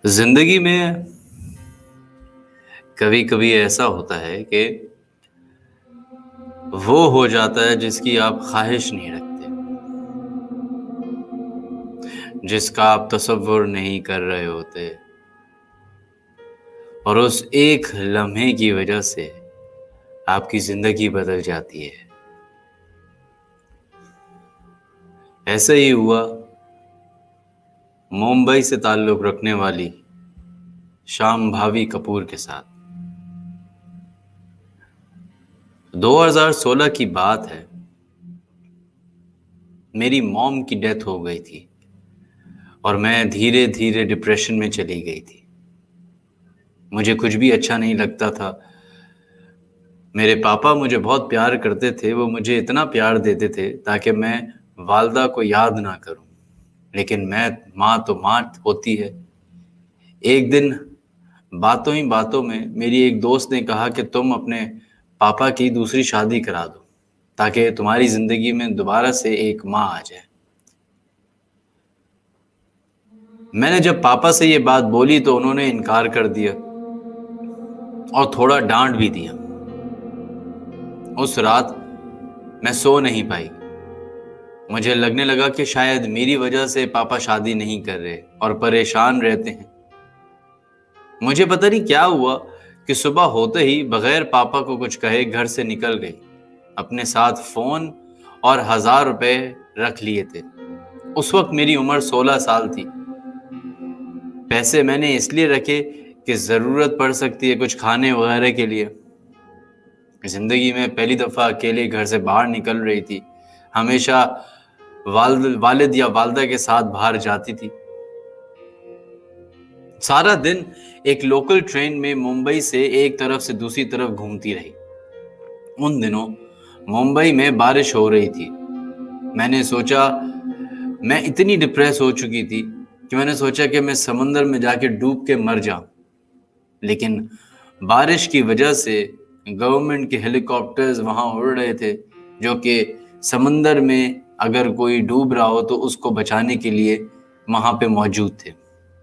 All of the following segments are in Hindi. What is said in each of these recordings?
जिंदगी में कभी कभी ऐसा होता है कि वो हो जाता है जिसकी आप ख्वाहिश नहीं रखते, जिसका आप तसव्वुर नहीं कर रहे होते, और उस एक लम्हे की वजह से आपकी जिंदगी बदल जाती है। ऐसा ही हुआ मुंबई से ताल्लुक रखने वाली शांभवी कपूर के साथ। 2016 की बात है। मेरी मॉम की डेथ हो गई थी और मैं धीरे धीरे डिप्रेशन में चली गई थी। मुझे कुछ भी अच्छा नहीं लगता था। मेरे पापा मुझे बहुत प्यार करते थे, वो मुझे इतना प्यार देते थे ताकि मैं वालदा को याद ना करूं, लेकिन माँ तो माँ होती है। एक दिन बातों ही बातों में मेरी एक दोस्त ने कहा कि तुम अपने पापा की दूसरी शादी करा दो ताकि तुम्हारी जिंदगी में दोबारा से एक माँ आ जाए। मैंने जब पापा से ये बात बोली तो उन्होंने इनकार कर दिया और थोड़ा डांट भी दिया। उस रात मैं सो नहीं पाई। मुझे लगने लगा कि शायद मेरी वजह से पापा शादी नहीं कर रहे और परेशान रहते हैं। मुझे पता नहीं क्या हुआ कि सुबह होते ही बगैर पापा को कुछ कहे घर से निकल गई। अपने साथ फोन और 1000 रुपए रख लिए थे। उस वक्त मेरी उम्र 16 साल थी। पैसे मैंने इसलिए रखे कि जरूरत पड़ सकती है कुछ खाने वगैरह के लिए। जिंदगी में पहली दफा अकेले घर से बाहर निकल रही थी। हमेशा वालिद या वालदा के साथ बाहर जाती थी। सारा दिन एक लोकल ट्रेन में मुंबई से एक तरफ से दूसरी तरफ घूमती रही। उन दिनों मुंबई में बारिश हो रही थी। मैंने सोचा, मैं इतनी डिप्रेस हो चुकी थी कि मैंने सोचा कि मैं समंदर में जाके डूब के मर जाऊं। लेकिन बारिश की वजह से गवर्नमेंट के हेलीकॉप्टर्स वहां उड़ रहे थे, जो कि समंदर में अगर कोई डूब रहा हो तो उसको बचाने के लिए वहां पे मौजूद थे।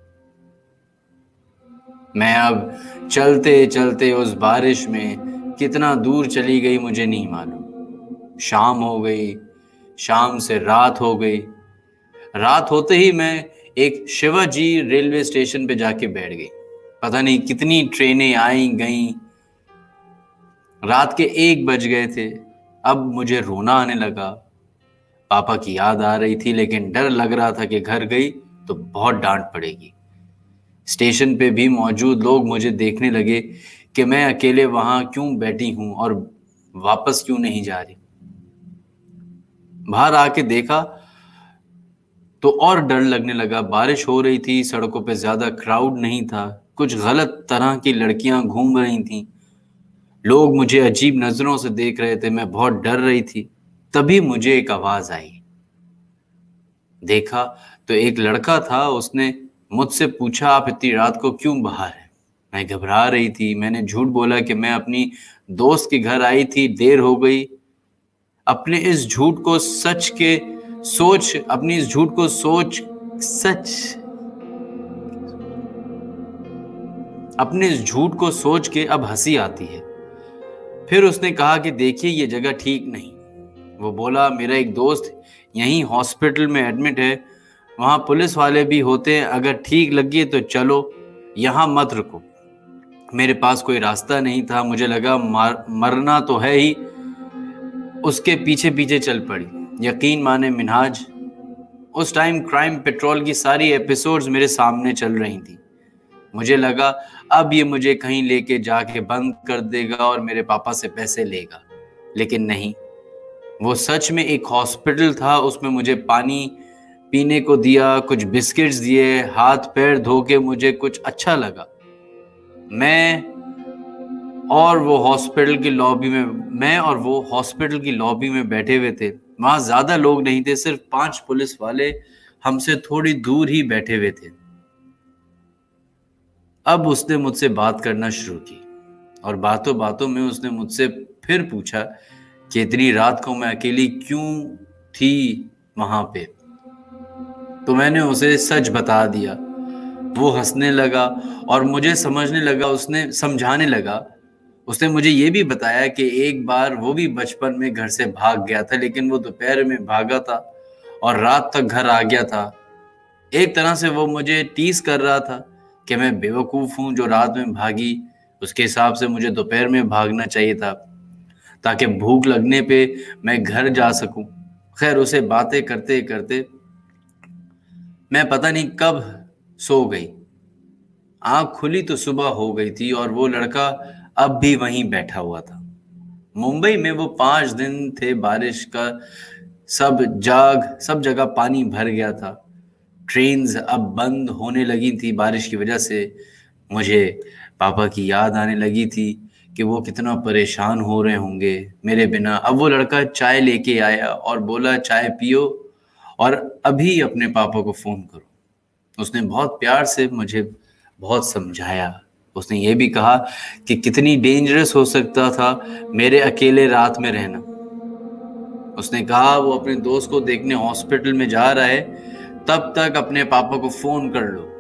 मैं अब चलते चलते उस बारिश में कितना दूर चली गई मुझे नहीं मालूम। शाम हो गई, शाम से रात हो गई। रात होते ही मैं एक शिवाजी रेलवे स्टेशन पे जाके बैठ गई। पता नहीं कितनी ट्रेनें आई गईं। रात के 1 बज गए थे। अब मुझे रोना आने लगा। पापा की याद आ रही थी, लेकिन डर लग रहा था कि घर गई तो बहुत डांट पड़ेगी। स्टेशन पे भी मौजूद लोग मुझे देखने लगे कि मैं अकेले वहां क्यों बैठी हूं और वापस क्यों नहीं जा रही। बाहर आके देखा तो और डर लगने लगा। बारिश हो रही थी, सड़कों पे ज्यादा क्राउड नहीं था। कुछ गलत तरह की लड़कियां घूम रही थीं। लोग मुझे अजीब नजरों से देख रहे थे। मैं बहुत डर रही थी। तभी मुझे एक आवाज आई। देखा तो एक लड़का था। उसने मुझसे पूछा, आप इतनी रात को क्यों बाहर हैं? मैं घबरा रही थी। मैंने झूठ बोला कि मैं अपनी दोस्त के घर आई थी, देर हो गई। अपने इस झूठ को सच के सोच अपनी इस झूठ को सोच सच अपने इस झूठ को सोच के अब हंसी आती है। फिर उसने कहा कि देखिए, ये जगह ठीक नहीं। वो बोला, मेरा एक दोस्त यहीं हॉस्पिटल में एडमिट है, वहां पुलिस वाले भी होते हैं, अगर ठीक लगी तो चलो, यहाँ मत रुको। मेरे पास कोई रास्ता नहीं था। मुझे लगा मरना तो है ही। उसके पीछे पीछे चल पड़ी। यकीन माने मिनहाज, उस टाइम क्राइम पेट्रोल की सारी एपिसोड्स मेरे सामने चल रही थी। मुझे लगा अब ये मुझे कहीं लेके जाके बंद कर देगा और मेरे पापा से पैसे लेगा, लेकिन नहीं। वो सच में एक हॉस्पिटल था। उसमें मुझे पानी पीने को दिया, कुछ बिस्किट्स दिए, हाथ पैर धो के मुझे कुछ अच्छा लगा। मैं और वो हॉस्पिटल की लॉबी में बैठे हुए थे। वहां ज्यादा लोग नहीं थे, सिर्फ 5 पुलिस वाले हमसे थोड़ी दूर ही बैठे हुए थे। अब उसने मुझसे बात करना शुरू की और बातों बातों में उसने मुझसे फिर पूछा कि इतनी रात को मैं अकेली क्यों थी वहां पे। तो मैंने उसे सच बता दिया। वो हंसने लगा और मुझे समझने लगा, उसने समझाने लगा। उसने मुझे ये भी बताया कि एक बार वो भी बचपन में घर से भाग गया था, लेकिन वो दोपहर में भागा था और रात तक घर आ गया था। एक तरह से वो मुझे टीज कर रहा था कि मैं बेवकूफ़ हूँ जो रात में भागी। उसके हिसाब से मुझे दोपहर में भागना चाहिए था ताकि भूख लगने पे मैं घर जा सकूं। खैर, उसे बातें करते करते मैं पता नहीं कब सो गई। आंख खुली तो सुबह हो गई थी और वो लड़का अब भी वहीं बैठा हुआ था। मुंबई में वो 5 दिन थे बारिश का। सब जगह पानी भर गया था। ट्रेन्स अब बंद होने लगी थी बारिश की वजह से। मुझे पापा की याद आने लगी थी कि वो कितना परेशान हो रहे होंगे मेरे बिना। अब वो लड़का चाय लेके आया और बोला, चाय पियो और अभी अपने पापा को फ़ोन करो। उसने बहुत प्यार से मुझे बहुत समझाया। उसने ये भी कहा कि कितनी डेंजरस हो सकता था मेरे अकेले रात में रहना। उसने कहा वो अपने दोस्त को देखने हॉस्पिटल में जा रहा है, तब तक अपने पापा को फोन कर लो।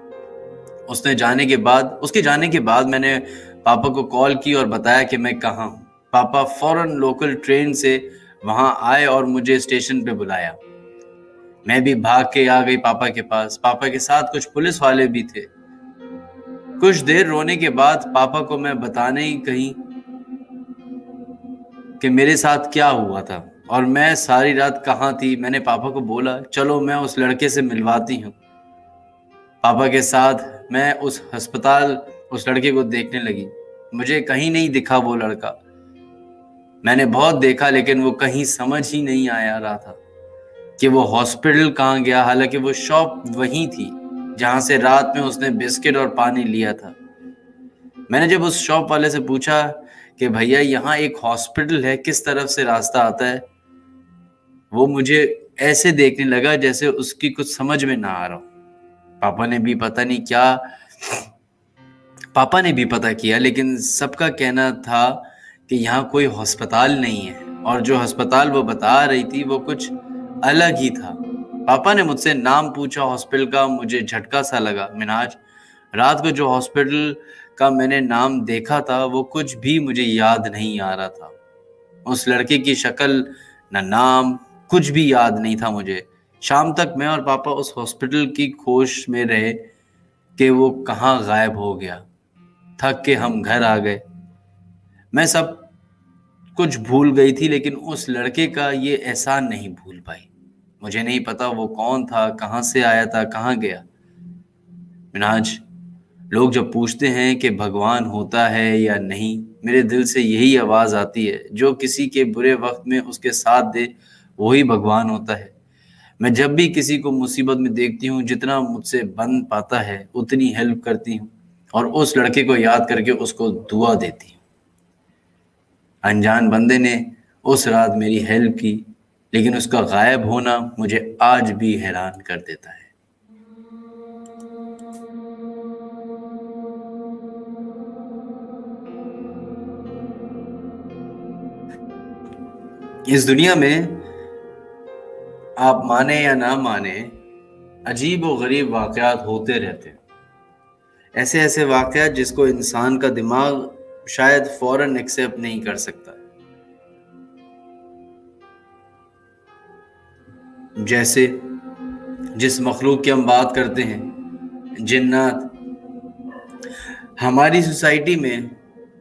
उसके जाने के बाद मैंने पापा को कॉल की और बताया कि मैं कहाँ हूँ। पापा फौरन लोकल ट्रेन से वहां आए और मुझे स्टेशन पे बुलाया। मैं भी भाग के आ गई पापा के पास। पापा के साथ कुछ पुलिस वाले भी थे। कुछ देर रोने के बाद पापा को मैं बताने ही कहीं कि मेरे साथ क्या हुआ था और मैं सारी रात कहाँ थी। मैंने पापा को बोला, चलो मैं उस लड़के से मिलवाती हूँ। पापा के साथ मैं उस लड़के को देखने लगी। मुझे कहीं नहीं दिखा वो लड़का। मैंने बहुत देखा लेकिन वो कहीं समझ ही नहीं आया रहा था कि वो हॉस्पिटल कहाँ गया। हालांकि वो शॉप वही थी जहां से रात में उसने बिस्किट और पानी लिया था। मैंने जब उस शॉप वाले से पूछा कि भैया यहाँ एक हॉस्पिटल है, किस तरफ से रास्ता आता है, वो मुझे ऐसे देखने लगा जैसे उसकी कुछ समझ में ना आ रहा हो। पापा ने भी पता किया लेकिन सबका कहना था कि यहाँ कोई अस्पताल नहीं है और जो अस्पताल वो बता रही थी वो कुछ अलग ही था। पापा ने मुझसे नाम पूछा हॉस्पिटल का। मुझे झटका सा लगा। मिनाज, रात को जो हॉस्पिटल का मैंने नाम देखा था वो कुछ भी मुझे याद नहीं आ रहा था। उस लड़के की शक्ल, न नाम, कुछ भी याद नहीं था मुझे। शाम तक मैं और पापा उस हॉस्पिटल की खोज में रहे कि वो कहाँ गायब हो गया। थक के हम घर आ गए। मैं सब कुछ भूल गई थी लेकिन उस लड़के का ये एहसान नहीं भूल पाई। मुझे नहीं पता वो कौन था, कहाँ से आया था, कहाँ गया। मिनाज, लोग जब पूछते हैं कि भगवान होता है या नहीं, मेरे दिल से यही आवाज आती है, जो किसी के बुरे वक्त में उसके साथ दे वही भगवान होता है। मैं जब भी किसी को मुसीबत में देखती हूँ, जितना मुझसे बन पाता है उतनी हेल्प करती हूँ और उस लड़के को याद करके उसको दुआ देती हूँ। अनजान बंदे ने उस रात मेरी हेल्प की, लेकिन उसका गायब होना मुझे आज भी हैरान कर देता है। इस दुनिया में, आप माने या ना माने, अजीब और गरीब वाकयात होते रहते हैं। ऐसे ऐसे वाकयात जिसको इंसान का दिमाग शायद फौरन एक्सेप्ट नहीं कर सकता। जैसे जिस मखलूक की हम बात करते हैं, जिन्नात। हमारी सोसाइटी में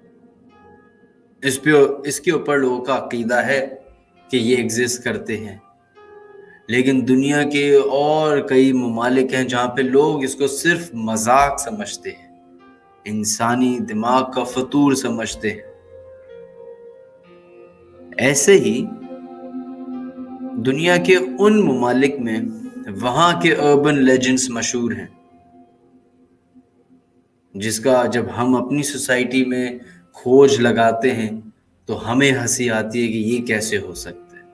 इसके ऊपर लोगों का अकीदा है कि ये एग्जिस्ट करते हैं, लेकिन दुनिया के और कई ममालिक हैं जहाँ पे लोग इसको सिर्फ मजाक समझते हैं, इंसानी दिमाग का फतूर समझते हैं। ऐसे ही दुनिया के उन ममालिक में वहाँ के अर्बन लेजेंड्स मशहूर हैं, जिसका जब हम अपनी सोसाइटी में खोज लगाते हैं तो हमें हंसी आती है कि ये कैसे हो सकता है।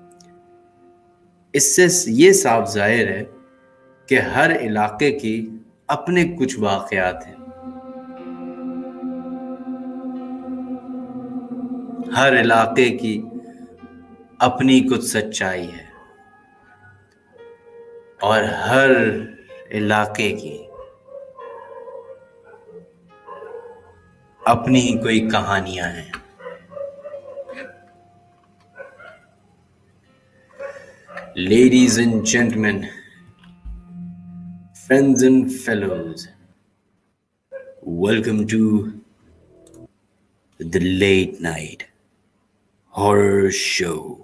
इससे ये साफ जाहिर है कि हर इलाके की अपने कुछ वाकयात हैं। हर इलाके की अपनी कुछ सच्चाई है और हर इलाके की अपनी ही कोई कहानियां हैं। Ladies and gentlemen, friends and fellows, welcome to the late night horror show.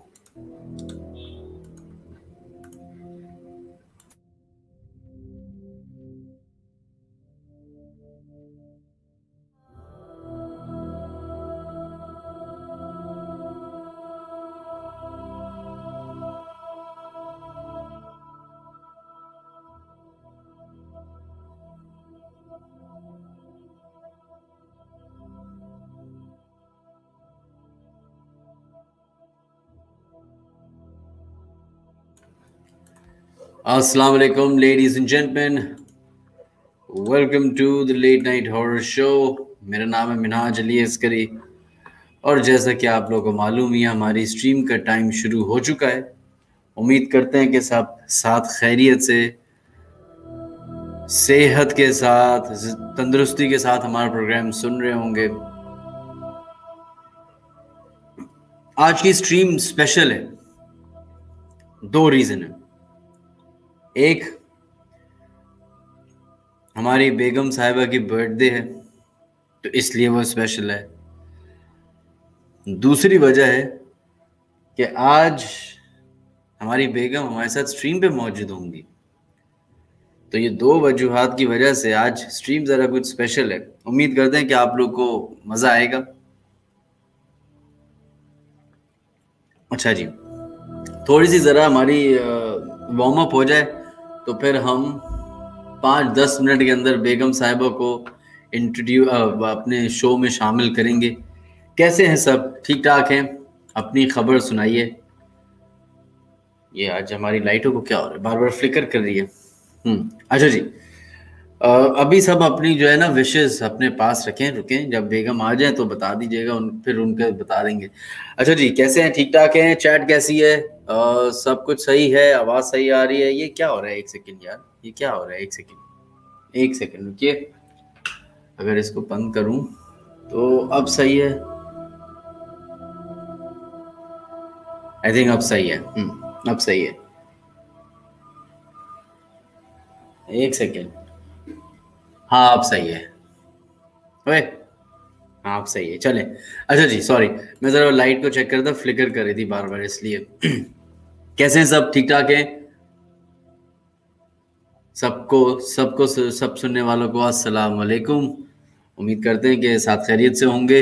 Assalamu alaikum, ladies and gentlemen. Welcome to the late night horror show. मेरा नाम है मिनहाज अली अस्करी और जैसा कि आप लोगों को मालूम ही है, हमारी स्ट्रीम का टाइम शुरू हो चुका है। उम्मीद करते हैं कि सब साथ खैरियत से, सेहत के साथ, तंदुरुस्ती के साथ हमारा प्रोग्राम सुन रहे होंगे। आज की स्ट्रीम स्पेशल है, दो रीजन है। एक, हमारी बेगम साहिबा की बर्थडे है तो इसलिए वो स्पेशल है। दूसरी वजह है कि आज हमारी बेगम हमारे साथ स्ट्रीम पे मौजूद होंगी, तो ये दो वजूहात की वजह से आज स्ट्रीम ज़रा कुछ स्पेशल है। उम्मीद करते हैं कि आप लोग को मज़ा आएगा। अच्छा जी, थोड़ी सी ज़रा हमारी वार्म अप हो जाए तो फिर हम 5-10 मिनट के अंदर बेगम साहिबा को अपने शो में शामिल करेंगे। कैसे हैं सब? ठीक ठाक हैं? अपनी खबर सुनाइए। ये आज हमारी लाइटों को क्या हो रहा है, बार बार फ्लिकर कर रही है। अच्छा जी, अभी सब अपनी जो है ना विशेस अपने पास रखें, रुकें, जब बेगम आ जाए तो बता दीजिएगा, फिर उनके बता देंगे। अच्छा जी, कैसे हैं? ठीक ठाक हैं? चैट कैसी है? सब कुछ सही है? आवाज़ सही आ रही है? ये क्या हो रहा है? एक सेकंड यार, ये क्या हो रहा है? एक सेकंड रुकिए। अगर इसको बंद करूं तो अब सही है। आई थिंक अब सही है। अब सही है। एक सेकेंड। हाँ अब सही है। ओए, हाँ अब सही है, चले। अच्छा जी, सॉरी, मैं ज़रा लाइट को चेक कर रहा था, फ्लिकर कर रही थी बार बार, इसलिए। कैसे हैं सब? ठीक ठाक हैं? सबको सबको सब सुनने वालों को अस्सलाम वालेकुम। उम्मीद करते हैं कि साथ खैरियत से होंगे।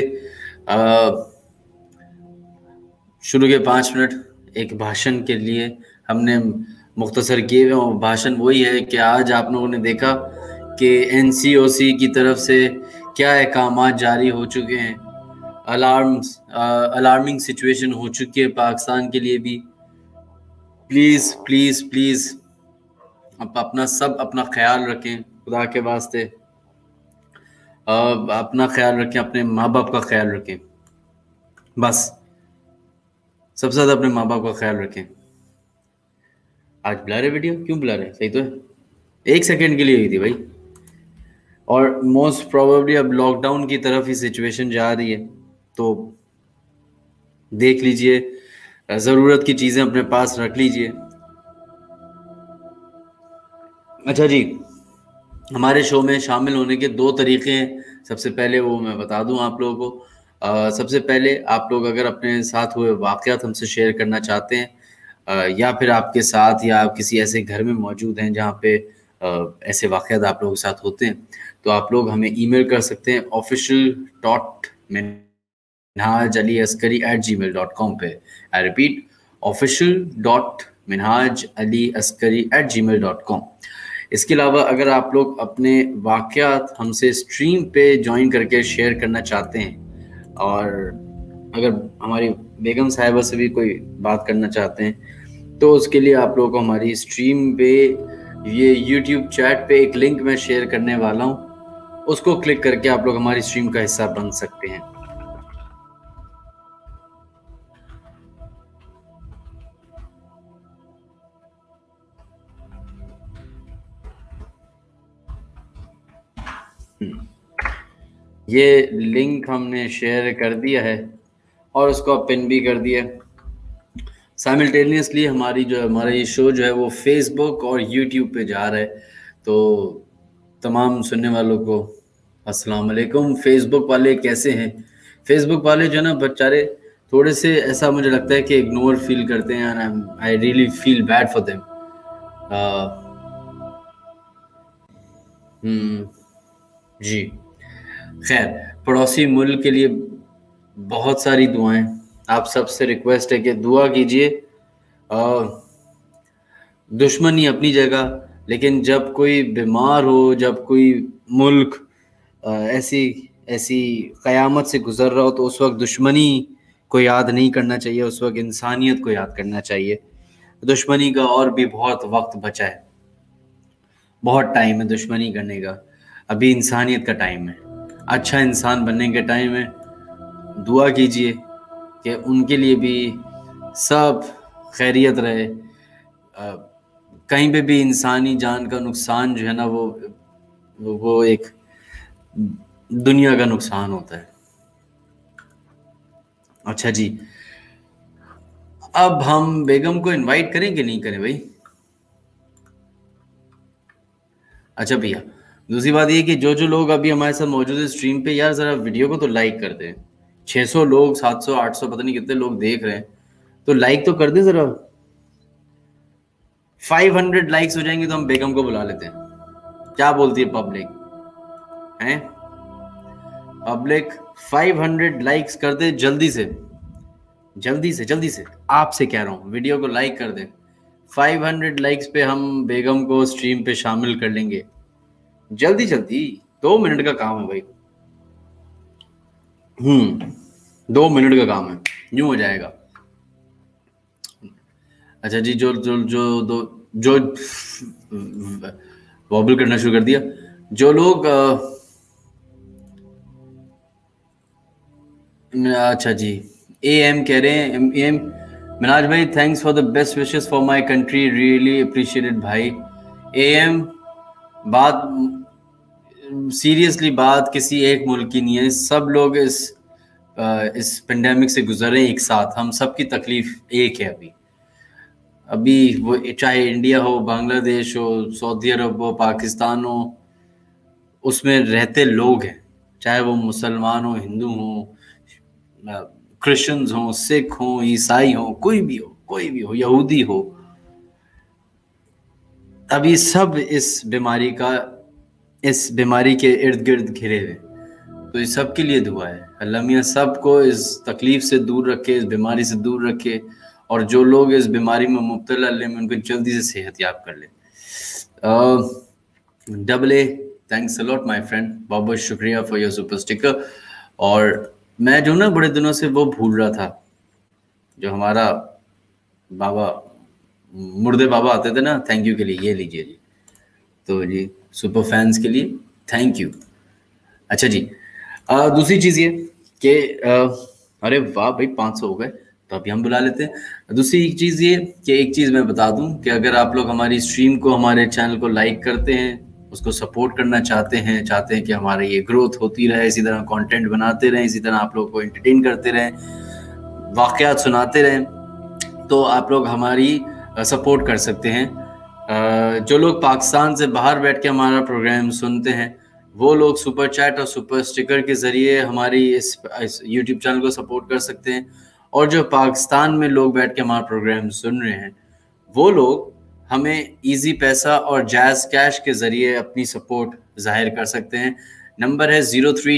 शुरू के 5 मिनट एक भाषण के लिए हमने मुख्तसर किए हुए, और भाषण वही है कि आज आप लोगों ने देखा कि एनसीओसी की तरफ से क्या अहकामात जारी हो चुके हैं। अलार्मिंग सिचुएशन हो चुकी है पाकिस्तान के लिए भी। प्लीज़ प्लीज़ प्लीज़ आप अपना ख्याल रखें, खुदा के वास्ते। अपना ख्याल रखें, अपने माँ बाप का ख्याल रखें, बस सबसे ज़्यादा अपने माँ बाप का ख्याल रखें। आज बुला रहे वीडियो, क्यों बुला रहे? सही तो है, 1 सेकंड के लिए हुई थी भाई। और मोस्ट प्रोबेबली अब लॉकडाउन की तरफ ही सिचुएशन जा रही है, तो देख लीजिए, ज़रूरत की चीज़ें अपने पास रख लीजिए। अच्छा जी, हमारे शो में शामिल होने के 2 तरीके हैं। सबसे पहले वो मैं बता दूं आप लोगों को। सबसे पहले आप लोग अगर अपने साथ हुए वाक़यात हमसे शेयर करना चाहते हैं, या फिर आपके साथ या आप किसी ऐसे घर में मौजूद हैं जहाँ पे ऐसे वाक़यात आप लोगों के साथ होते हैं, तो आप लोग हमें ईमेल कर सकते हैं official.minhajaliaskari@gmail.com पे। I repeat, official.minhajaliaskari@gmail.com। इसके अलावा अगर आप लोग अपने वाक़यात हमसे स्ट्रीम पे जॉइन करके शेयर करना चाहते हैं, और अगर हमारी बेगम साहिबा से भी कोई बात करना चाहते हैं, तो उसके लिए आप लोगों को हमारी स्ट्रीम पे ये यूट्यूब चैट पे एक लिंक मैं शेयर करने वाला हूँ, उसको क्लिक करके आप लोग हमारी स्ट्रीम का हिस्सा बन सकते हैं। ये लिंक हमने शेयर कर दिया है और उसको पिन भी कर दिया है। साइमल्टेनियसली हमारा ये शो जो है वो फेसबुक और यूट्यूब पे जा रहा है। तो तमाम सुनने वालों को अस्सलाम वालेकुम। फेसबुक वाले कैसे हैं? फेसबुक वाले जो है ना बेचारे थोड़े से ऐसा मुझे लगता है कि इग्नोर फील करते हैं and I really feel bad for them. जी खैर, पड़ोसी मुल्क के लिए बहुत सारी दुआएं। आप सबसे रिक्वेस्ट है कि दुआ कीजिए। दुश्मनी अपनी जगह, लेकिन जब कोई बीमार हो, जब कोई मुल्क ऐसी ऐसी क़यामत से गुजर रहा हो, तो उस वक्त दुश्मनी को याद नहीं करना चाहिए, उस वक्त इंसानियत को याद करना चाहिए। दुश्मनी का और भी बहुत वक्त बचा है, बहुत टाइम है दुश्मनी करने का। अभी इंसानियत का टाइम है, अच्छा इंसान बनने का टाइम है। दुआ कीजिए कि उनके लिए भी सब खैरियत रहे। कहीं पे भी इंसानी जान का नुकसान जो है ना वो एक दुनिया का नुकसान होता है। अच्छा जी, अब हम बेगम को इनवाइट करें कि नहीं करें भाई? अच्छा भैया, दूसरी बात ये कि जो जो लोग अभी हमारे साथ मौजूद है स्ट्रीम पे, यार जरा वीडियो को तो लाइक कर दें। 600 लोग, 700, 800, पता नहीं कितने लोग देख रहे हैं, तो लाइक तो कर दें जरा। 500 लाइक्स हो जाएंगे तो हम बेगम को बुला लेते हैं। क्या बोलती है पब्लिक? हैं पब्लिक? 500 लाइक्स कर दे जल्दी से, जल्दी से, जल्दी से, आपसे कह रहा हूँ वीडियो को लाइक कर दे। 500 लाइक्स पे हम बेगम को स्ट्रीम पे शामिल कर लेंगे, जल्दी जल्दी। 2 मिनट का काम है भाई। 2 मिनट का काम है, यूं हो जाएगा। अच्छा जी, जो जो जो दो जो वॉबल करना शुरू कर दिया। जो लोग अच्छा जी, एम कह रहे हैं, एम मिनाज भाई, thanks for the best wishes for my country, really appreciated भाई। एम, बात सीरियसली, बात किसी एक मुल्क की नहीं है, सब लोग इस पेंडेमिक से गुजर रहे हैं एक साथ। हम सब की तकलीफ एक है। अभी अभी वो चाहे इंडिया हो, बांग्लादेश हो, सऊदी अरब हो, पाकिस्तान हो, उसमें रहते लोग हैं, चाहे वो मुसलमान हो, हिंदू हो, क्रिश्चियंस हो, सिख हो, ईसाई हो, कोई भी हो, कोई भी हो, यहूदी हो, अभी सब इस बीमारी के इर्द गिर्द घिरे हुए। तो इस सब के लिए दुआ है, अल्लाह मियाँ सबको इस तकलीफ से दूर रखे, इस बीमारी से दूर रखे, और जो लोग इस बीमारी में मुब्तला में उनको जल्दी से सेहत याब कर ले। Double A, thanks a lot my friend, बहुत बहुत शुक्रिया फॉर योर सुपर स्टिकर। और मैं जो ना बड़े दिनों से वो भूल रहा था, जो हमारा बाबा, मुर्दे बाबा आते थे ना, थैंक यू के लिए, ये लीजिए जी। तो जी सुपर फैंस के लिए थैंक यू। अच्छा जी, दूसरी चीज़ ये कि अरे वाह भाई, 500 हो गए, तो अभी हम बुला लेते हैं। दूसरी चीज़ ये कि एक चीज़ मैं बता दूं कि अगर आप लोग हमारी स्ट्रीम को, हमारे चैनल को लाइक करते हैं, उसको सपोर्ट करना चाहते हैं कि हमारा ये ग्रोथ होती रहे, इसी तरह कंटेंट बनाते रहें, इसी तरह आप लोग को एंटरटेन करते रहें, वाक़यात सुनाते रहें, तो आप लोग हमारी सपोर्ट कर सकते हैं। जो लोग पाकिस्तान से बाहर बैठ के हमारा प्रोग्राम सुनते हैं, वो लोग सुपर चैट और सुपर स्टिकर के ज़रिए हमारी इस यूट्यूब चैनल को सपोर्ट कर सकते हैं। और जो पाकिस्तान में लोग बैठ के हमारा प्रोग्राम सुन रहे हैं, वो लोग हमें इजी पैसा और जैज़ कैश के ज़रिए अपनी सपोर्ट ज़ाहिर कर सकते हैं। नंबर है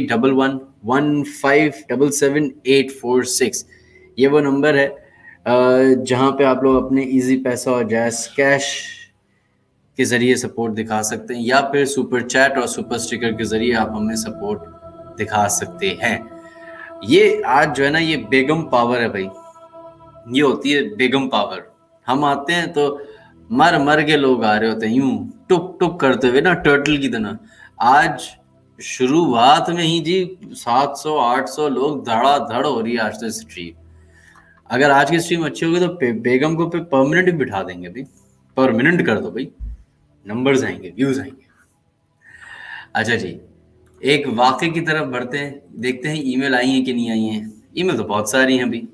031115777846। ये वो नंबर है जहाँ पे आप लोग अपने इजी पैसा और जैज़ कैश के ज़रिए सपोर्ट दिखा सकते हैं, या फिर सुपर चैट और सुपर स्टिकर के ज़रिए आप हमें सपोर्ट दिखा सकते हैं। ये आज जो है ना, ये बेगम पावर है भाई, ये होती है बेगम पावर। हम आते हैं तो मर मर के लोग आ रहे होते हैं, यूं टुक टुक करते हुए ना, टर्टल की तरह। आज शुरुआत में ही जी 700 800 लोग धड़ाधड़ हो रही है आज तो स्ट्रीम। अगर आज की स्ट्रीम अच्छी होगी तो बेगम को पे परमानेंट भी बिठा देंगे भाई, परमानेंट कर दो भाई, नंबर्स आएंगे, व्यूज आएंगे। अच्छा जी, एक वाक्य की तरफ बढ़ते हैं, देखते हैं ईमेल आई हैं कि नहीं आई हैं। ईमेल तो बहुत सारी हैं अभी।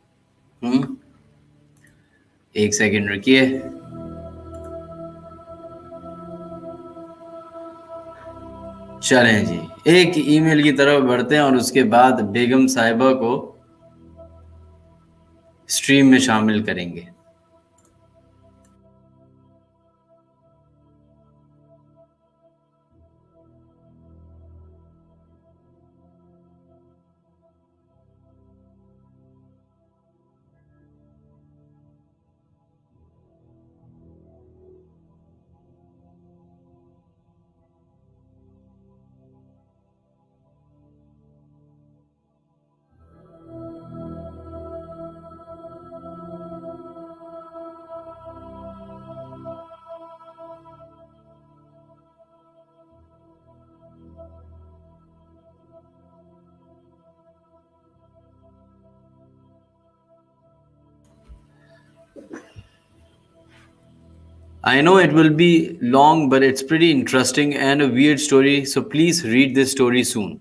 एक सेकंड रुकिए। चलें जी, एक ईमेल की तरफ बढ़ते हैं और उसके बाद बेगम साहिबा को स्ट्रीम में शामिल करेंगे। I know it will be long, but it's pretty interesting and a weird story, so please read this story soon.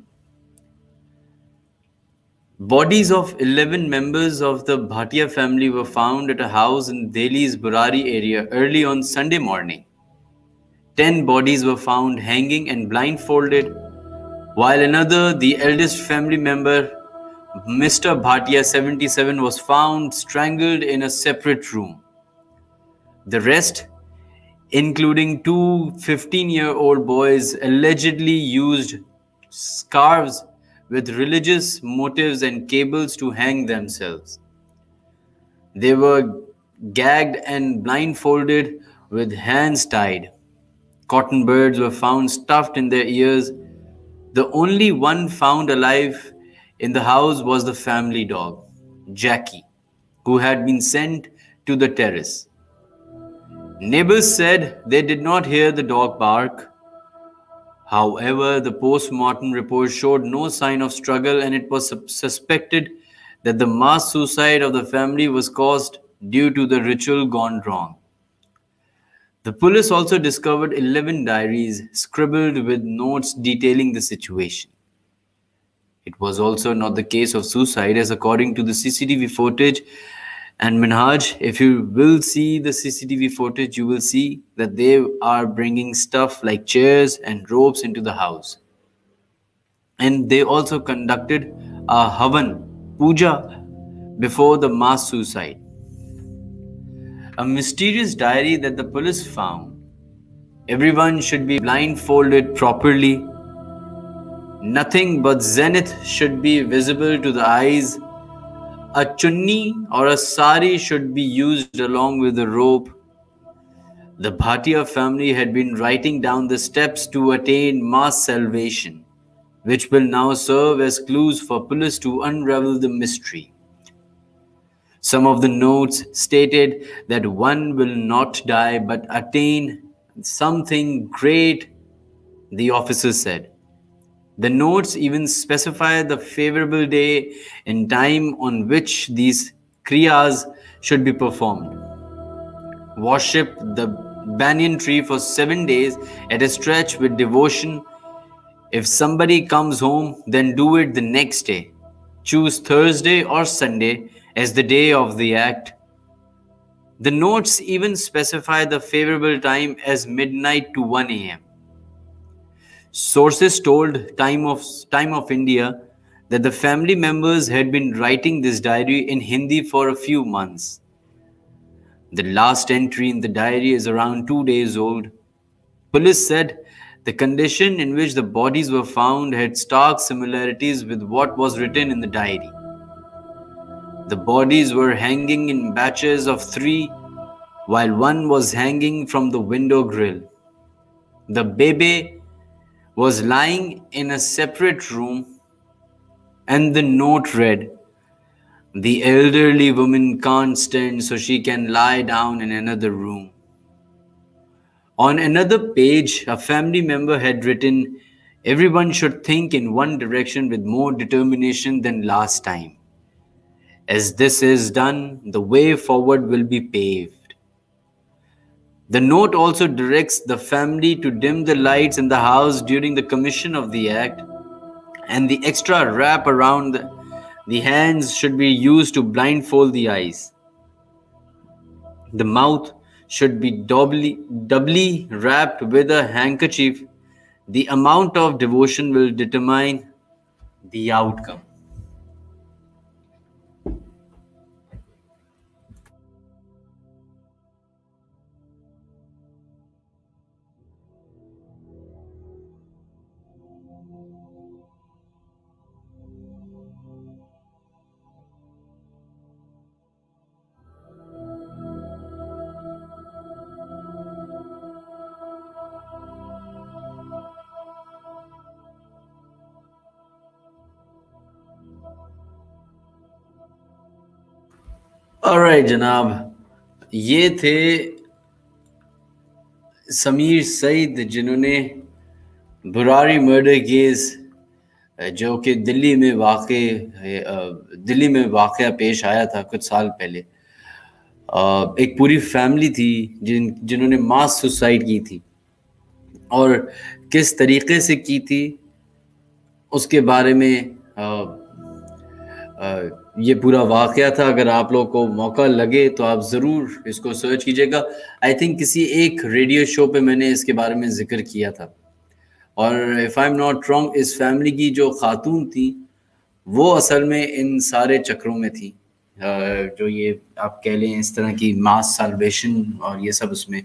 Bodies of 11 members of the Bhatia family were found at a house in Delhi's Burari area early on Sunday morning. 10 bodies were found hanging and blindfolded, while another, the eldest family member, Mr. Bhatia 77, was found strangled in a separate room. The rest, including two 15-year-old boys, allegedly used scarves with religious motives and cables to hang themselves. They were gagged and blindfolded with hands tied. Cotton birds were found stuffed in their ears. The only one found alive in the house was the family dog, Jackie, who had been sent to the terrace. Neighbors said they did not hear the dog bark. However, the post-mortem report showed no sign of struggle, and it was suspected that the mass suicide of the family was caused due to the ritual gone wrong. The police also discovered 11 diaries scribbled with notes detailing the situation. It was also not the case of suicide, as according to the CCTV footage. And Minhaj, if you will see the CCTV footage, you will see that they are bringing stuff like chairs and ropes into the house. And they also conducted a Havan, puja, before the mass suicide. A mysterious diary that the police found. Everyone should be blindfolded properly. Nothing but zenith should be visible to the eyes. A chunni or a sari should be used along with the rope. The Bhatia family had been writing down the steps to attain mass salvation, which will now serve as clues for police to unravel the mystery. Some of the notes stated that one will not die but attain something great, the officer said. The notes even specify the favorable day and time on which these kriyas should be performed. Worship the banyan tree for 7 days at a stretch with devotion. If somebody comes home, then do it the next day. Choose Thursday or Sunday as the day of the act. The notes even specify the favorable time as midnight to 1 a.m. Sources told Time of India that the family members had been writing this diary in Hindi for a few months. The last entry in the diary is around 2 days old. Police said the condition in which the bodies were found had stark similarities with what was written in the diary. The bodies were hanging in batches of 3, while one was hanging from the window grill. The baby was lying in a separate room, and the note read, "The elderly woman can't stand, so she can lie down in another room." On another page, a family member had written, "Everyone should think in one direction with more determination than last time. As this is done, the way forward will be paved." The note also directs the family to dim the lights in the house during the commission of the act, and the extra wrap around the hands should be used to blindfold the eyes. The mouth should be doubly wrapped with a handkerchief. The amount of devotion will determine the outcome. Alright जनाब, ये थे समीर सईद, जिन्होंने बुरारी मर्डर केस जो कि दिल्ली में वाक़या पेश आया था कुछ साल पहले, एक पूरी फैमिली थी जिन्होंने मास सुसाइड की थी, और किस तरीके से की थी उसके बारे में ये पूरा वाक़या था। अगर आप लोगों को मौका लगे तो आप ज़रूर इसको सर्च कीजिएगा। आई थिंक किसी एक रेडियो शो पे मैंने इसके बारे में ज़िक्र किया था, और if I am not wrong, इस फैमिली की जो खातून थी वो असल में इन सारे चक्रों में थी, जो ये आप कह लें इस तरह की मास साल्वेशन और ये सब, उसमें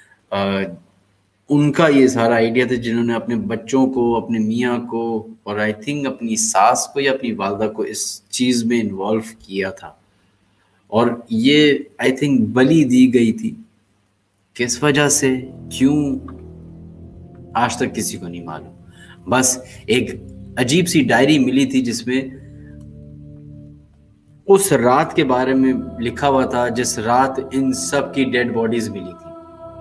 उनका ये सारा आइडिया था, जिन्होंने अपने बच्चों को, अपने मियाँ को, और आई थिंक अपनी सास को या अपनी वालदा को इस चीज़ में इन्वॉल्व किया था। और ये आई थिंक बलि दी गई थी, किस वजह से, क्यों, आज तक किसी को नहीं मालूम। बस एक अजीब सी डायरी मिली थी जिसमें उस रात के बारे में लिखा हुआ था जिस रात इन सब की डेड बॉडीज मिली थी।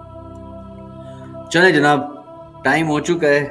चले जनाब, टाइम हो चुका है,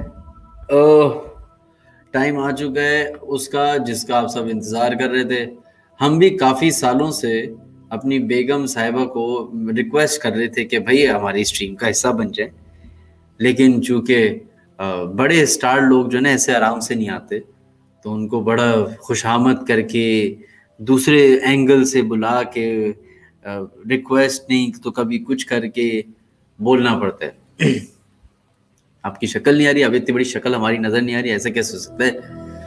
टाइम आ चुका है उसका जिसका आप सब इंतज़ार कर रहे थे। हम भी काफ़ी सालों से अपनी बेगम साहिबा को रिक्वेस्ट कर रहे थे कि भाई हमारी स्ट्रीम का हिस्सा बन जाए, लेकिन चूँकि बड़े स्टार लोग जो ना ऐसे आराम से नहीं आते, तो उनको बड़ा खुशामद करके दूसरे एंगल से बुला के रिक्वेस्ट नहीं तो कभी कुछ करके बोलना पड़ता है। आपकी शक्ल नहीं आ रही, अब इतनी बड़ी शक्ल हमारी नजर नहीं आ रही, ऐसा कैसे हो सकता है?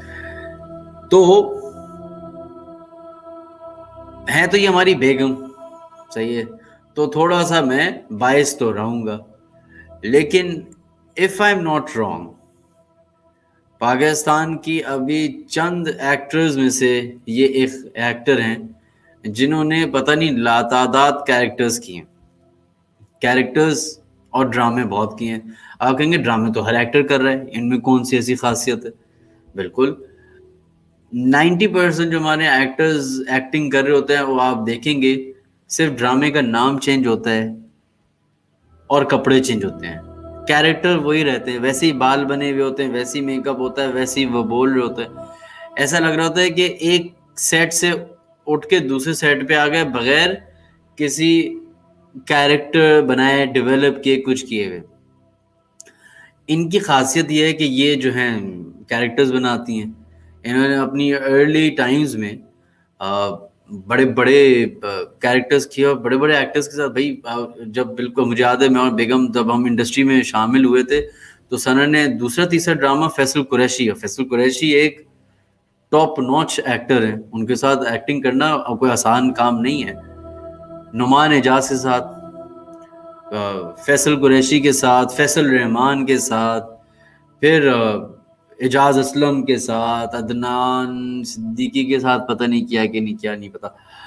तो ये हमारी बेगम, सही है, तो थोड़ा सा मैं बायस तो रहूंगा, लेकिन if I am not wrong, Pakistan की अभी चंद एक्टर्स में से ये एक एक्टर हैं जिन्होंने पता नहीं लातादाद कैरेक्टर्स किए हैं, कैरेक्टर्स और ड्रामे बहुत किए हैं। आप कहेंगे ड्रामे तो हर एक्टर कर रहा है, इनमें कौन सी ऐसी खासियत है? बिल्कुल, 90% जो हमारे एक्टर्स एक्टिंग कर रहे होते हैं वो आप देखेंगे सिर्फ ड्रामे का नाम चेंज होता है और कपड़े चेंज होते हैं, कैरेक्टर वही रहते हैं, वैसे ही बाल बने हुए होते हैं, वैसे ही मेकअप होता है, वैसे ही वो बोल रहे होते हैं। ऐसा लग रहा होता है कि एक सेट से उठ के दूसरे सेट पे आ गए बगैर किसी कैरेक्टर बनाए, डेवलप किए, कुछ किए हुए। इनकी खासियत ये है कि ये जो हैं कैरेक्टर्स बनाती हैं, इन्होंने अपनी अर्ली टाइम्स में बड़े बड़े कैरेक्टर्स किए और बड़े बड़े एक्टर्स के साथ। भाई जब बिल्कुल मुझे याद है, मैं और बेगम जब हम इंडस्ट्री में शामिल हुए थे तो सनर ने दूसरा तीसरा ड्रामा फैसल कुरैशी है। फैसल कुरैशी एक टॉप नॉच एक्टर हैं, उनके साथ एक्टिंग करना कोई आसान काम नहीं है। नुमान एजाज के साथ, फैसल कुरैशी के साथ, फैसल रहमान के साथ, फिर एजाज असलम के साथ, अदनान सिद्दीकी के साथ पता नहीं किया कि नहीं किया, नहीं पता।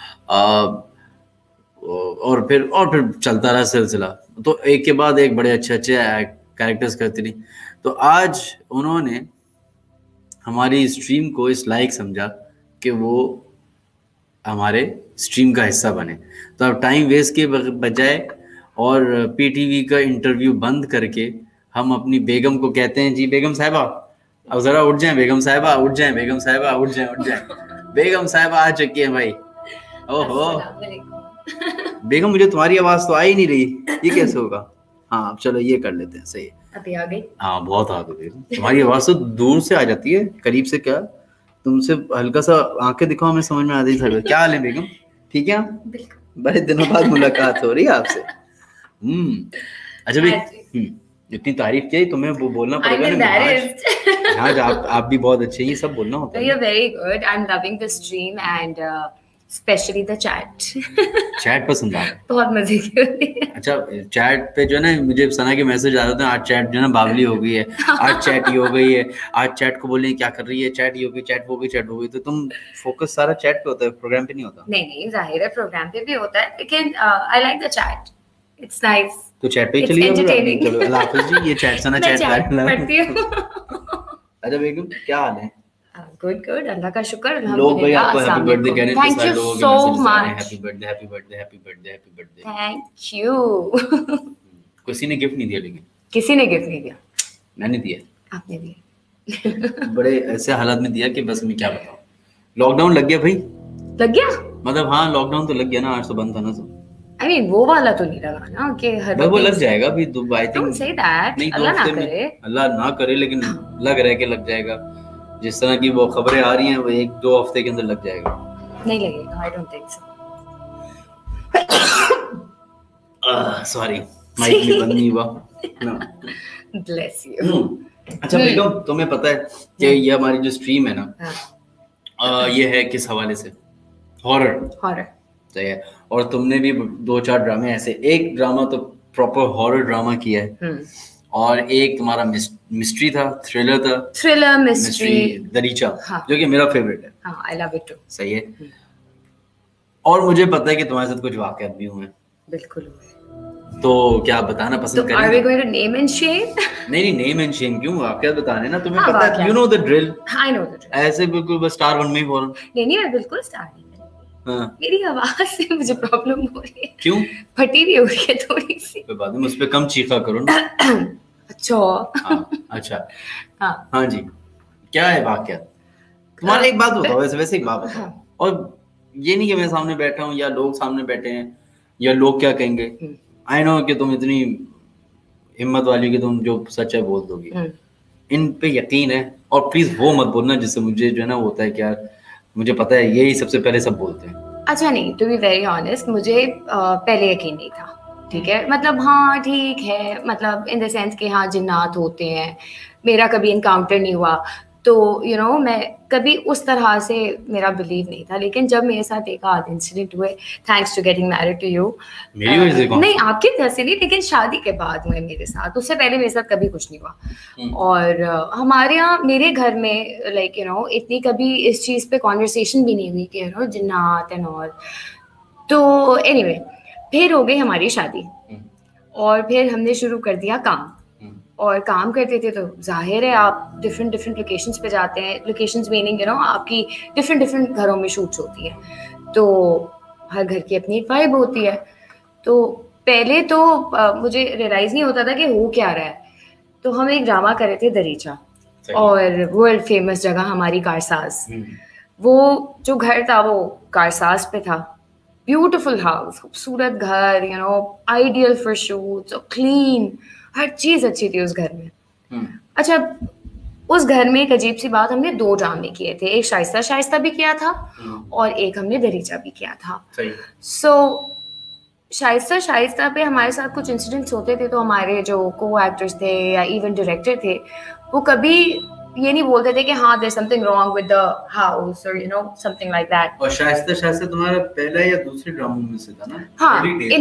और फिर चलता रहा सिलसिला, तो एक के बाद एक बड़े अच्छे कैरेक्टर्स करती रही। तो आज उन्होंने हमारी स्ट्रीम को इस लायक समझा कि वो हमारे स्ट्रीम का हिस्सा बने। तो अब टाइम वेस्ट के बजाय और पीटीवी का इंटरव्यू बंद करके हम अपनी बेगम को कहते हैं, जी बेगम साहिबा अब जरा उठ जाएं, बेगम साहिबा उठ जाएं, बेगम साहिबा उठ जाएं, उठ जाएं। बेगम साहिबा आ चुकी है भाई। ओहो बेगम मुझे तुम्हारी आवाज तो आ ही नहीं रही, ये कैसे होगा? हाँ चलो ये कर लेते हैं, सही है। अभी आ गई? हाँ बहुत आ गई बेगम, तुम्हारी आवाज तो दूर से आ जाती है, करीब से क्या, तुमसे हल्का सा आंखें दिखाओ, हमें समझ में आ रही है। क्या हाल है बेगम, ठीक है? बिल्कुल। बड़े दिनों बाद मुलाकात हो रही है आपसे। अच्छा भाई, इतनी तारीफ की तुम्हें वो बोलना पड़ेगा ना। आज आप भी बहुत अच्छे, ये सब बोलना होता है। You're very good. I'm loving the stream and especially the chat. Chat पसंद आ रहा है, बहुत मजे की होती है। अच्छा चैट पे जो है ना, मुझे सना के मैसेज आ जाते हैं, आज चैट जो है ना बावली हो गई है, आज चैट ये हो गई है, आज चैट को बोले क्या कर रही है, चैट ये हो गई, चैट हो गई, चैट हो गई। तो तुम फोकस सारा चैट पे होता है, प्रोग्राम पे नहीं होता? नहीं जाहिर है प्रोग्राम पे भी होता है, लेकिन I like the chat, it's nice. तो चैट पे चलिए, चलो अल्लाह हाफिज़ जी, ये चैट सना चैट पढ़ती हूँ। अच्छा बेगम क्या हाल है? गुड अल्लाह का शुक्र, लोग भाई आपको हैप्पी बर्थडे कहने हैं, thank you so much. Happy birthday happy birthday happy birthday happy birthday. Thank you. किसी ने गिफ्ट नहीं दिया, लेकिन किसी ने गिफ्ट नहीं दिया। मैंने दिया। आपने दिया? बड़े ऐसे हालात में दिया कि बस मैं क्या बताऊं। लॉकडाउन लग गया भाई। लग गया मतलब हाँ लॉकडाउन तो लग गया ना, आज तो बंद था ना सब। I mean, वो वाला तो नहीं लगा ना कि हर वो लग जाएगा अभी, I think. Don't say that. अल्लाह ना करे। अल्लाह ना करे, लेकिन लग रहा है कि लग जाएगा। जिस तरह की वो खबरें आ रही हैं, वो 1-2 हफ्ते के अंदर लग जाएगा। नहीं लगेगा, I don't think so. Sorry mic में बंद नहीं हुआ। Bless you. अच्छा बेगम, तुम्हें पता है कि ये हमारी जो स्ट्रीम है ना, ये है किस हवाले से? हॉरर। सही है। और तुमने भी 2-4 ड्रामे ऐसे, एक ड्रामा तो प्रॉपर हॉरर ड्रामा किया है, और एक तुम्हारा मिस्ट्री था, थ्रिलर मिस्ट्री दरीचा, जो कि मेरा फेवरेट है। हाँ, I love it too. सही है। और मुझे पता है कि तुम्हारे साथ कुछ वाकयात भी हुए हैं। बिल्कुल। तो क्या बताना पसंद करेंगे? Are we going to name and shame? नहीं नेम एंड शेम क्यों, वाकयात बताने ना। तुम्हें पता है, you know the drill. I know the drill. ऐसे बिल्कुल बस स्टार 1 में ही फौरन। नहीं मैं बिल्कुल स्टार नहीं। हाँ। मेरी आवाज से मुझे प्रॉब्लम हो रही है। क्यों? फटी भी हो रही है थोड़ी सी। कोई बात नहीं, उस पे कम चीखा करो ना। अच्छा। अच्छा हाँ जी, क्या है वाकयात तुम्हारा? एक बात बताओ, वैसे एक बात बताओ। और ये नहीं कि मैं सामने बैठा हूँ या लोग सामने बैठे हैं या लोग क्या कहेंगे। आई नो कि तुम इतनी हिम्मत वाली कि तुम जो सच है बोल दोगी, इन पे यकीन है। और प्लीज वो मत बोलना जिससे मुझे जो है ना होता है कि यार मुझे पता है यही सबसे पहले सब बोलते हैं। अच्छा नहीं, टू बी वेरी ऑनेस्ट, मुझे पहले यकीन नहीं था। ठीक है, मतलब हाँ ठीक है, मतलब इन द सेंस कि हाँ जिन्नात होते हैं, मेरा कभी इनकाउंटर नहीं हुआ, तो you know, मैं कभी उस तरह से मेरा बिलीव नहीं था। लेकिन जब मेरे साथ एक आध इंसिडेंट हुए, thanks to getting married to you, नहीं आपकी तरह से नहीं, लेकिन शादी के बाद हुए मेरे साथ, उससे पहले मेरे साथ कभी कुछ नहीं हुआ। और हमारे यहाँ मेरे घर में लाइक यू नो इतनी कभी इस चीज़ पे कॉन्वर्सेशन भी नहीं हुई कि यू नो जिन्नात एंड ऑल। तो एनीवे, फिर हो गई हमारी शादी और फिर हमने शुरू कर दिया काम। और काम करते थे तो जाहिर है आप डिफरेंट लोकेशंस पे जाते हैं, लोकेशंस मीनिंग यू नो आपकी डिफरेंट घरों में शूट्स होती है, तो हर घर की अपनी एक वाइब होती है। तो पहले तो मुझे रियलाइज़ नहीं होता था कि हो क्या रहा है। तो हम एक ड्रामा कर रहे थे दरीचा, और वर्ल्ड फेमस जगह हमारी कारसाज। वो जो घर था वो कारसाज पे था, ब्यूटिफुल हाउस, खूबसूरत घर, you know ideal for shoots, और क्लीन, हर चीज अच्छी थी उस घर में। अच्छा, उस घर में एक अजीब सी बात, हमने 2 ड्रामे किए थे, एक शाइस्ता भी किया था और एक हमने दरीचा भी किया था। सो शाइस्ता पे हमारे साथ कुछ इंसिडेंट्स होते थे, तो हमारे जो को एक्टर्स थे या इवन डायरेक्टर थे, वो कभी ये नहीं बोलते थे कि हाँ there something wrong with the house और you know something like that. और शाइस्ता तुम्हारा पहला या दूसरे ड्रामा में से था ना? हाँ,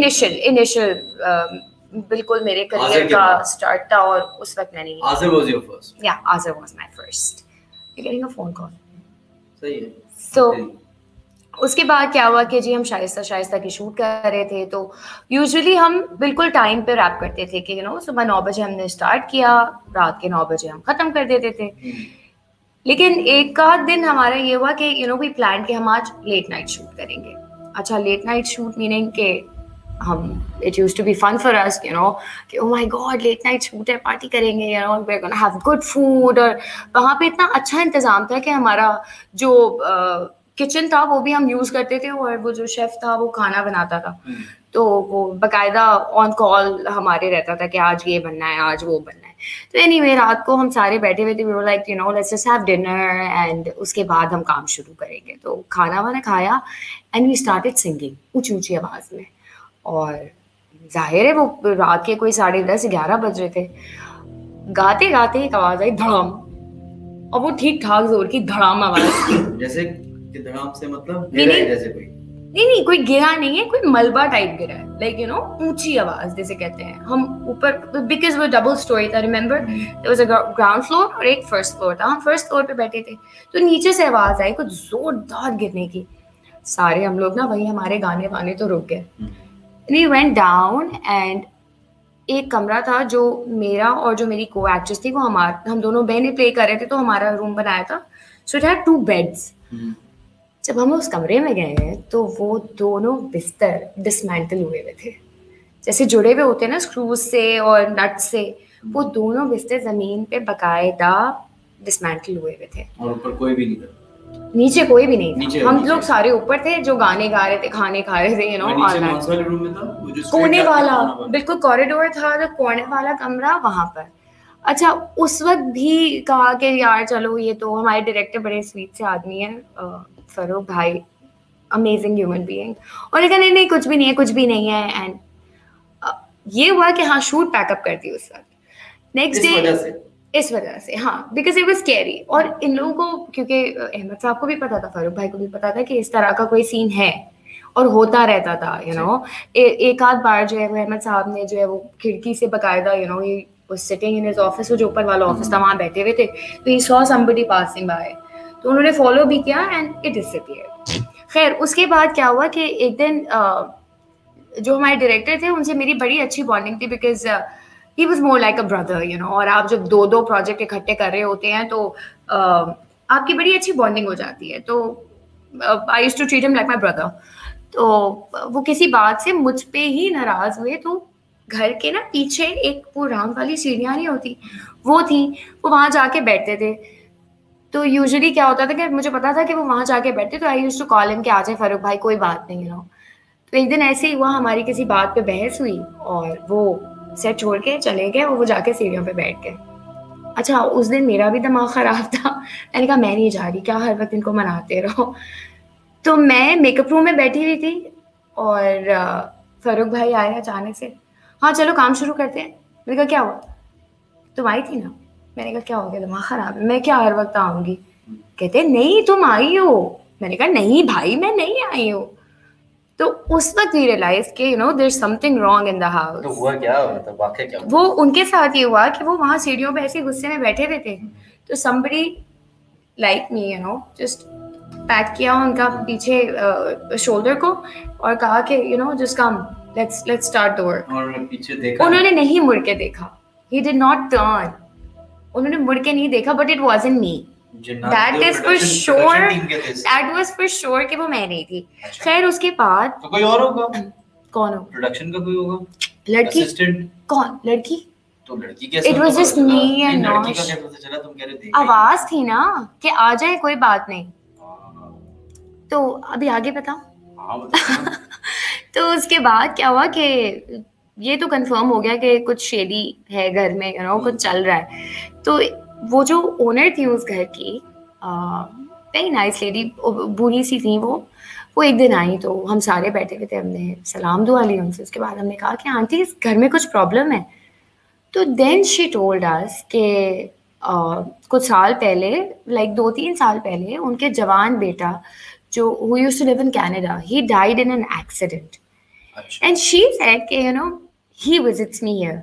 इनिशियल बिल्कुल मेरे करियर का स्टार्ट था, और उस वक्त मैंने आज़र वाज योर फर्स्ट? या Azar was my first. You getting a phone call? सही है। सो उसके बाद क्या हुआ कि जी हम शाइस्ता की शूट कर रहे थे, तो यूजुअली हम बिल्कुल टाइम पे रैप करते थे कि यू नो सुबह 9 बजे हमने स्टार्ट किया, रात के 9 बजे हम ख़त्म कर देते थे। लेकिन एक आध दिन हमारा ये हुआ कि यू नो वी प्लान कि हम आज लेट नाइट शूट करेंगे। अच्छा, लेट नाइट शूट मीनिंग के हम it used to be fun for us, you know कि oh my god late night shoot है, पार्टी करेंगे, you know we are gonna have good food. और वहाँ पे इतना अच्छा इंतज़ाम था कि हमारा जो किचन था वो भी हम यूज करते थे, और वो जो शेफ था वो खाना बनाता था, तो वो बकायदा ऑन कॉल हमारे रहता था कि आज ये बनना है, आज वो बनना है। तो एनीवे रात को हम सारे बैठे हुए थे, we were like you know let's just have dinner and उसके बाद हम काम शुरू करेंगे। तो खाना वाना खाया एंड वी स्टार्टेड सिंगिंग ऊंची ऊंची आवाज में, और जाहिर है वो रात के कोई 10:30-11 बज रहे थे। गाते गाते एक आवाज आई धड़ाम, और वो ठीक ठाक जोर की धड़ाम आवाज जैसे कि धड़ाम से मतलब नहीं जैसे कोई नहीं कोई गिरा नहीं है, कोई मलबा टाइप गिरा है, लाइक यू नो ऊंची आवाज जैसे कहते हैं हम ऊपर, बिकॉज वो डबल स्टोरी था, remember there was a ground floor और एक फर्स्ट फ्लोर था, हम फर्स्ट फ्लोर पे बैठे थे, तो नीचे से आवाज आई कुछ जोरदार गिरने की। सारे हम लोग ना वही हमारे गाने वाने तो रुक गए। वी वेंट डाउन एंड एक कमरा था जो मेरा और जो मेरी को एक्ट्रेस थी वो हम दोनों बहनें प्ले कर रहे थे, तो हमारा रूम बनाया था, सो इट हैड 2 बेड्स। जब हम उस कमरे में गए तो वो दोनों बिस्तर डिसमेंटल हुए हुए थे, जैसे जुड़े हुए होते हैं ना स्क्रूज से और नट से, वो दोनों बिस्तर जमीन पे बकायदा डिसमेंटल हुए हुए थे, और ऊपर कोई भी नहीं था, नीचे कोई भी नहीं था। हम लोग सारे ऊपर थे जो गाने गा रहे थे, खाने खा रहे थे, यू नो कोने वाला, बिल्कुल कॉरिडोर था, जो कोने वाला कमरा वहां पर। अच्छा, उस वक्त भी कहा कि यार चलो, ये तो हमारे डायरेक्टर बड़े स्वीट से आदमी है, फरूक भाई, अमेजिंग ह्यूमन बीइंग, और लेकिन नहीं कुछ भी नहीं है, कुछ भी नहीं है। एंड ये हुआ कि हाँ शूट पैकअप कर दी उस वक्त, नेक्स्ट डे इस वजह से, हाँ, बिकॉज इट वाज स्कैरी। और इन लोगों को, क्योंकि अहमद साहब को भी पता था, फारूक भाई को भी पता था कि इस तरह का कोई सीन है और होता रहता था, यू नो। एक आध बार जो है वो अहमद साहब ने जो है वो खिड़की से बकायदा, you know, he was sitting in his office, जो ऊपर वाला ऑफिस था वहाँ बैठे हुए थे, तो he saw somebody passing by, तो उन्होंने फॉलो भी किया एंड इट डिसअपीयर्ड। खैर उसके बाद क्या हुआ कि एक दिन जो हमारे डायरेक्टर थे उनसे मेरी बड़ी अच्छी बॉन्डिंग थी, because he was more like a brother, you know. और आप जब 2 प्रोजेक्ट इकट्ठे कर रहे होते हैं तो आपकी बड़ी अच्छी बॉन्डिंग हो जाती है, तो I used to treat him like my brother. तो वो किसी बात से मुझ पे ही नाराज हुए, तो घर के ना पीछे एक वो राउंड वाली सीढ़ियाँ नहीं होती, वो थी, वो वहाँ जाके बैठते थे। तो यूजुअली क्या होता था कि मुझे पता था कि वो वहाँ जाके बैठते, तो I used to call him कि आ जाए फारूक भाई, कोई बात नहीं, यू नो। तो एक दिन ऐसे ही हुआ, हमारी किसी बात पे बहस हुई और वो सेट छोड़ के चले गए और वो जाके सीढ़ियों पे बैठ गए। अच्छा, उस दिन मेरा भी दिमाग खराब था, मैंने कहा मैं नहीं जा रही, क्या हर वक्त इनको मनाते रहो। तो मैं मेकअप रूम में बैठी हुई थी और फारूक भाई आए अचानक से, हाँ चलो काम शुरू करते हैं। मैंने कहा क्या हुआ, तुम आई थी ना। मैंने कहा क्या हो गया, दिमाग खराब है, मैं क्या हर वक्त आऊंगी। कहते नहीं तुम आई हो। मैंने कहा नहीं भाई मैं नहीं आई हूँ। तो उस वक्त ही रियलाइज कि you know there is something wrong in the house. तो हुआ क्या, मतलब वाकया क्या हुआ? वो उनके साथ ये हुआ कि वो वहाँ सीढ़ियों पे ऐसे गुस्से में बैठे हुए थे, तो somebody like me, you know, just pack किया उनका पीछे शोल्डर को और कहा कि you know just come, let's start the work. और पीछे देखा, उन्होंने नहीं मुड़ के देखा, he did not turn, उन्होंने मुड़ के नहीं देखा, but it wasn't me. That is for sure, that was for sure कि वो मैं नहीं थी। खैर उसके बाद तो कोई और होगा। कौन हो? प्रोडक्शन का कोई होगा, लड़की। असिस्टेंट। कौन लड़की? तो लड़की कैसे? It was just me and लड़की Nosh. का कैसे पता चला? तुम कह रहे थे आवाज थी ना कि आ जाए कोई बात नहीं। तो अभी आगे बताओ। हाँ बताओ। तो उसके बाद क्या हुआ कि ये तो कंफर्म हो गया कि कुछ शेडी है घर में, यू नो, कुछ चल रहा है। तो वो जो ओनर थी उस घर की, वेरी नाइस लेडी, बूढ़ी सी थी वो एक दिन आई, तो हम सारे बैठे हुए थे, हमने सलाम दुआ ली उनसे। उसके बाद हमने कहा कि आंटी इस घर में कुछ प्रॉब्लम है। तो देन शी टोल्ड अस कि कुछ साल पहले, लाइक 2-3 साल पहले, उनके जवान बेटा जो who used to live in Canada, he died in an accident. And she said कि you know he visits me here.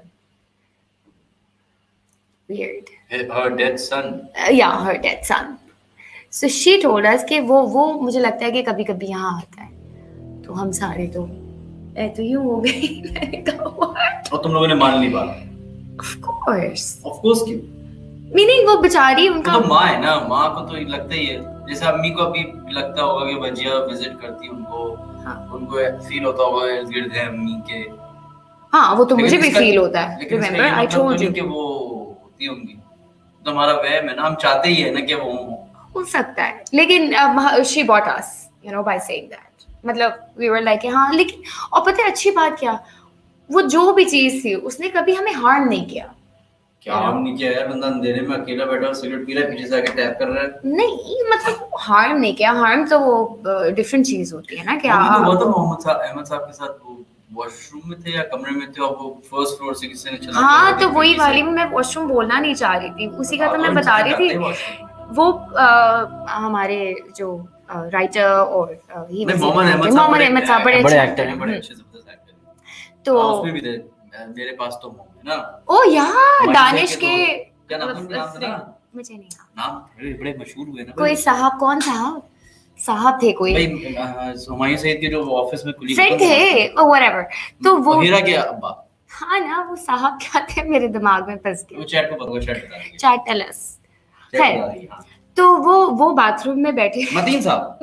Weird. Her dead son. Yeah, her dead son. So she told us कि वो मुझे लगता है कि कभी कभी यहाँ आता है। तो हम सारे तो तो यूं हो गए। मैंने कहा what? और तुम लोगों ने मान ली बात? Of course. Of course क्यों? मीनिंग वो बेचारी, उनका तो माँ है ना, माँ को तो लगता ही है, जैसे अम्मी को अभी लगता होगा कि बजिया विजिट करती उनको, हाँ। उनको फील होता होगा इर्द गिर्द है अम्मी के। हाँ वो तो मुझे भी फील होता है। Remember I told you कि वो होती होंगी, तो हमारा वहम है ना, हम चाहते ही है ना कि वो हो सकता है, लेकिन she bought us, you know, by saying that. मतलब we were like हाँ, लेकिन और पता है अच्छी बात क्या, वो जो भी चीज थी उसने कभी हमें हार्म नहीं किया। क्या हार्म नहीं किया यार, बंदा अंधेरे में अकेला बैठा और सिगरेट पी रहा है, पीछे से आके टैप कर रहा है। नहीं मतलब हार्म नहीं किया, हार्म तो वो डिफरेंट चीज होती है ना। क्या वो तो मोहम्मद साहब अहमद साहब के साथ वो वॉशरूम में थे या कमरे में थे और वो फर्स्ट फ्लोर से किसी ने चला दिया। हाँ तो वही वाली मैं वॉशरूम बोलना नहीं चाह रही थी, उसी का तो मैं बता रही थी। वो हमारे जो राइटर और मोहम्मद अहमद साहब बड़े एक्टर हैं, बड़े अच्छे जबरदस्त एक्टर हैं। तो उसमें भी थे मेरे पास तो ना, ओ यार दानिश के क्या नाम था, मुझे नहीं नाम बड़े मशहूर हुए ना, कोई साहब, कौन साहब थे कोई, हुमायूं सईद के जो ऑफिस में कुलीग फ्रेंड थे व्हाटएवर, तो वो हीरा के अब्बा, हाँ ना, वो साहब क्या थे मेरे दिमाग में फंस गया, वो चैट को पता, चैट टेलस है। तो वो बाथरूम में बैठे, मतीन साहब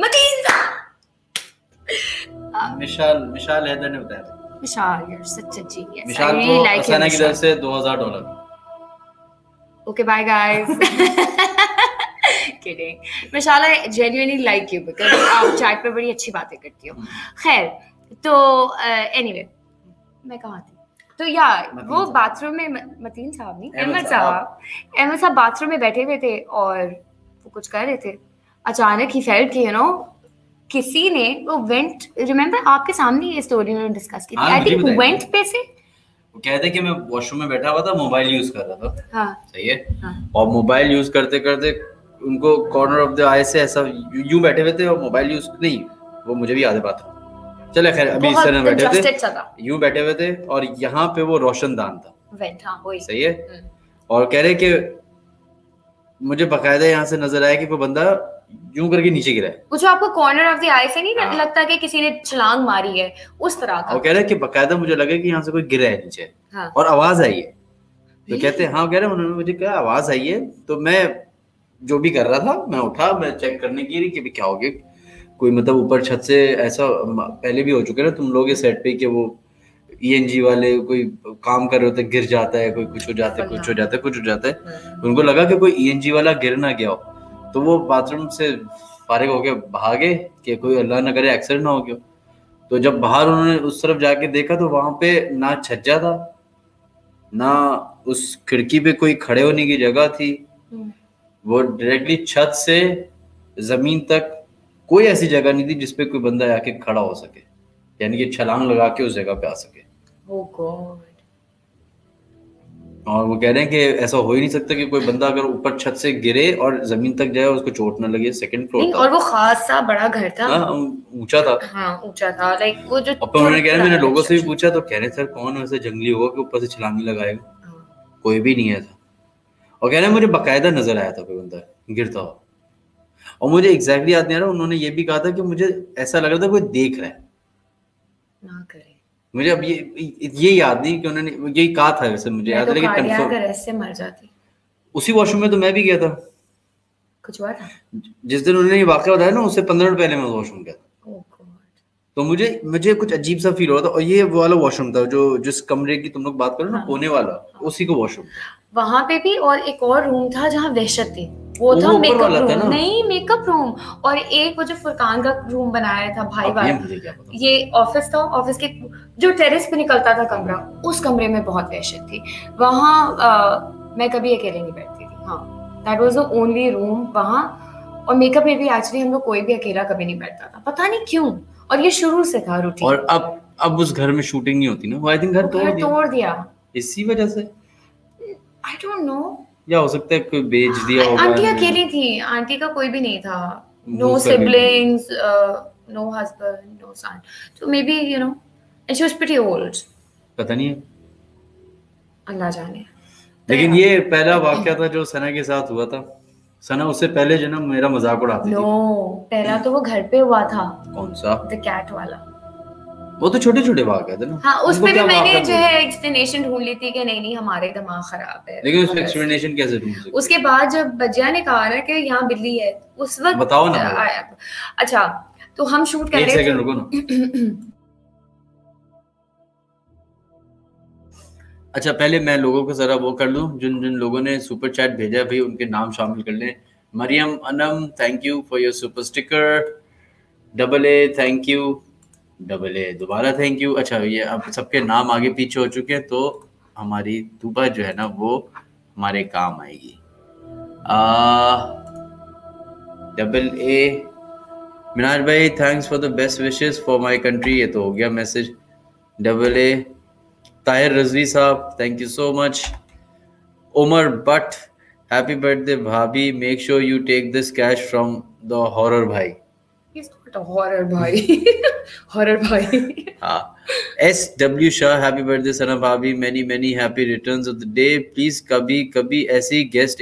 मिशाल हैदर ने बताया, मिशाल यार सच अच्छी है, मिशाल को सना की तरफ से $2000। Okay bye guys, kidding. Mishal I genuinely like you because आप चैट पे बड़ी अच्छी बातें करती हो। खैर तो एनीवे मैं कहाँ थी, तो यार वो बाथरूम में मतीन साहब नहीं, अहमद साहब बाथरूम में बैठे हुए थे और वो कुछ कर रहे थे। अचानक ही फेल्ट कि यू नो किसी ने वो वेंट, रिमेंबर आपके सामने ये स्टोरी उन्होंने डिस्कस की थी, आई थिंक वेंट पे से वो कहते कि मैं वॉशरूम में बैठा हुआ था, मोबाइल यूज कर रहा था। हाँ सही है। हाँ। और मोबाइल यूज करते करते उनको कॉर्नर ऑफ द आई से ऐसा यूं बैठे हुए थे और मोबाइल यूज नहीं, वो मुझे भी याद है बात, चले खैर अभी इस तरह बैठे थे, यूं बैठे हुए थे और यहाँ पे वो रोशनदान था, वेंट, हाँ वही सही है। और कह रहे कि मुझे बकायदा यहाँ से नजर आया कि वो बंदा यूं करके नीचे गिरा है, कुछ आपको कॉर्नर ऑफ द आई से नहीं लगता कि किसी ने छलांग मारी है उस तरह का। वो कह रहे कि बकायदा मुझे लगा कि यहाँ से कोई गिरा है नीचे। हाँ। और आवाज आई है, तो कहते हैं हाँ, कह रहे उन्होंने मुझे क्या आवाज आई है, तो मैं जो भी कर रहा था मैं उठा, मैं चेक करने की रही कि क्या हो गया, कोई मतलब ऊपर छत से ऐसा पहले भी हो चुके ना तुम लोग सेट पे कि वो ईएनजी वाले कोई काम कर रहे होते, गिर जाता है कोई, कुछ हो जाता है, उनको लगा कि कोई ईएनजी वाला गिर ना गया हो, तो वो बाथरूम से फारिग होके भागे कि कोई अल्लाह ना करे एक्सीडेंट ना हो गया। तो जब बाहर उन्होंने उस तरफ जाके देखा तो वहां पे ना छज्जा था, ना उस खिड़की पे कोई खड़े होने की जगह थी, वो डायरेक्टली छत से जमीन तक कोई ऐसी जगह नहीं थी जिसपे कोई बंदा आके खड़ा हो सके, यानी कि छलांग लगा के उस जगह पे आ सके। Oh God. और वो कह रहे हैं कि ऐसा हो ही नहीं सकता कि कोई बंदा अगर ऊपर छत से गिरे और जमीन तक जाए उसको चोट ना लगे। सेकंड फ्लोर था और वो खासा बड़ा घर था, ऊंचा था, हाँ ऊंचा था, लाइक वो जो उन्होंने कह रहे मैंने लोगों से भी पूछा तो कह रहे सर कौन वैसे जंगली होगा कि ऊपर से छलांग लगाएगा, कोई भी नहीं है था। और कह रहे मुझे बकायदा नजर आया था कोई बंदा गिरता हुआ, और मुझे एग्जैक्टली याद नहीं आ रहा, उन्होंने ये भी कहा था कि मुझे ऐसा लग रहा था कोई देख रहा है, ना करे। मुझे अब ये याद नहीं कि उन्होंने यही कहा था, वैसे मुझे याद है लेकिन कंफर्म ऐसे मर जाती। उसी वॉशरूम में तो मैं भी गया था, कुछ हुआ था जिस दिन उन्होंने ये वाकया बताया ना, उससे 15 मिनट पहले मैं वॉशरूम गया था। तो मुझे कुछ अजीब सा फील हो रहा था, और ये वो वाला वॉशरूम था जो जिस कमरे की तुम लोग बात करो ना, कोने वाला, उसी को वॉशरूम वहां पे भी। और एक और रूम था जहाँ वहशत थी, वो था मेकअप रूम, नहीं मेकअप रूम, और एक वो जो फुरकान का रूम बनाया था भाई वाला, ये ऑफिस था, ऑफिस के जो टेरेस पे निकलता था कमरा, उस कमरे में बहुत वहशत थी। वहाँ मैं कभी अकेले नहीं बैठती थी, हाँ that was the only room वहाँ। और मेकअप में भी एक्चुअली हम लोग कोई भी अकेला कभी नहीं बैठता था, पता नहीं क्यों, और ये शुरू से था रूटीन। और अब उस घर में शूटिंग नहीं होती ना, वो आई थिंक घर तोड़ दिया इसी वजह से, आई डोंट नो, या हो सकता है कोई बेच दिया होगा। आंटी अकेली थी, आंटी का कोई भी नहीं था, no siblings, no husband, no son, तो maybe you know and she was pretty old, पता नहीं है, अल्लाह जाने। लेकिन ये पहला वाकया था जो सना के साथ हुआ था। सना उससे पहले जो ना मेरा मजाक उड़ाती थी। नो, पहला तो वो घर पे हुआ था। कौन सा? द कैट वाला। वो तो छोटे छोटे वाकया थे ना। हाँ, उस पे भी मैंने जो है एक्सप्लेनेशन ढूंढ ली थी कि नहीं हमारे दिमाग खराब है। लेकिन उसमें एक्सप्लेनेशन कैसे ढूंढ सकते? उसके बाद जब बजिया ने कहा ना कि यहाँ बिल्ली है, उस वक्त बताओ ना। अच्छा तो हम शूट कर रहे थे। एक सेकंड रुको ना। अच्छा पहले मैं लोगों को जरा वो कर लूं, जिन जिन लोगों ने सुपर चैट भेजा है भाई उनके नाम शामिल कर लें। Mariam Anam, thank you for your super sticker. Double A thank you, double A दोबारा थैंक यू। अच्छा, ये अब सबके नाम आगे पीछे हो चुके हैं तो हमारी तूबा जो है ना वो हमारे काम आएगी। डबल ए मिनाज भाई, thanks for the best wishes for my country, ये तो हो गया message. Double A Tahir Rizvi साहब, thank you so much. Umar Butt, happy birthday भाभी, make sure you take this cash from the horror भाई। He's not a horror भाई। horror भाई। हाँ, SW Shah, happy birthday Sana भाभी, many many happy returns of the day. Please कभी कभी ऐसी गेस्ट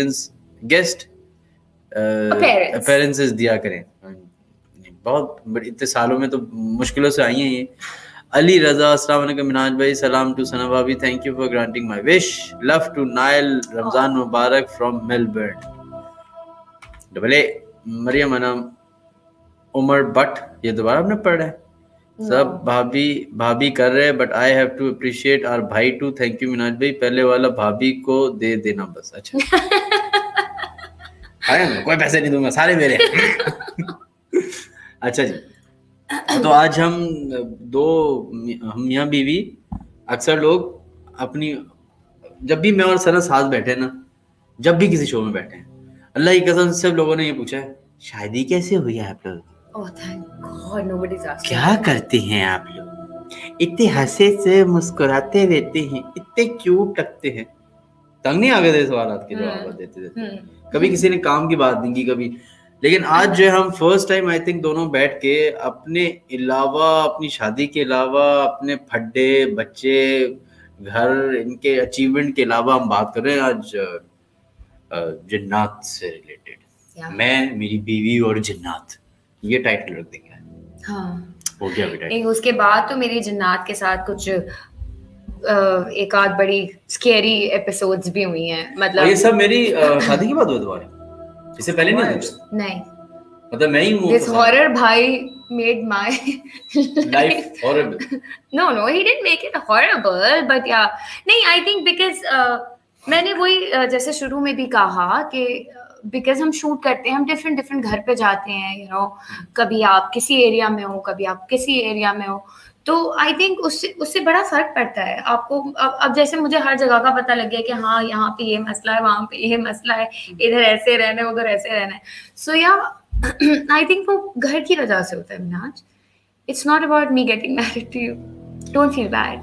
अपीयरेंसेस दिया करें। बहुत इतने सालों में तो मुश्किलों से आई हैं ये। अली रजा, अस्सलाम वालेकुम मिनाज भाई, सलाम टू सना भाभी, thank you for granting my wish, love to Nail, Ramzan मुबारक from Melbourne. Double A Mariam Anam, Umar Butt, ये दोबारा आपने पढ़ा है। सब भाभी कर रहे हैं, but I have to appreciate our भाई टू, थैंक यू मिनाज भाई, पहले वाला भाभी को दे देना बस। अच्छा कोई पैसे नहीं दूंगा, सारे मेरे। अच्छा जी, तो आज हम मियाँ बीवी, अक्सर लोग अपनी, जब भी मैं और सना साथ बैठे ना, जब भी किसी शो में बैठे हैं, अल्लाह की कसम सब लोगों ने ये पूछा है, शादी कैसे हुई है आप लोग? Oh, thank God, nobody's asking. क्या करते हैं आप लोग? इतने हंसे से मुस्कुराते रहते हैं, इतने क्यूट लगते हैं। तंग नहीं आ गए थे सवाल के जवाब देते। कभी किसी ने काम की बात नहीं की कभी, लेकिन आज जो हम फर्स्ट टाइम आई थिंक दोनों बैठ के अपने अलावा, अपनी शादी के अलावा, अपने फड्डे बच्चे घर, इनके अचीवमेंट के अलावा हम बात कर रहे हैं आज जिन्नात से रिलेटेड। मैं, मेरी बीवी और जिन्नात, ये टाइटल रख देंगे। हाँ, हो गया बेटा। नहीं, उसके बाद तो मेरी जिन्नात के साथ कुछ एक आध बड़ी स्केरी एपिसोड्स भी हुई हैं। मतलब ये सब मेरी शादी की बात हुई तुम्हारी? इससे पहले नहीं, मतलब मैं ही हूँ। This horror भाई made my life horrible. No, he didn't make it horrible, but yeah, नहीं, I think because मैंने वही जैसे शुरू में भी कहा कि बिकॉज हम शूट करते हैं, हम डिफरेंट घर पे जाते हैं, कभी आप किसी एरिया में हो, कभी आप किसी एरिया में हो, तो आई थिंक उससे बड़ा फर्क पड़ता है आपको। अब जैसे मुझे हर जगह का पता लग गया कि हाँ यहाँ पे ये मसला है, वहाँ पे ये मसला है, इधर ऐसे रहना है, उधर ऐसे रहना है। सो या आई थिंक वो घर की वजह से होता है Minaj. It's not about me getting married to you, don't feel bad.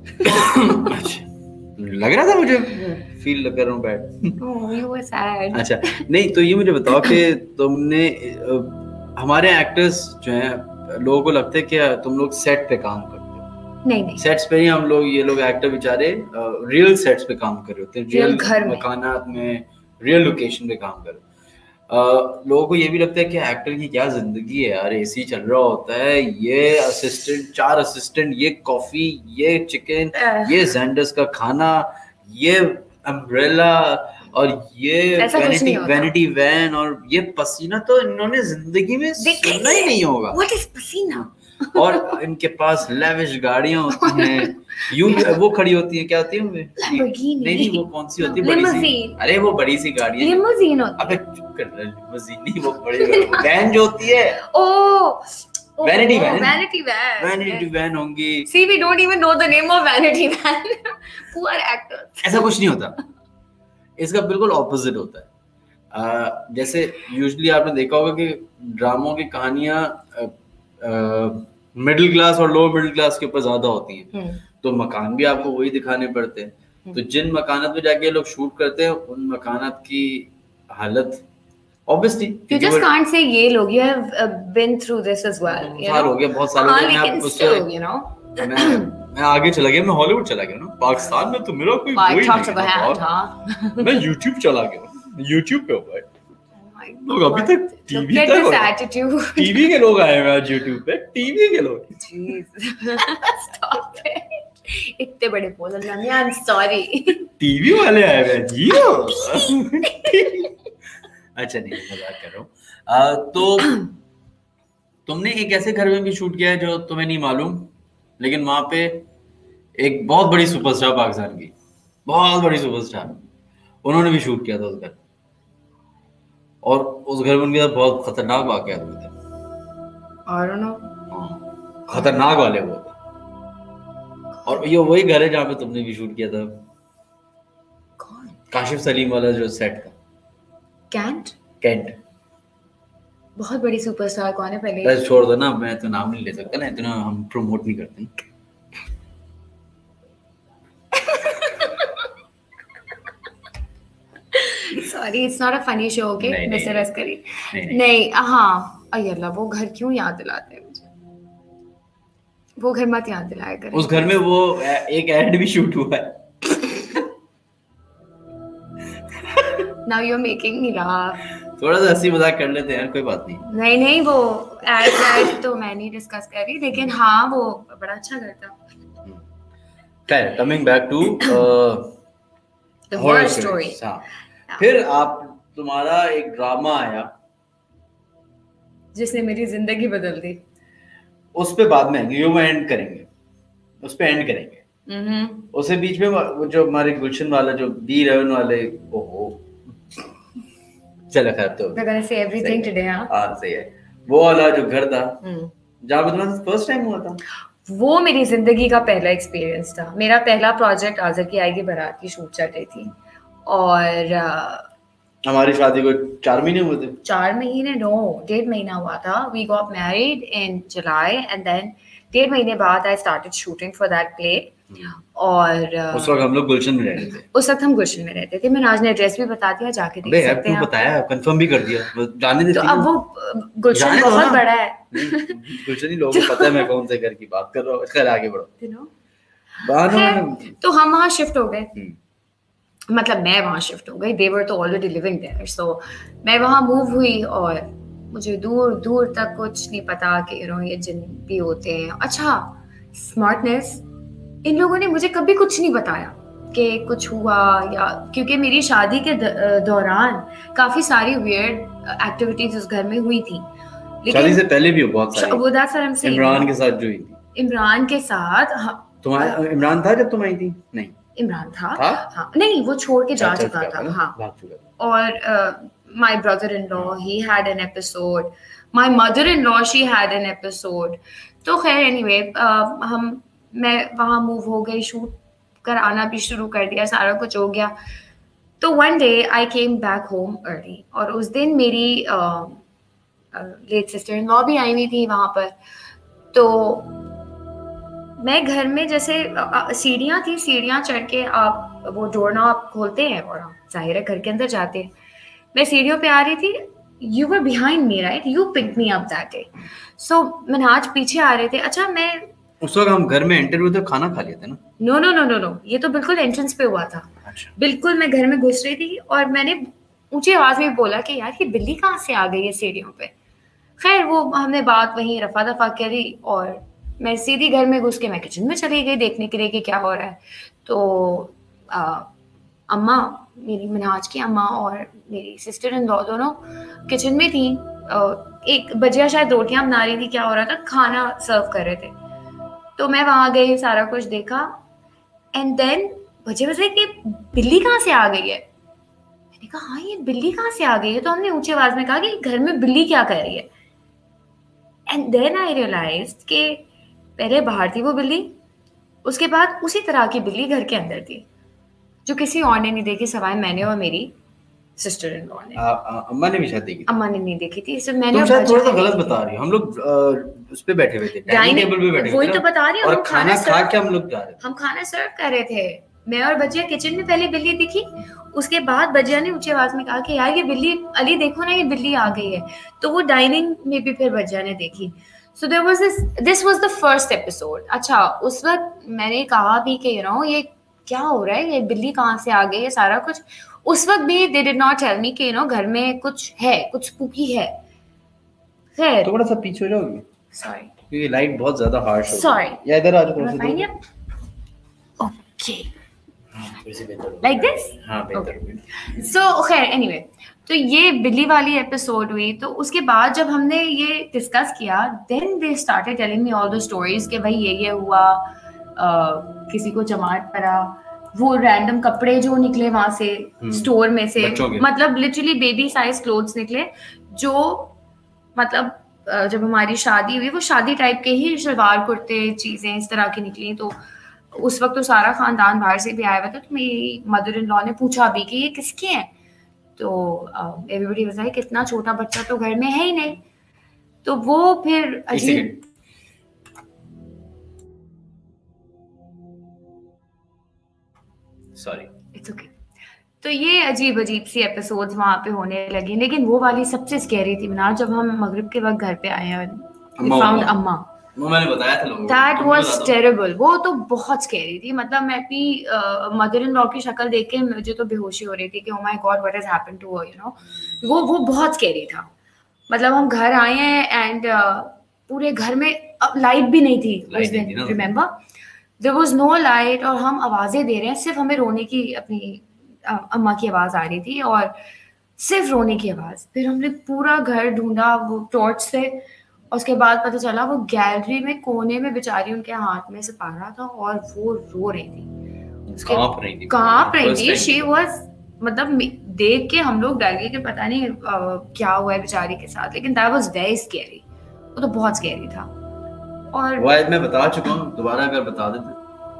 लग रहा था मुझे, फील कर रहा हूँ bad. Oh, you were sad. अच्छा, नहीं तो ये मुझे बताओ कि तुमने, हमारे एक्टर्स जो हैं, लोगों को लगता है कि तुम लोग सेट पे काम करते हो। नहीं, सेट्स पे ही हम लोग, ये लोग एक्टर बेचारे रियल सेट्स पे काम कर रहे होते हैं, रियल मकानात में, रियल लोकेशन पे काम कर रहे। लोगों को ये भी लगता है कि एक्टर की क्या जिंदगी है यार, एसी चल रहा होता है, ये असिस्टेंट, 4 असिस्टेंट, ये कॉफी, ये चिकन, ये ज़ेंडस का खाना, ये अम्ब्रेला, और ये वैनिटी वैन, और ये पसीना तो इन्होंने जिंदगी में सुना ही नहीं होगा। What is पसीना? और इनके पास लेविश गाड़ियां होती हैं, यूं वो खड़ी होती है, क्या होती है नहीं, वो कौन सी होती है, बड़ी सी, अरे वो बड़ी सी गाड़ी है, लिमोजीन होती है। अबे चुप कर, लिमोजीन नहीं, वो बड़ी वैन जो होती है, वैनिटी वैन होंगी। See, we don't even know the name of vanity van. Poor actors. ऐसा कुछ नहीं होता, इसका बिल्कुल ऑपोजिट होता है। जैसे यूजुअली आपने देखा होगा कि ड्रामों की कहानियां मिडिल क्लास और लोअर मिडिल क्लास के ऊपर ज्यादा होती हैं, तो मकान भी आपको वही दिखाने पड़ते हैं। तो जिन मकानात में जाके लोग शूट करते हैं, उन मकानात की हालत obviously you just can't say ये लोग, you have been through this as well, साल हो गया, बहुत साल हो गए। मैं आगे चला गया, मैं हॉलीवुड चला गया ना, पाकिस्तान में तो मेरा कोई वही नहीं था। मैं यूट्यूब चला गया, यूट्यूब पे भाई लोग अभी तक टीवी के लोग आए हैं आज यूट्यूब पे, टीवी के लोग। इतने बड़े बोल रहे हैं, आई एम सॉरी, टीवी वाले आए हैं जी। अच्छा, नहीं मजाक कर रहा हूँ। तो तुमने एक ऐसे घर में भी शूट किया है जो तुम्हें नहीं मालूम, लेकिन वहां पे एक बहुत बड़ी सुपरस्टार, पाकिस्तान की बहुत बड़ी सुपरस्टार, उन्होंने भी शूट किया था उस घर। और उस घर में उनके साथ बहुत खतरनाक वाकयात हुए थे। I don't know. खतरनाक वाले वो थे। और ये वही घर है जहाँ पे तुमने भी शूट किया था। कौन? काशिफ सलीम वाला जो सेट था। कैंट। बहुत बड़ी सुपरस्टार कौन है पहले? बस छोड़ दो ना, मैं तो नाम नहीं ले सकता ना, इतना हम प्रमोट नहीं करते ना। Sorry, it's not a funny show, okay? नहीं, मिस्टर नहीं, अस्करी। नहीं। नहीं, हाँ, अय्यल्ला वो घर क्यों याद दिलाते हैं मुझे? वो घर मत याद दिलाया करें। उस घर में वो एक एड भी शूट हुआ है। Now you're making me laugh. थोड़ा सा हंसी मजाक कर लेते हैं यार, कोई बात नहीं। नहीं वो एड तो मैं नहीं डिस्कस कर रही, लेकिन हाँ वो बड़ा अच्छा करता। खैर, coming back to The horror story. फिर तुम्हारा एक ड्रामा आया जिसने मेरी जिंदगी बदल दी। उस पे बाद में एंड करेंगे, उस पे एंड करेंगे। उसके बीच में वो जो हमारे गुलशन वाला जो दी रेवन वाले, ओहो चलो खैर, तो we're gonna say everything today, हाँ सही है। वो वाला जो घर था जहाँ पे तुम्हारा फर्स्ट टाइम हुआ था, वो मेरी जिंदगी का पहला एक्सपीरियंस था। मेरा पहला प्रोजेक्ट आज़र की आएगी बारात की शूट चल रही थी, और हमारी शादी को 4 महीने हुए थे। 4 महीने नो, 1.5 महीना हुआ था। We got married in July and then 1.5 महीने बाद I started shooting for that play. और उस वक्त हम लोग गुलशन में रहते थे। उस वक्त हम गुलशन में रहते थे। मैंने आज ने एड्रेस भी बता दिया, जाके देख सकते हैं। बताया, कंफर्म भी कर दिया, जाने देती। तो अब वो गुलशन बहुत बड़ा है। गुलशनी लोगों को पता है मैं कौन से घर की बात कर रहा हूँ। खैर आगे बढ़ो। तो हम वहाँ शिफ्ट हो गए, मतलब मैं वहाँ शिफ्ट हो गई। दे वर तो ऑलरेडी लिविंग देयर, सो मैं वहाँ मूव हुई और मुझे दूर दूर तक कुछ नहीं पता कि ये जिन भी होते हैं। अच्छा, स्मार्टनेस, इन लोगों ने मुझे कभी कुछ नहीं बताया कि कुछ हुआ, या क्योंकि मेरी शादी के दौरान काफी सारी वियर्ड एक्टिविटीज उस घर में हुई थी। शादी से पहले भी बहुत सारी। इमरान के साथ जो हुई थी। इमरान के साथ, तुम्हारा इमरान था जब तुम आई थी? नहीं, इमरान था? हाँ, नहीं वो छोड़ के जा चुका था। हाँ, और my brother-in-law, he had an episode. My mother-in-law, she had an episode. तो खैर anyway, मैं वहाँ मूव हो गई, शूट कर आना भी शुरू कर दिया, सारा कुछ हो गया। तो one day I came back home early, और उस दिन मेरी लेट सिस्टर इन लॉ भी आई हुई थी वहाँ पर। तो मैं घर में जैसे सीढ़ियाँ थी, सीढ़ियाँ चढ़ के आप वो डोर नॉब खोलते हैं और आप जाहिर है घर के अंदर जाते हैं। मैं सीढ़ियों पे आ रही थी, you were behind me right, you pick me up that day. So Minhaj पीछे आ रहे थे। अच्छा, मैं उस वक्त हम घर में एंटर हुए थे, खाना खा लिया था ना? नो, ये तो बिल्कुल एंट्रेंस पे हुआ था। अच्छा। बिल्कुल मैं घर में घुस रही थी और मैंने ऊंची आवाज में बोला कि यार ये बिल्ली कहाँ से आ गई है सीढ़ियों पे। खैर वो हमने बात वहीं रफा दफा करी और मैं सीधी घर में घुस के मैं किचन में चली गई देखने के लिए कि क्या हो रहा है। तो अम्मा, मेरी मनहाज की अम्मा और मेरी सिस्टर इन लॉ दोनों किचन में थी। 1 बजे शायद रोटियां बना रही थी, क्या हो रहा था, खाना सर्व कर रहे थे। तो मैं वहां गई, सारा कुछ देखा, एंड देन वजह कि बिल्ली कहाँ से आ गई है। मैंने कहा हाँ ये बिल्ली कहाँ से आ गई है। तो हमने ऊंची आवाज में कहा कि घर में बिल्ली क्या कर रही है। एंड देन आई रियलाइज्ड कि पहले बाहर थी वो बिल्ली, उसके बाद उसी तरह की बिल्ली घर के अंदर थी जो किसी और ने नहीं देखी सिवाय मैंने और मेरी सिस्टर इन लॉ ने। अम्मा ने भी शायद देखी? अम्मा ने नहीं देखी थी। सिर्फ मैंने। तुम शायद थोड़ा सा गलत बता रही हो। हम लोग उस पे बैठे हुए थे, डाइनिंग टेबल पे बैठे हुए थे। वही तो बता रही हूँ। और खाना खा के हम लोग जा रहे थे। हम खाना सर्व कर रहे थे, मैं और बजिया किचन में। पहले बिल्ली दिखी, उसके बाद बजिया ने ऊंची आवाज में कहा कि यार ये बिल्ली, अली देखो ना ये बिल्ली आ गई है। तो वो डाइनिंग में भी फिर बजिया ने देखी। So there was this was the first episode. अच्छा, उस वक्त मैंने कहा भी कि ये क्या हो रहा है, ये बिल्ली कहाँ से आ गई है, सारा कुछ। उस वक्त भी they did not tell me कि घर में कुछ है, कुछ स्पूकी है। खैर थोड़ा सा पीछे हो जाओगी? Sorry, क्योंकि लाइट बहुत ज्यादा हार्श हो। Sorry, या इधर आ जाओ थोड़ा सा। Okay, like this? हाँ बेहतर। So खैर anyway, तो ये बिल्ली वाली एपिसोड हुई। तो उसके बाद जब हमने ये डिस्कस किया, then they started telling me all the stories कि भाई ये हुआ, किसी को चमाट पड़ा, वो रैंडम कपड़े जो निकले वहां से स्टोर में से, मतलब लिटरली बेबी साइज क्लोथ्स निकले, जो मतलब जब हमारी शादी हुई वो शादी टाइप के ही सलवार कुर्ते चीजें इस तरह की निकली। तो उस वक्त तो सारा खानदान बाहर से भी आया हुआ था, तो मेरी मदर इन लॉ ने पूछा भी कि ये किसके हैं, तो एवरीबॉडी वाज लाइक इतना छोटा बच्चा तो घर में है ही नहीं। तो वो फिर अजीब, सॉरी इट्स ओके। तो ये अजीब सी एपिसोड्स वहां पे होने लगी, लेकिन वो वाली सबसे स्कैरी थी ना, जब हम मगरिब के वक्त घर पे आए हैं, फाउंड अम्मा, वो मैंने बताया था लोगों को, दैट वाज टेरिबल। वो तो बहुत स्कैरी थी, मतलब मैं अपनी मदर इन लॉ की शक्ल देख के मुझे तो बेहोशी हो रही थी कि oh my god what has happened to her, you know. वो बहुत स्कैरी था। मतलब हम घर आए हैं एंड पूरे घर में लाइट भी नहीं थी उस दिन, remember there was no light, और हम आवाजें दे रहे हैं, सिर्फ हमें रोने की, अपनी अम्मा की आवाज आ रही थी और सिर्फ रोने की आवाज। फिर हमने पूरा घर ढूंढा वो टॉर्च से, उसके बाद पता चला वो गैलरी में कोने में बेचारी उनके हाथ में सितारा था और वो रो रही थी, कांप रही थी। शी वाज, मतलब देख के हम लोग डर गए कि पता नहीं क्या हुआ है बेचारी के साथ, लेकिन दैट वाज वेरी स्कैरी। वो तो बहुत स्कैरी था। और वो मैं बता चुका हूँ, दोबारा अगर बता देते।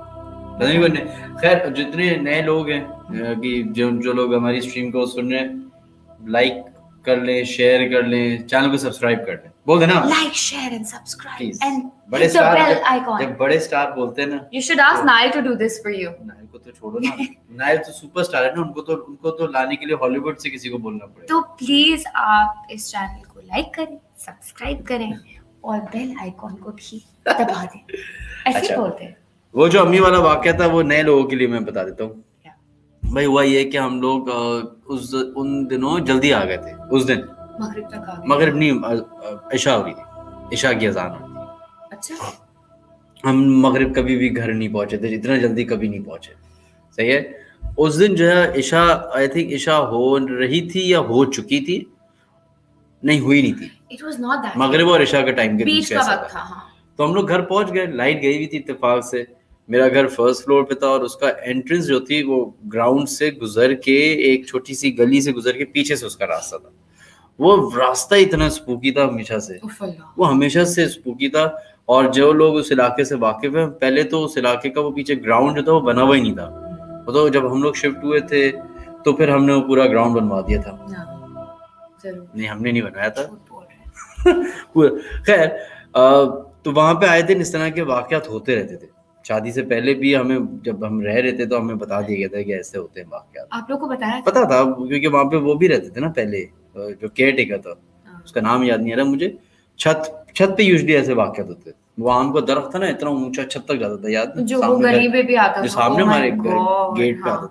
खैर जितने नए लोग हैं कि जो लोग हमारी स्ट्रीम को सुन रहे हैं, लाइक कर लें, शेयर कर लें, चैनल को सब्सक्राइब कर लें, बोल देना लाइक शेयर एंड सब्सक्राइब एंड बड़े स्टार जब बड़े स्टार बोलते हैं ना, you should ask Nail to do this for you. Nail को तो छोड़ो ना, नाइल तो सुपरस्टार है ना, उनको तो लाने के लिए हॉलीवुड से किसी को बोलना पड़ेगा। तो प्लीज आप इस चैनल को लाइक करें, सब्सक्राइब करें और बेल आइकॉन को भी दबा दें। ऐसे बोलते हैं। वो जो अम्मी वाला वाकया था वो नए लोगों के लिए मैं बता देता हूँ भाई। हुआ ये कि हम लोग उन दिनों जल्दी आ गए थे। उस दिन मगरिब तक आ गए। मगरिब नहीं, इशा हो रही थी, इशा की अजान हो रही थी। अच्छा। हम मगरिब कभी भी घर नहीं पहुंचे थे, इतना जल्दी कभी नहीं पहुंचे। सही है। उस दिन जो है इशा, आई थिंक इशा हो रही थी या हो चुकी थी, नहीं हुई नहीं थी। It was not that मगरिब और इशा के टाइम के बीच का वक्त था। हाँ। तो हम लोग घर पहुंच गए, लाइट गई हुई थी इत्तेफाक से। मेरा घर फर्स्ट फ्लोर पे था और उसका एंट्रेंस जो थी वो ग्राउंड से गुजर के एक छोटी सी गली से गुजर के पीछे से उसका रास्ता था। वो रास्ता इतना स्पूकी था हमेशा से, वो हमेशा से स्पूकी था। और जो लोग उस इलाके से वाकिफ हैं, पहले तो उस इलाके का वो पीछे ग्राउंड जो था वो बना हुआ ही नहीं था। तो जब हम लोग शिफ्ट हुए थे तो फिर हमने वो पूरा ग्राउंड बनवा दिया था। नहीं, हमने नहीं बनवाया था। खैर, तो वहां पे आए थे, इस तरह के वाकयात होते रहते थे। शादी से पहले भी हमें, जब हम रह रहे थे तो हमें बता दिया गया था कि ऐसे होते हैं वाकयात। आप लोग को पता था क्योंकि वहां पे वो भी रहते थे ना पहले, जो केयर टेकर था, उसका नाम याद नहीं आ रहा मुझे। छत पे यूजुअली ऐसे वाकयात होते थे। वो आम का दरख्त था ना, इतना ऊंचा छत तक जाता था, याद जो वो गली में भी आता था, जो सामने हमारे गेट पे आता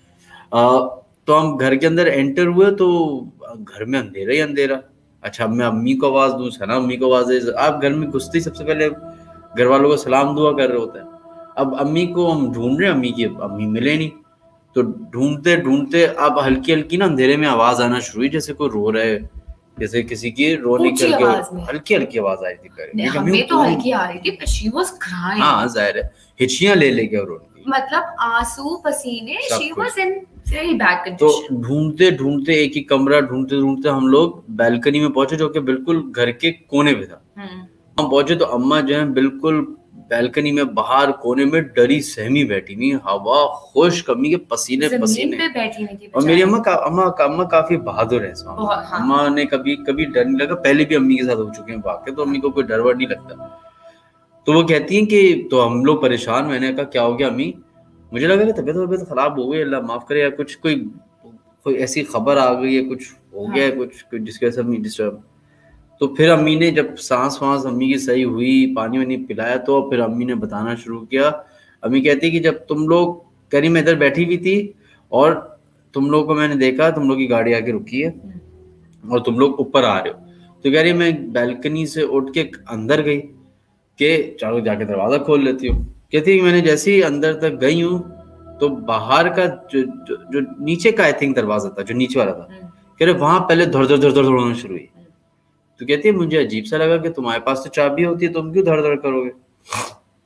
था। तो हम घर के अंदर एंटर हुए तो घर में अंधेरा ही अंधेरा। अच्छा, मैं अम्मी को आवाज दूं, सना अम्मी को आवाज है। आप घर में घुसते ही सबसे पहले घर वालों को सलाम दुआ कर रहे होते हैं। अब अम्मी को हम ढूंढ रहे हैं, अम्मी मिले नहीं। तो ढूंढते ढूंढते अब हल्की हल्की ना अंधेरे में आवाज आना शुरू हुई, जैसे कोई रो रहा है, जैसे किसी की रोने की हल्की हल्की आवाज आई थी। हमें तो हल्की आ रही थी, but she was crying। हाँ, जाहिर है, हिचियां ले लेके और रोने की, मतलब आंसू पसीने, she was in very bad condition। तो ढूंढते ढूंढते एक ही कमरा ढूंढते ढूंढते हम लोग बैल्कनी में पहुंचे, जो कि बिल्कुल घर के कोने पे था। हम पहुंचे तो अम्मा जो है बिल्कुल बैल्कनी में बाहर कोने में डरी सहमी बैठी हुई, हवा खुश्क, अम्मी के पसीने पसीने पे बैठी हुई थी। और मेरी अम्मा काफी बहादुर है। अम्मा ने कभी डर नहीं लगा। पहले भी अम्मी के साथ हो चुके हैं वाकई, तो अम्मी को कोई डर वर नहीं लगता। तो वो कहती हैं कि तो हम लोग परेशान। मैंने कहा क्या हो गया अम्मी? मुझे लगा कि तबीयत खराब हो गई, अल्लाह माफ करे, या कुछ कोई ऐसी खबर आ गई है, कुछ हो गया है, कुछ जिसकी वजह से अम्मी डिस्टर्ब। तो फिर अम्मी ने जब सांस अम्मी की सही हुई, पानी वानी पिलाया, तो फिर अम्मी ने बताना शुरू किया। अम्मी कहती कि जब तुम लोग करीब में इधर बैठी हुई थी और तुम लोग को मैंने देखा, तुम लोग की गाड़ी आके रुकी है और तुम लोग ऊपर आ रहे हो, तो कह रही मैं बैल्कनी से उठ के अंदर गई कि चलो जाके दरवाजा खोल लेती हूँ। कहती मैंने जैसे ही अंदर तक गई हूँ तो बाहर का जो नीचे का आई थिंक दरवाजा था, जो नीचे वाला था, कह रहे वहां पहले धड़ धड़ होना शुरू हुई। तो कहती है मुझे अजीब सा लगा कि तुम्हारे पास तो चाबी होती है, तुम क्यों धड़ धड़ करोगे?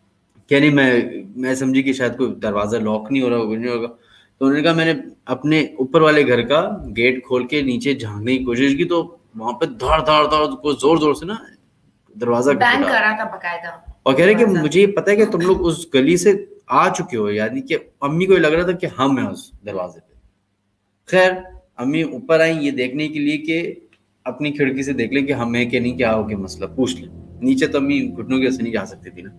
क्या नहीं, मैं समझी कि शायद कोई दरवाजा लॉक नहीं हो रहा, कुछ नहीं होगा। तो उन्होंने कहा मैंने अपने ऊपर वाले घर का गेट खोल के नीचे झांकने की कोशिश की, तो वहां पे धड़ धड़ धड़ को जोर जोर से ना दरवाजा बैंग कर रहा था बकायदा। और कह रहे कि मुझे ये पता है कि तुम लोग उस गली से आ चुके हो, यानी कि अम्मी को लग रहा था कि हम हैं उस दरवाजे पे। खैर अम्मी ऊपर आई ये देखने के लिए कि अपनी खिड़की से देख ले कि हम हैं कि नहीं, क्या हो गया मसला पूछ ले। नीचे तो अम्मी घुटनों के से नहीं जा सकती थी ना।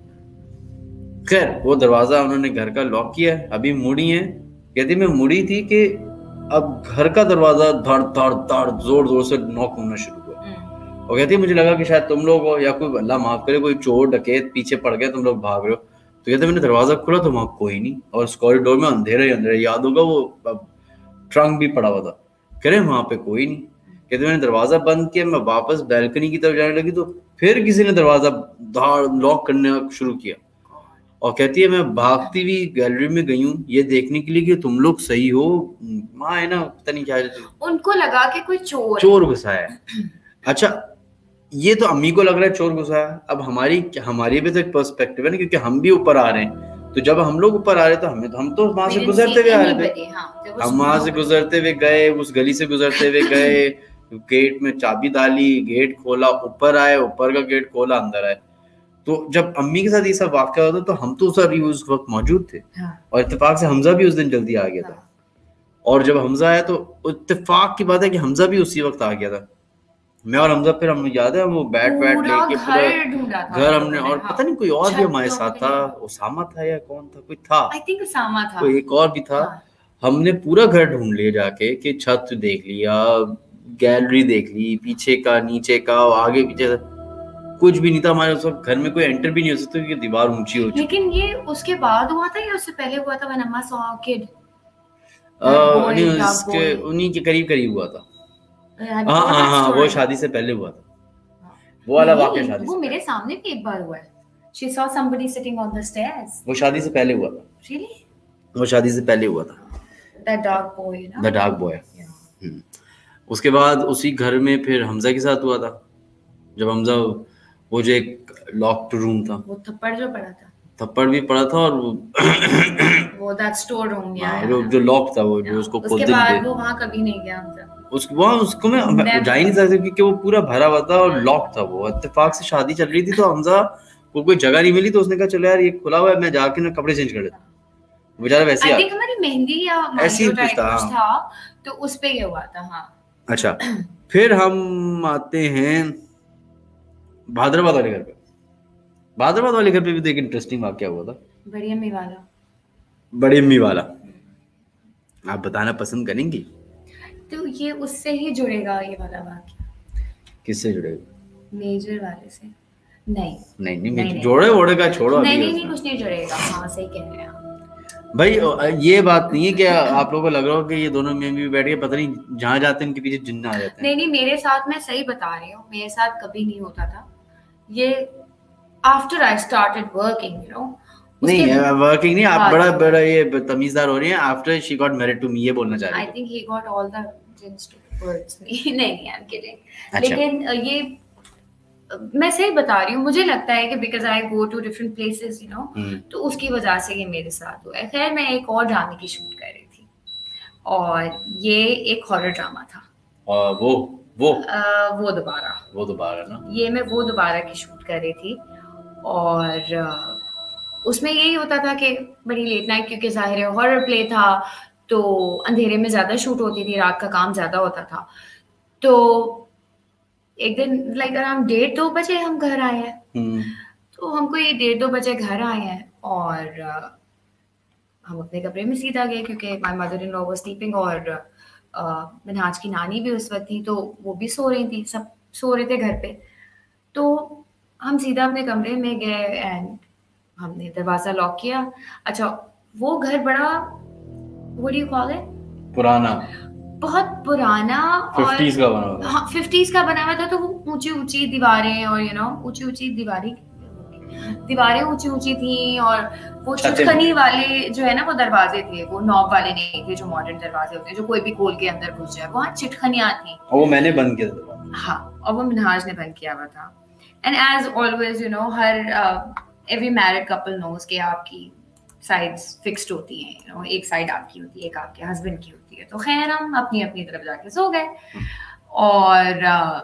खैर वो दरवाजा उन्होंने घर का लॉक किया, अभी मुड़ी है। कहती मैं मुड़ी थी कि अब घर का दरवाजा धड़ धड़ धड़ जोर जोर से नॉक होना शुरू हुआ। और कहती मुझे लगा कि शायद तुम लोग हो या कोई, अल्लाह माफ करे, कोई चोर डकैत पीछे पड़ गया, तुम लोग भाग रहे हो। तो कहते मैंने दरवाजा खोला तो वहां कोई नहीं, और उस कॉरिडोर में अंधेरा ही अंधेरा। याद होगा वो ट्रंक भी पड़ा हुआ था। कह रहे वहां पे कोई नहीं। कहते मैंने दरवाजा बंद किया, मैं वापस बैल्कनी की तरफ जाने लगी तो फिर किसी ने दरवाजा लॉक करने शुरू किया। और कहती है मैं भागती हुई गैलरी में गई हूँ ये देखने के लिए कि तुम लोग सही हो। माँ है ना, पता नहीं क्या उनको लगा कि कोई चोर घुसा है। अच्छा ये तो अम्मी को लग रहा है चोर घुसा है। अब हमारी भी तो एक पर्सपेक्टिव है ना, क्योंकि हम भी ऊपर आ रहे हैं। तो जब हम लोग ऊपर आ रहे तो हम तो वहां से गुजरते हुए आ रहे थे। हम वहां से गुजरते हुए गए, उस गली से गुजरते हुए गए, गेट में चाबी डाली, गेट खोला, ऊपर आए, ऊपर का गेट खोला, अंदर आए। तो जब अम्मी के साथ ये सब वाकया होता तो हम तो उस वक्त मौजूद थे। और इत्तेफाक से हमजा भी उस दिन जल्दी आ गया था। और जब हमजा आया तो इत्तेफाक की बात है कि हमजा भी उसी वक्त आ गया था। मैं और हमजा फिर हमें याद है वो बैट लेके पूरा घर हमने, और पता नहीं कोई और भी हमारे साथ था, उसामा था या कौन था, कोई था, आई थिंक उसामा था, कोई एक और भी था। हमने पूरा घर ढूंढ लिया जाके कि छत देख लिया, गैलरी देख ली, पीछे का, नीचे का, आगे पीछे, कुछ भी नहीं था हमारे उस वक्त घर में। कोई एंटर भी नहीं हो सकता क्योंकि दीवार ऊंची हो चुकी। लेकिन ये उसके बाद हुआ था या उससे पहले हुआ था? व्हेन अम्मा सॉ अ किड, उन्हीं के करीब करीब हुआ था। हाँ वो शादी से पहले हुआ था। वो वाला वाकया शादी वो मेरे सामने भी एक बार हुआ है। She saw somebody sitting on the stairs. वो शादी से पहले हुआ था। Really? वो शादी से पहले हुआ था। That dark boy, you know? The dark boy. उसके बाद उसी घर में फिर हमजा के साथ हुआ था। जब हमजा वो जो एक लॉक्ड रूम था, वो थप्पड़ जो पड़ा था, थप्पड़ भी पड़ा था, और वो that store room जो लॉक था, वो जो उसको उसके बाद वो वहाँ कभी नहीं गया हमजा। उसको मैं जा ही नहीं सकता क्योंकि वो पूरा भरा हुआ था और लॉक था। वो इत्तेफाक से शादी चल रही थी तो हमजा को कोई जगह नहीं मिली, तो उसने कहा चलो यार ये खुला हुआ है, मैं जाके ना कपड़े चेंज कर लेता। बेचारा वैसे ही हमारी मेहंदी या ऐसी ही कुछ था तो उस पे ये हुआ था। हाँ अच्छा फिर हम आते हैं भादराबाद वाले घर पे। भादराबाद वाले घर पे भी तो एक इंटरेस्टिंग वाकया हुआ था। बड़ी अम्मी वाला आप बताना पसंद करेंगी? तो ये उससे ही जुड़ेगा ये वाला वाकया। किससे जुड़ेगा? मेजर वाले से। नहीं जोड़े वोड़े का छोड़ो। नहीं कुछ नहीं जुड़ेगा। हाँ सही कह रहे हैं भाई। ये बात नहीं है कि आप लोगों को लग रहा हो कि ये दोनों में भी बैठ के पता नहीं जहाँ जाते हैं उनके पीछे जिन्न आ जाते हैं। नहीं मेरे साथ, मैं सही बता रही हूँ, मेरे साथ कभी नहीं होता था ये। After I started working, you know. नहीं वर्किंग नहीं, आप बड़ा ये तमीजदार हो रही हैं। After she got married to me, ये बोलना चाह रही हूं। I think he got all the genes towards. नहीं आई एम किडिंग। लेकिन ये मैं सही बता रही हूँ, मुझे लगता है कि because I go to different places, you know, तो उसकी वजह से ये मेरे साथ हुआ है। खैर मैं एक और ड्रामे की शूट कर रही थी और ये एक हॉरर ड्रामा था। वो दोबारा ना, ये मैं वो दोबारा की शूट कर रही थी। और उसमें यही होता था कि बड़ी लेट नाइट, क्योंकि जाहिर है हॉरर प्ले था तो अंधेरे में ज्यादा शूट होती थी, रात का काम ज्यादा होता था। तो एक दिन लाइक अराउंड 1:30-2 बजे हम घर आए हैं। तो हमको ये 1:30-2 बजे घर आए हैं और हम अपने कमरे में सीधा गए क्योंकि my mother in law was sleeping और मिनहाज की नानी भी उस वक्त थी, तो वो भी सो रही थी, सब सो रहे थे घर पे। तो हम सीधा अपने कमरे में गए एंड हमने दरवाजा लॉक किया। अच्छा वो घर बड़ा, what do you call it, पुराना, बहुत पुराना, 50s का बना हुआ। हाँ 50s का बना हुआ था। तो वो ऊंची दीवारें और यू नो ऊंची दीवारें ऊंची थी और वो चिटखनी वाले जो है ना वो दरवाजे थे, वो नॉब वाले नहीं थे जो मॉडर्न दरवाजे होते हैं जो कोई भी खोल के अंदर घुस जाए। वहाँ चिटखनियाँ थी और वो मैंने बंद किया था। हाँ और वो मिनहाज ने बंद किया हुआ था। And as always you know हर एवरी मैरिड कपल नोज कि आपकी साइड्स फिक्स्ड होती हैं, यू नो, एक साइड आपकी होती है, एक आपके हस्बैंड की होती है। तो खैर हम अपनी अपनी तरफ जाके सो गए, और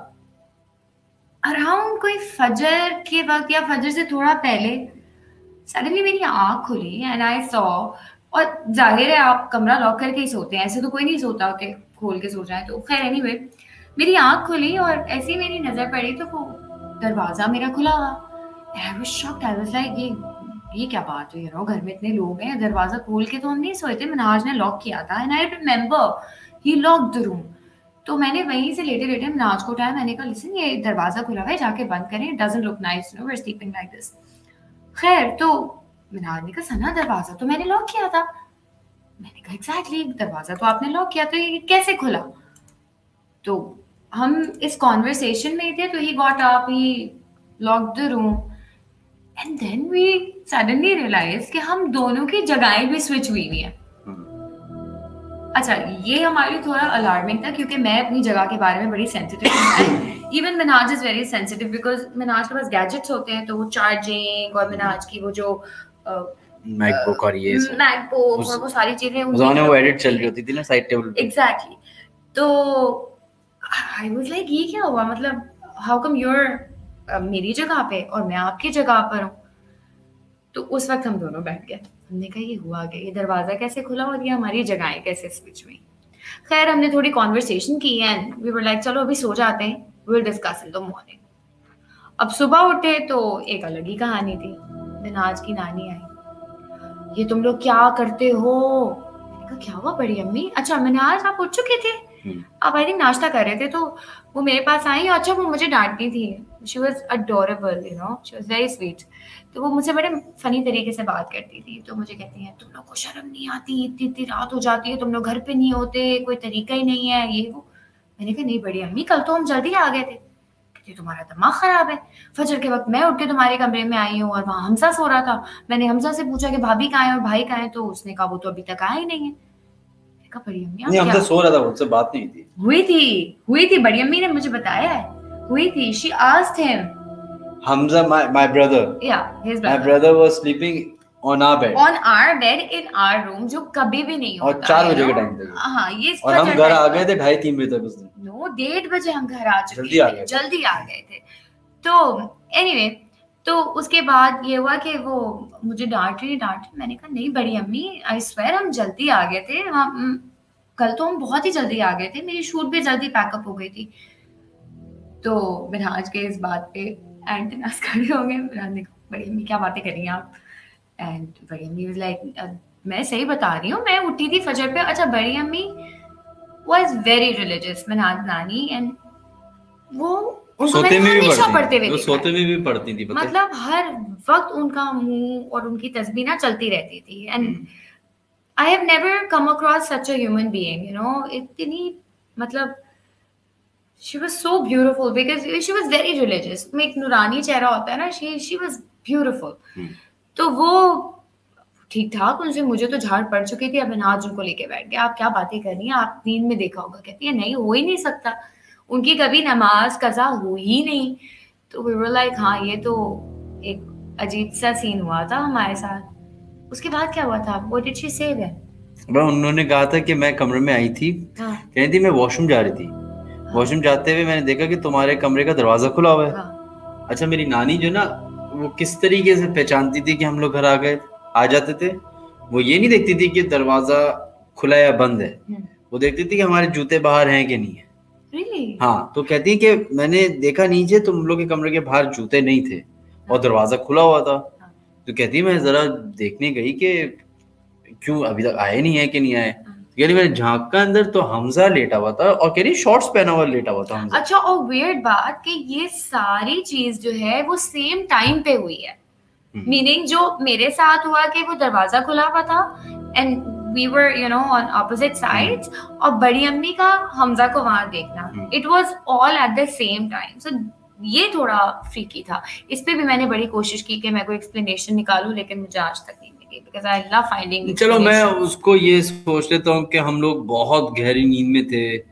अराउंड कोई फजर के वक्त या फजर से थोड़ा पहले सडनली मेरी आँख खुली एंड आई सॉ, और जाहिर है आप कमरा लॉक करके ही सोते हैं, ऐसे तो कोई नहीं सोता कि खोल के सो जाए, तो खैर एनीवे मेरी आँख खुली और ऐसी मेरी नजर पड़ी तो वो दरवाजा मेरा खुला हुआ। I was shocked, I was like ये क्या बात हुई, यू नो, घर में इतने लोग हैं, दरवाजा खोल के तो हम नहीं सोए थे, मिनाज ने लॉक किया था and I remember he locked the room. तो मैंने वहीं से लेटे लेटे मिनाज को उठाया, मैंने कहा लिसन ये दरवाजा खुला हुआ है, जाके बंद करें, it doesn't look nice, you know, we are sleeping like this. खैर तो मिनाज ने कहा सना दरवाजा तो मैंने लॉक किया था। मैंने कहा एग्जैक्टली दरवाजा तो आपने लॉक किया, तो ये कैसे खुला? तो हम इस कॉन्वर्सेशन में थे, तो he got up, he locked the room and then we suddenly realise कि हम दोनों की जगहें भी स्विच हुई हुई हैं। अच्छा, ये हमारे लिए थोड़ा अलार्मिंग था क्योंकि मैं अपनी जगह के बारे में बड़ी सेंसिटिव हूँ। Even Minaj is very sensitive because Minaj के पास गैजेट्स होते हैं, तो वो चार्जिंग और मिनाज की वो जो मैकबुक और ये मैकबुक और वो सारी चीजें वो एडिट चल रही होती थी ना साइड टेबल पे। एग्जैक्टली। तो आई वाज लाइक ये क्या हुआ, मतलब हाउ कम यूर मेरी जगह पे और मैं आपकी जगह पर हूँ। तो उस वक्त हम दोनों बैठ गए, हमने कहा ये हुआ क्या, ये दरवाजा कैसे खुला और ये हमारी जगहें कैसे स्विच हुई। खैर हमने थोड़ी कॉन्वर्सेशन की एंड वी वर लाइक चलो अभी सो जाते हैं, we will discuss in the morning. अब सुबह उठे तो एक अलग ही कहानी थी। मिनाज की नानी आई, ये तुम लोग क्या करते हो? मैंने कहा क्या हुआ बड़ी अम्मी? अच्छा मिनाज आप उठ चुके थे, आप आई थिंक नाश्ता कर रहे थे, तो वो मेरे पास आई। अच्छा वो मुझे डांटती थी, she was adorable, you know, she was very sweet. तो वो मुझसे बड़े फनी तरीके से बात करती थी। तो मुझे कहती है तुम लोग को शर्म नहीं आती, इतनी इतनी रात हो जाती है, तुम लोग घर पे नहीं होते, कोई तरीका ही नहीं है ये वो। मैंने कहा नहीं बड़ी अम्मी कल तो हम जल्दी आ गए थे। कहती तुम्हारा दिमाग खराब है, फजर के वक्त मैं उठ के तुम्हारे कमरे में आई हूँ और वहाँ हमजा सो रहा था। मैंने हमजा से पूछा कि भाभी कहाँ है और भाई कहाँ है, तो उसने कहा वो तो अभी तक आया ही नहीं है। बड़ी अम्मी हमजा सो रहा था, उनसे बात नहीं हुई थी बड़ी अम्मी ने मुझे बताया है, हुई थी। She asked him, Hamza, my brother. Yeah, his brother. My brother was sleeping on our bed. On our bed in our room, जो कभी भी नहीं होता। और 4 बजे के टाइम पे। हाँ ये। और हम घर आ गए थे 2:30-3 बजे तक उस दिन। No, 1:30 बजे हम घर आ चुके थे, जल्दी आ गए थे। तो anyway, तो उसके बाद ये हुआ कि वो मुझे डांट रही। मैंने कहा नहीं बड़ी अम्मी, I swear हम जल्दी आ गए थे, कल तो हम बहुत ही जल्दी आ गए थे, मेरी शूट भी जल्दी पैकअप हो गई थी। तो मिनाज के इस बात पे एंटेनास खड़े हो गए। मिनाज ने कहा बड़ी अम्मी क्या बातें कर रही हैं आप? एंड बड़ी अम्मी वाज लाइक मैं सही बता रही हूँ, मैं उठी थी फजर पे। अच्छा बड़ी अम्मी वाज वेरी रिलीजियस, मिनाज नानी, एंड वो सोते में भी पढ़ती थी, मतलब हर वक्त उनका मुंह और उनकी तस्बीह ना चलती रहती थी। And I have never come across such a human being, you know, इतनी मतलब she was so beautiful because she was very religious. में एक नूरानी चेहरा होता है ना, she was beautiful. तो वो ठीक ठाक, उनसे मुझे तो झाड़ पड़ चुकी थी। अब मिनाज उनको लेके बैठ गया, आप क्या बातें कर रही हैं, आप नींद में देखा होगा। कहती है नहीं हो ही नहीं सकता, उनकी कभी नमाज कज़ा हुई ही नहीं। तो we were like हाँ ये तो एक अजीब सा सीन हुआ था हमारे साथ। उसके बाद क्या हुआ था? What did she say then? उन्होंने कहा था कि मैं कमरे में आई थी, कहती थी मैं वॉशरूम जा रही थी, वॉशरूम जाते हुए मैंने देखा कि तुम्हारे कमरे का दरवाजा खुला हुआ है। अच्छा मेरी नानी जो ना वो किस तरीके से पहचानती थी कि हम लोग घर आ जाते थे, वो ये नहीं देखती थी कि दरवाजा खुला या बंद है, वो देखती थी कि हमारे जूते बाहर हैं कि नहीं है। Really? हाँ, तो कहती है कि मैंने देखा नीचे तुम लोग के कमरे के बाहर जूते नहीं थे और दरवाजा खुला हुआ था। तो कहती है मैं जरा देखने गई कि क्यों अभी तक आए नहीं है कि नहीं आए। यानी मैंने झांका अंदर तो हमजा लेटा हुआ था और कह रही शॉर्ट्स पहना हुआ लेटा हुआ था हमजा। अच्छा, और वियर्ड बात कि ये सारी चीज जो है वो सेम टाइम पे हुई है। मीनिंग जो मेरे साथ हुआ कि वो दरवाजा खुला हुआ था and we were you know on opposite sides, और बड़ी अम्मी का हमजा को वहां देखना, it was all at the same time. So ये थोड़ा फ्रीकी था। इस पे भी मैंने बड़ी कोशिश की कि मैं कोई एक्सप्लेनेशन निकालूं, लेकिन मुझे आज तक नहीं मिली बिकॉज़ आई लव फाइंडिंग। चलो मैं उसको ये सोच लेता हूँ कि हम लोग बहुत गहरी नींद में थे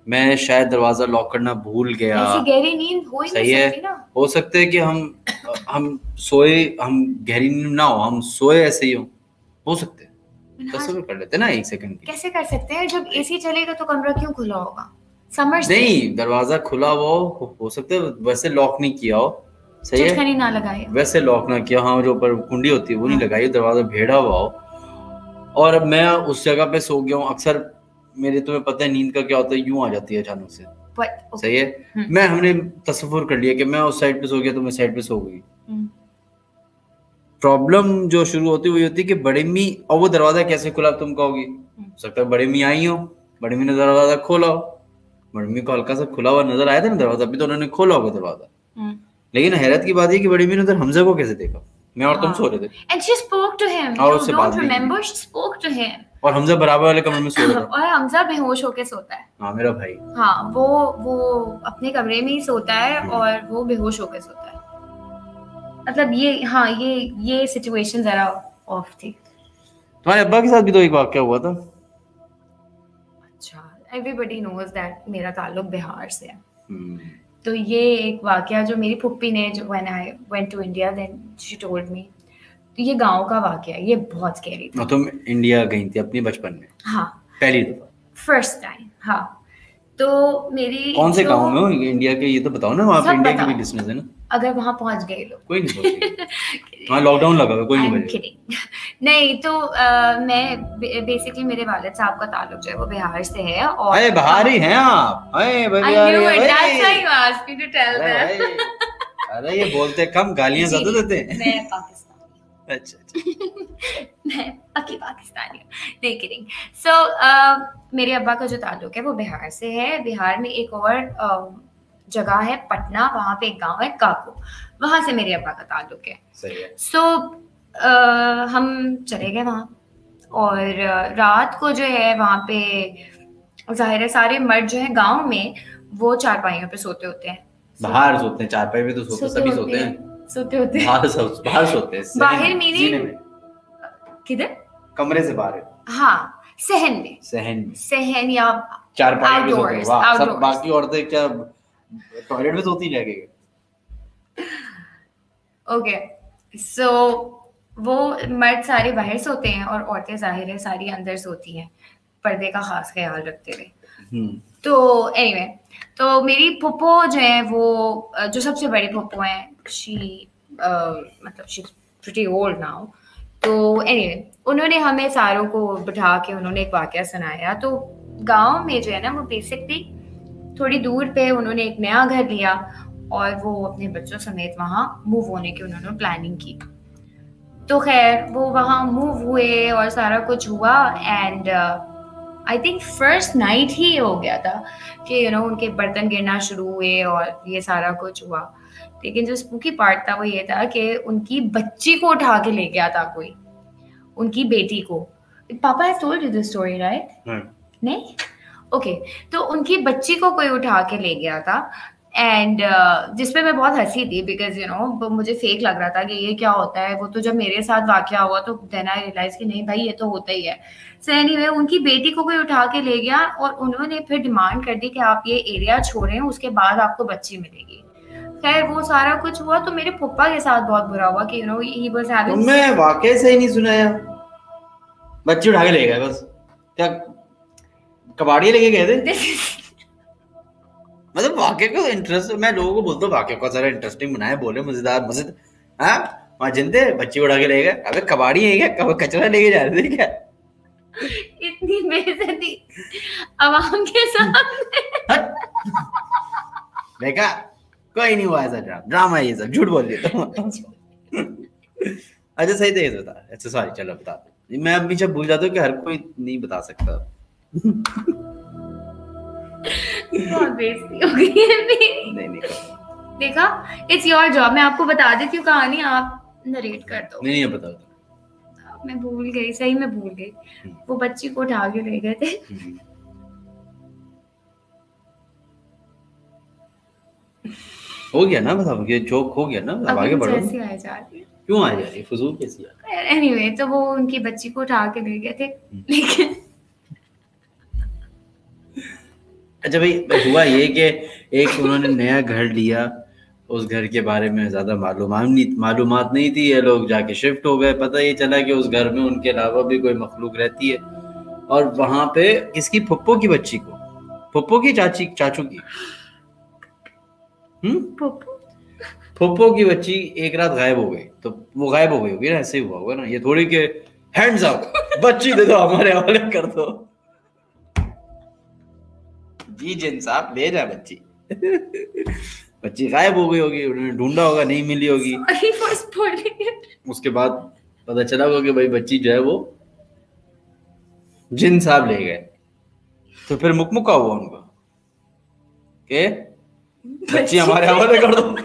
मैं शायद दरवाजा लॉक करना भूल गया। ऐसी गहरी नींद हो ही नहीं सकती ना। हो सकता है कि हम सोए, हम गहरी नींद ना हम सोए ऐसे ही हो सकते हैं। तस्वीर कर लेते ना 1 सेकंड की। कैसे कर सकते हैं? जब एसी चलेगा तो कमरा क्यों खुला होगा? समझ नहीं, दरवाजा खुला हो सकता है, वैसे लॉक नहीं किया हो। सही है, चिटकनी ना लगाई, वैसे लॉक ना किया, हाँ, जो ऊपर कुंडी होती है वो नहीं लगाई, दरवाजा भेड़ा हुआ हो और मैं उस जगह पे सो गया हूँ। अक्सर मेरे, तुम्हें पता है नींद का क्या होता है, यूं आ जाती है अचानक से। सही है, हमने तस्वीर कर लिया कि मैं उस साइड पे सो गया तो मैं साइड पे सो गई। प्रॉब्लम जो शुरू होती है वो ये होती है कि बड़ी मी, और वो दरवाजा कैसे खुला तुम कहोगी? हो सकता है बड़ी मी आई हो, बड़ी मी ने दरवाजा खोला हो, बड़ी मी को हल्का सा खुला हुआ नजर आया था ना दरवाजा, भी तो उन्होंने खोला होगा दरवाजा। लेकिन हैरत की बात है कि बड़ी मी ने उधर हमजा को कैसे देखा? मैं और तुम सो रहे थे। And she spoke to him. You don't remember? She spoke to him. और हमजा बराबर वाले कमरे में सो रहा था। और हमजा बेहोश होके सोता है। हाँ, मेरा भाई। हाँ, वो अपने कमरे में ही सोता है और वो बेहोश होके सोता है। मतलब ये सिचुएशन जरा ऑफ थी। तुम्हारे अब्बा के साथ भी तो एक वाकया हुआ था। अच्छा, everybody knows that मेरा ताल्लुक बिहार से है। तो ये एक वाकया जो मेरी फुप्पी ने, जो when I went to India then she told me, तो ये गांव का वाकया है, ये बहुत स्कैरी था। तुम इंडिया गई थी अपने बचपन में? हाँ, पहली दफा, फर्स्ट टाइम। हाँ, तो मेरी कौन से गांव में हो इंडिया के, ये तो बताओ ना, वहाँ पे इंडिया के भी लिसनर्स है ना। अगर वहाँ पहुँच गए लोग, कोई नहीं पहुँचे, वहाँ लॉकडाउन लगा हुआ, कोई नहीं बचे। नहीं, तो मैं बेसिकली मेरे वालिद साहब का ताल्लुक जो है वो बिहार से है। और अरे बिहारी हैं आप? अरे ये बोलते कम, गालियाँ ज्यादा देते हैं। मैं पाकिस्तानी। अच्छा। मैं पक्की पाकिस्तानी हूँ, नहीं किडिंग। सो मेरे अब्बा का जो ताल्लुक है वो बिहार से है। बिहार में एक और जगह है पटना, वहाँ पे एक गांव है काको, वहां से मेरे अब्बा का ताल्लुक है। सही है। सो हम चले गए वहाँ, और रात को जो है वहाँ पे जाहिर है सारे मर्द जो है गांव में वो चारपाइयों पे सोते होते हैं। बाहर सोते हैं, चारपाई पे तो सभी सोते हैं। बाहर सोते हैं। बाहर मेरी किधर? कमरे से बाहर। हाँ, सहन या चारपाई पे सोते हैं। सब बाकी औरतें क्या टॉयलेट में सोती रहेगी? ओके, सो वो मर्द सारे बाहर सोते हैं और औरतें जाहिर है सारी अंदर सोती हैं, पर्दे का खास ख्याल रखते हुए। तो एनीवे, तो मेरी फुप्पो जो है वो जो सबसे बड़ी फुप्पो हैं, शी प्रीटी ओल्ड नाउ। तो एनीवे, उन्होंने हमें सारों को बिठा के उन्होंने एक वाकया सुनाया। तो गांव में जो है ना, वो बेसिकली थोड़ी दूर पे उन्होंने एक नया घर लिया और वो अपने बच्चों समेत वहाँ मूव होने की उन्होंने प्लानिंग की। तो खैर वो वहाँ मूव हुए और सारा कुछ हुआ, and I think first night ही हो गया था कि उनके बर्तन गिरना शुरू हुए और ये सारा कुछ हुआ। लेकिन जो स्पूकी पार्ट था वो ये था कि उनकी बच्ची को उठा के ले गया था कोई, उनकी बेटी को। पापा have told you this story right? नहीं? ओके, तो उनकी बच्ची को कोई उठा के ले गया था, एंड जिसपे मैं बहुत हंसी थी बिकॉज मुझे फेक लग रहा था कि ये क्या होता है। वो तो जब मेरे साथ वाकया हुआ तो देन आई रियलाइज कि नहीं भाई, ये तो होता ही है। सो एनीवे, उनकी बेटी को कोई उठा के ले गया और उन्होंने फिर डिमांड कर दी कि आप ये एरिया छोड़ें, उसके बाद आपको बच्ची मिलेगी। खैर वो सारा कुछ हुआ, तो मेरे पप्पा के साथ बहुत बुरा हुआ कि ही वाज हैविंग। तुमने वाकई सही नहीं सुनाया, बच्ची उठा के ले गया बस? क्या कबाड़िया लेके गए थे? मतलब वाकई को इंटरेस्ट, मैं लोगों को बोलता हूँ वाकई को जरा इंटरेस्टिंग बनाए, बोले मजेदार मजेद। हाँ, वहाँ जिंदे बच्ची उड़ा के ले गए। अबे कबाड़ी है क्या? कब कचरा लेके जा रहे थे क्या? इतनी बेइज्जती आवाम के सामने। देखा, कोई नहीं हुआ ऐसा ड्रामा, ये सब झूठ बोल दिया। अच्छा सही थे बता। अच्छा सॉरी, चलो बता। मैं अभी जब भूल जाता हूँ कि हर कोई नहीं बता सकता। बहुत बेइज्जती हो गई है मेरी। नहीं देखा, इट्स योर जॉब। मैं आपको बता देती हूँ कहानी, आप नरेट कर दो। नहीं बताओ। मैं भूल गई, सही में भूल गई। वो बच्ची को उठा के ले गए थे। हो गया ना, बताओ, ये जोक हो गया ना, अब आगे बढ़ो। कैसी आ जा रही है? क्यों आ जा रही है? फजूल कैसी आ रही है? एनीवे, तो वो उनकी बच्ची को उठा के ले गए थे, लेकिन अच्छा भाई, हुआ ये कि एक उन्होंने नया घर लिया, उस घर के बारे में ज्यादा मालूमात नहीं थी, ये लोग जाके शिफ्ट हो गए, पता ये चला कि उस घर में उनके अलावा भी कोई मखलूक रहती है, और वहां पे किसकी, फुप्पो की बच्ची को, फुप्पो की चाचू की, फुप्पो की बच्ची एक रात गायब हो गई। तो वो गायब हो गई होगी ना, ऐसे ही हुआ होगा ना, ये थोड़ी के हैंड्स अप, बच्ची दे दो, हमारे हवाले कर दो। जी जिन साहब ले जा बच्ची। बच्ची गायब हो गई होगी, उन्होंने ढूंढा होगा, नहीं मिली होगी। उसके बाद पता चला होगा कि भाई बच्ची जो है वो जिन साहब ले गए। तो फिर मुकमुका हुआ उनका के बच्ची हमारे हवाले कर दो,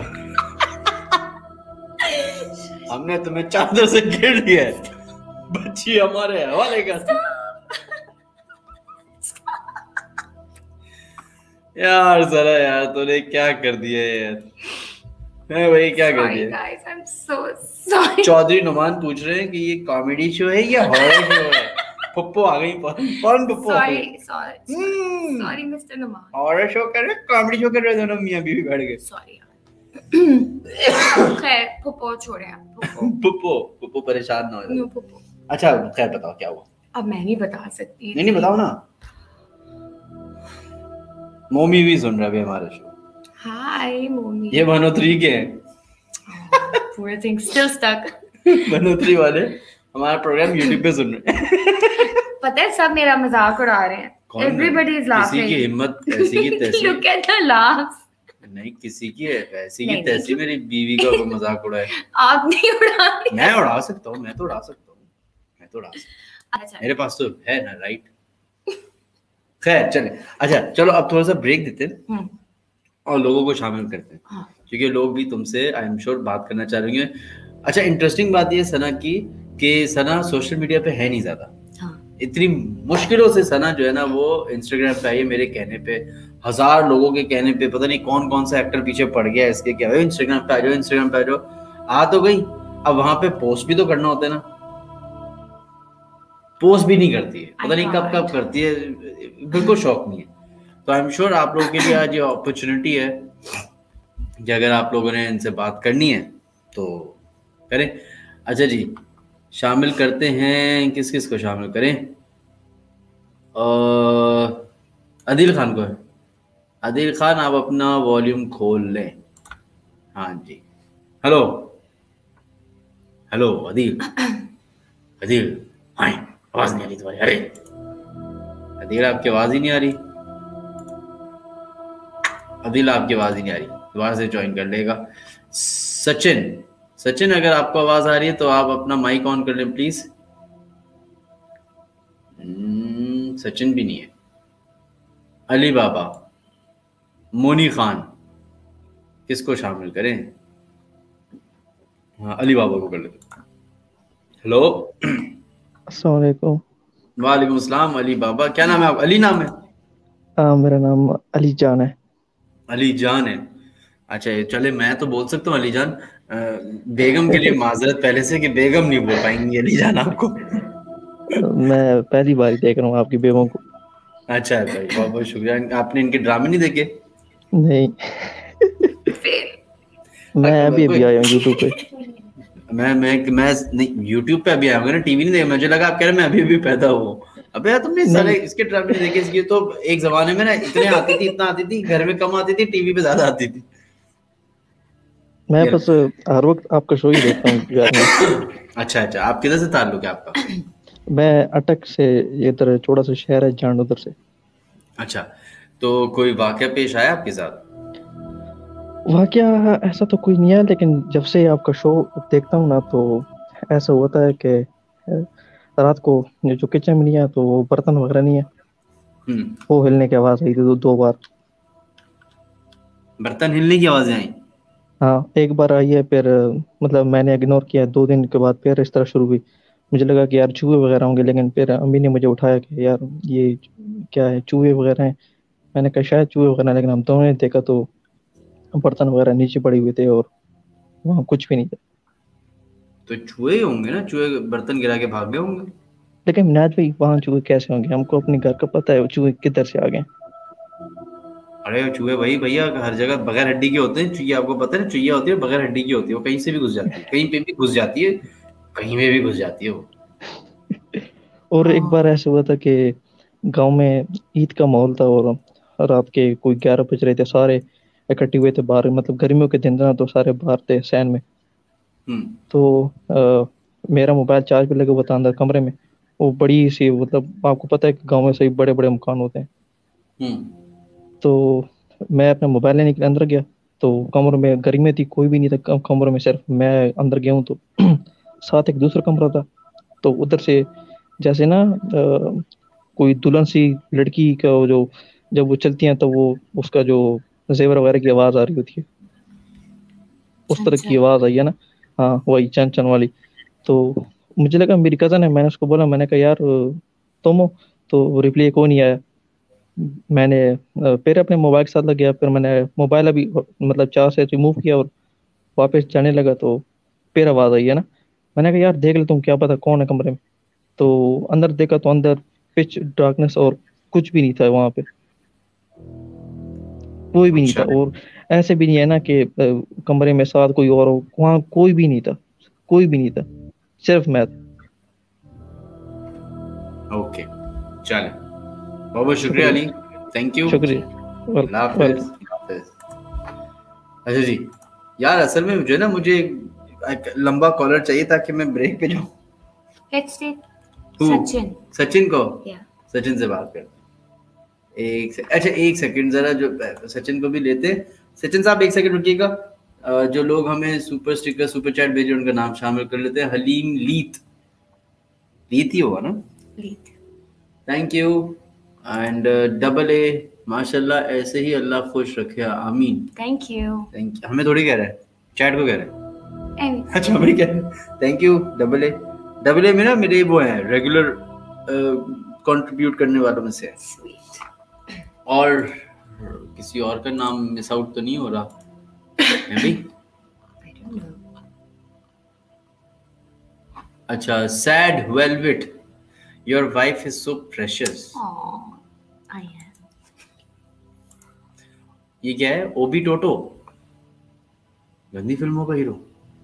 हमने तुम्हें चादर से घेर लिया है, बच्ची हमारे हवाले कर दो। यार जरा यार तूने क्या कर दिया यार, है भाई क्या कर दिया। चौधरी नुमान पूछ रहे हैं कि ये कॉमेडी शो है या हॉरर शो है। पप्पो आ गई, कौन Pappo? Sorry mister Nauman, horror show कर रहे, कॉमेडी शो कर रहे, दोनों मियां बीवी बैठ गए। सॉरी खैर पप्पो छोड़े आप, पप्पो परेशान ना हो। अच्छा खैर बताओ क्या हुआ। अब मैं नहीं बता सकती। नहीं बताओ ना, मोमी भी सुन रहा है हमारे शो। हाय मोमी। ये मनोत्री के हैं। Poor thing, still stuck. मनोत्री वाले हमारा प्रोग्राम YouTube पे सुन रहे हैं। पता है सब मेरा मजाक उड़ा रहे हैं। Everybody is laughing. किसी की हिम्मत ऐसी की तैसी। Look at the laughs. नहीं किसी की है ऐसी की तैसी मेरी बीवी का कोई मजाक उड़ाए। आप नहीं उड़ा रहे। मैं उड़ा सकता हूँ, मैं तो उड़ा सकता हूँ। मेरे पास तो है ना राइट। खैर चले, अच्छा चलो अब थोड़ा सा ब्रेक देते हैं और लोगों को शामिल करते हैं। हाँ। क्योंकि लोग भी तुमसे आई एम श्योर बात करना चाह रहे हैं। अच्छा इंटरेस्टिंग बात ये सना की कि सना सोशल मीडिया पे है नहीं ज्यादा। हाँ। इतनी मुश्किलों से सना जो है ना वो इंस्टाग्राम पे आई है, मेरे कहने पे, 1000 लोगों के कहने पे, पता नहीं कौन कौन सा एक्टर पीछे पड़ गया है इसके, क्या इंस्टाग्राम पे आ जाओ, इंस्टाग्राम पे आ जाओ। आ तो गई, अब वहां पे पोस्ट भी तो करना होता है ना, पोस्ट भी नहीं करती है, पता नहीं कब कब करती है, बिल्कुल शौक नहीं है। तो आई एम श्योर आप लोगों के लिए आज ये अपॉर्चुनिटी है कि अगर आप लोगों ने इनसे बात करनी है तो करें। अच्छा जी शामिल करते हैं, किस किस को शामिल करें? आदिल खान को है। आदिल खान आप अपना वॉल्यूम खोल लें। हाँ जी, hello hello Adil, Adil hi, आवाज नहीं आ रही तुम्हारी। अरे आदिल आपकी आवाज ही नहीं आ रही, आदिल आपकी आवाज ही नहीं आ रही, दोबारा से ज्वाइन कर लेगा। सचिन अगर आपको आवाज आ रही है तो आप अपना माइक ऑन कर लें प्लीज। सचिन भी नहीं है। अली बाबा, मोनी खान, किसको शामिल करें? हाँ अली बाबा को कर लेते। हेलो अस्सलाम वालेकुम। वालेकुम अस्सलाम। अली बाबा, क्या नाम है आप? अली नाम है? मेरा नाम अली जान है। अली जान है, अच्छा चले मैं तो बोल सकता हूँ अली जान। बेगम के लिए माजरत पहले से कि बेगम नहीं बोल पाएंगी अली जान आपको। मैं पहली बार देख रहा हूँ आपकी बेगम को। अच्छा भाई बहुत बहुत शुक्रिया। आपने इनके ड्रामे नहीं देखे? नहीं मैं अभी आया हूँ यूट्यूब पे। मैं नहीं यूट्यूब पे अभी आया हूँ ना, टीवी नहीं देखा। मुझे लगा आप कह रहे मैं अभी पैदा हुआ। अबे यार तुमने सारे इसके ड्रामे नहीं देखे? इसकी तो एक जमाने में ना इतने आती थी, इतना आती थी, घर में कम आती थी, टीवी पे ज्यादा आती थी। मैं बस हर वक्त आपका शो ही देखता हूँ। अच्छा आप किधर से ताल्लुक है आपका? मैं अटक से, इधर छोटा सा शहर है जान उधर से। अच्छा तो कोई वाकया पेश आया आपके साथ? वाकया ऐसा तो कोई नहीं है, लेकिन जब से आपका शो देखता हूँ ना तो ऐसा होता है कि रात को जो किचन में नहीं है तो वो बर्तन वगैरह नहीं है, वो हिलने की आवाज आई थी 2 बार। बर्तन हिलने की आवाजें आई? हाँ एक बार आई है, फिर मतलब मैंने इग्नोर किया। 2 दिन के बाद फिर इस तरह शुरू हुई। मुझे लगा कि यार चूहे वगैरह होंगे, लेकिन फिर अम्मी ने मुझे उठाया कि यार ये क्या है, चूहे वगैरह हैं। मैंने कहा शायद चूहे वगैरह, लेकिन हम दोनों ने देखा तो बर्तन वगैरह नीचे पड़े हुए थे और वहाँ कुछ भी नहीं था। तो चूहे होंगे ना, चूहे बर्तन गिरा के भाग गए होंगे। लेकिन मिनाज भाई वहाँ चूहे कैसे होंगे? हमको अपने घर का पता है वो चूहे किधर से आ गए। अरे चूहे भाई भैया हर जगह बगैर हड्डी के होते हैं चुईया, आपको पता है चुईया होती है बगैर हड्डी की होती है, वो कहीं से भी घुस जाती है, कहीं पे भी घुस जाती है, कहीं में भी घुस जाती है वो। और एक बार ऐसा हुआ था कि गांव में ईद का माहौल था और रात के कोई 11 बज रहे थे, सारे इकट्ठे हुए थे बाहर, मतलब गर्मियों के दिन था तो सारे बाहर थे सैन में। तो मेरा मोबाइल चार्ज पे लगा हुआ था अंदर कमरे में। वो बड़ी सी, मतलब आपको पता है कि गांव में सही बड़े बड़े मकान होते हैं। तो मैं अपना मोबाइल लेने के लिए अंदर गया, तो कमरे में गर्मी थी, कोई भी नहीं था कमरे में, सिर्फ मैं अंदर गया हूँ। तो साथ एक दूसरा कमरा था, तो उधर से जैसे ना कोई दुल्हन सी लड़की का वो जो जब वो चलती हैं तो वो उसका जो जेवर वगैरह की आवाज आ रही होती है, उस तरह की आवाज आई है ना। हाँ वही चन चन वाली। तो मुझे लगा मेरी कजन है, मैंने उसको बोला, मैंने कहा यार तुम हो? तो रिप्लाई को नहीं आया। मैंने फिर अपने मोबाइल के साथ लग गया, फिर मैंने मोबाइल अभी मतलब चार्ज से रिमूव किया और वापस जाने लगा, तो फिर आवाज आई है ना। मैंने कहा यार देख ले तुम, क्या पता कौन है कमरे में। तो अंदर देखा तो अंदर पिच डार्कनेस और कुछ भी नहीं था वहां पे, कोई भी नहीं था। अच्छा और ऐसे भी नहीं है ना कि कमरे में साथ कोई और हो, वहां कोई भी नहीं था, कोई भी नहीं था, सिर्फ मैं था। ओके चले, बहुत बहुत शुक्रिया अली, थैंक यू, शुक्रिया। अल्लाह हाफिज। अच्छा जी यार, असल में मुझे ना एक लंबा कॉलर चाहिए ताकि मैं ब्रेक पे जाऊं। सचिन, सचिन को सचिन से बात कर। अच्छा एक सेकंड जरा, जो सचिन को भी लेते हैं। सचिन साहब एक सेकंड रुकिएगा, जो लोग हमें सुपर स्टिकर सुपर चैट भेजे उनका नाम शामिल कर लेते हैं। हलीम लीत, लीत ही होगा ना? Leet, thank you. And double A, माशाल्लाह ऐसे ही अल्लाह खुश रखे, आमीन। Thank you. हमें थोड़ी कह रहा है, चैट को कह रहा है। अच्छा हमें कह रहा है, thank you double A. Double A में ना मेरे वो है रेगुलर कंट्रीब्यूट करने वालों में से है। और किसी और का नाम मिस आउट तो नहीं हो रहा? मैं भी। अच्छा, sad velvet, your wife is so precious. I am. ये क्या है? ओबी टोटो, गंदी फिल्मों का हीरो।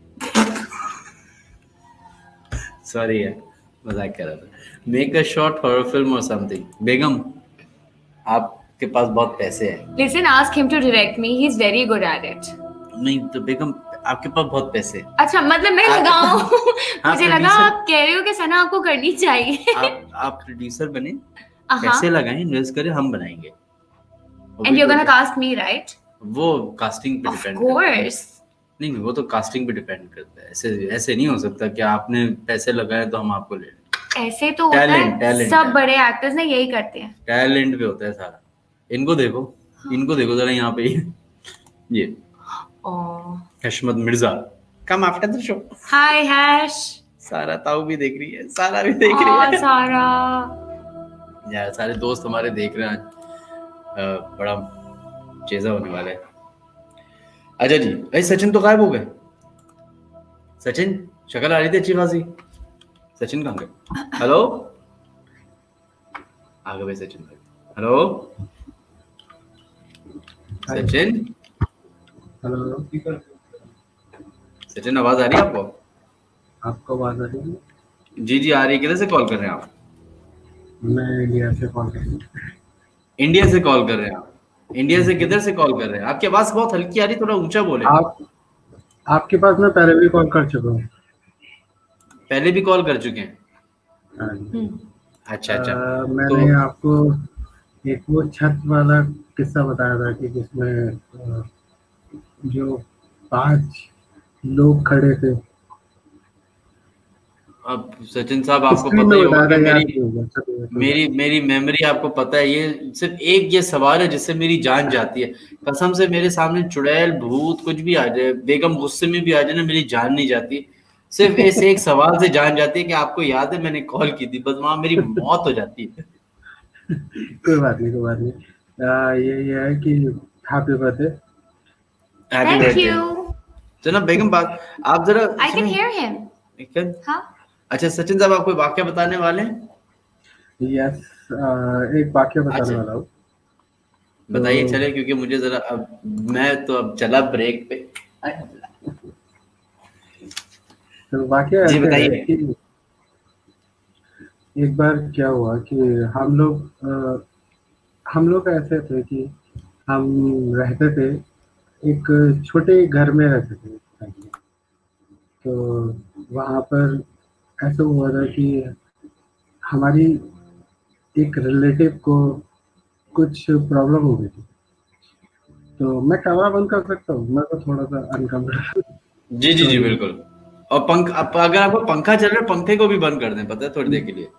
सॉरी यार, मजाक कर रहा था। Make a short horror film और समथिंग। बेगम, आपके पास बहुत पैसे हैं। Listen, ask him to direct me. He's very good at it. नहीं तो बेगम, आपके पास बहुत पैसे हैं। अच्छा मतलब मैं लगाऊं? मुझे लगा आप कह रहे हो कि सना आपको करनी चाहिए। आप प्रोड्यूसर बने, पैसे लगाएं, इन्वेस्ट करें, हम बनाएंगे। And you're gonna cast me, right? वो कास्टिंग पे डिपेंड करता है। Of course. नहीं, वो तो कास्टिंग पे डिपेंड करता है। ऐसे नहीं हो सकता कि आपने पैसे लगाए तो हम आपको ले लें। ऐसे तो होता है, सब बड़े एक्टर्स ने यही करते हैं। टैलेंट पे होता है सारा। इनको देखो जरा यहाँ पे, ये Hashmat Mirza, come after the show. Hi Hash. सारा ताऊ भी देख रही है, सारा भी देख रही है। सारा यार, सारे दोस्त हमारे देख रहे हैं। बड़ा चेज़ा होने वाला है। अच्छा जी, अरे सचिन तो गायब हो गए। सचिन, शक्ल आ रही थी अच्छी खासी, सचिन कहाँ गए? हेलो, आ गए भाई सचिन भाई। हेलो सचिन, हेलो सचिन, आवाज आ रही है आपको? आपको आवाज आ रही है? जी जी आ रही है। किधर से कॉल कर रहे हैं आप? मैं इंडिया से कॉल कर रहा हूँ। इंडिया से कॉल कर रहे हैं आप? इंडिया से किधर से कॉल कर रहे हैं? आपकी आवाज बहुत हल्की आ रही, थोड़ा ऊंचा बोले। आपके पास मैं पहले भी कॉल कर चुका हूँ। पहले भी कॉल कर चुके हैं? अच्छा अच्छा। मैंने आपको एक वो छत वाला किस्सा बताया था कि जिसमें जो 5 लोग खड़े थे। अब सचिन साहब आपको पता ही होगा कि मेरी मेमोरी आपको पता है, ये सिर्फ एक ये सवाल है जिससे मेरी जान जाती है। कसम से मेरे सामने चुड़ैल भूत कुछ भी आ जाए, बेगम गुस्से में भी आ जाए ना, मेरी जान नहीं जाती। सिर्फ ऐसे एक सवाल से जान जाती है कि आपको याद है मैंने कॉल की थी, बस वहां मेरी मौत हो जाती है। कोई बात नहीं। ये है कि हैप्पी बर्थडे। Happy birthday. चलो बेगम, बात आप जरा, I can hear him. हाँ? अच्छा सचिन साहब, आप कोई वाक्य बताने वाले हैं? यस, एक वाक्य बताने वाला हूँ। बताइए चले, क्योंकि मुझे जरा अब मैं तो अब चला ब्रेक पे। तो बाकी जी ऐसे है बताइए। कि एक बार क्या हुआ कि हम लोग ऐसे थे कि हम रहते थे, एक छोटे घर में रहते थे। तो वहाँ पर ऐसा हुआ था कि हमारी एक रिलेटिव को कुछ प्रॉब्लम हो गई थी। तो मैं कैमरा बंद कर सकता हूँ, मैं तो थोड़ा सा अनकम्फर्टेबल। जी जी जी सॉरी। बिल्कुल। और अगर आपको पंखा चल रहा है, पंखे को भी बंद कर दें, पता है, थोड़ी देर के लिए।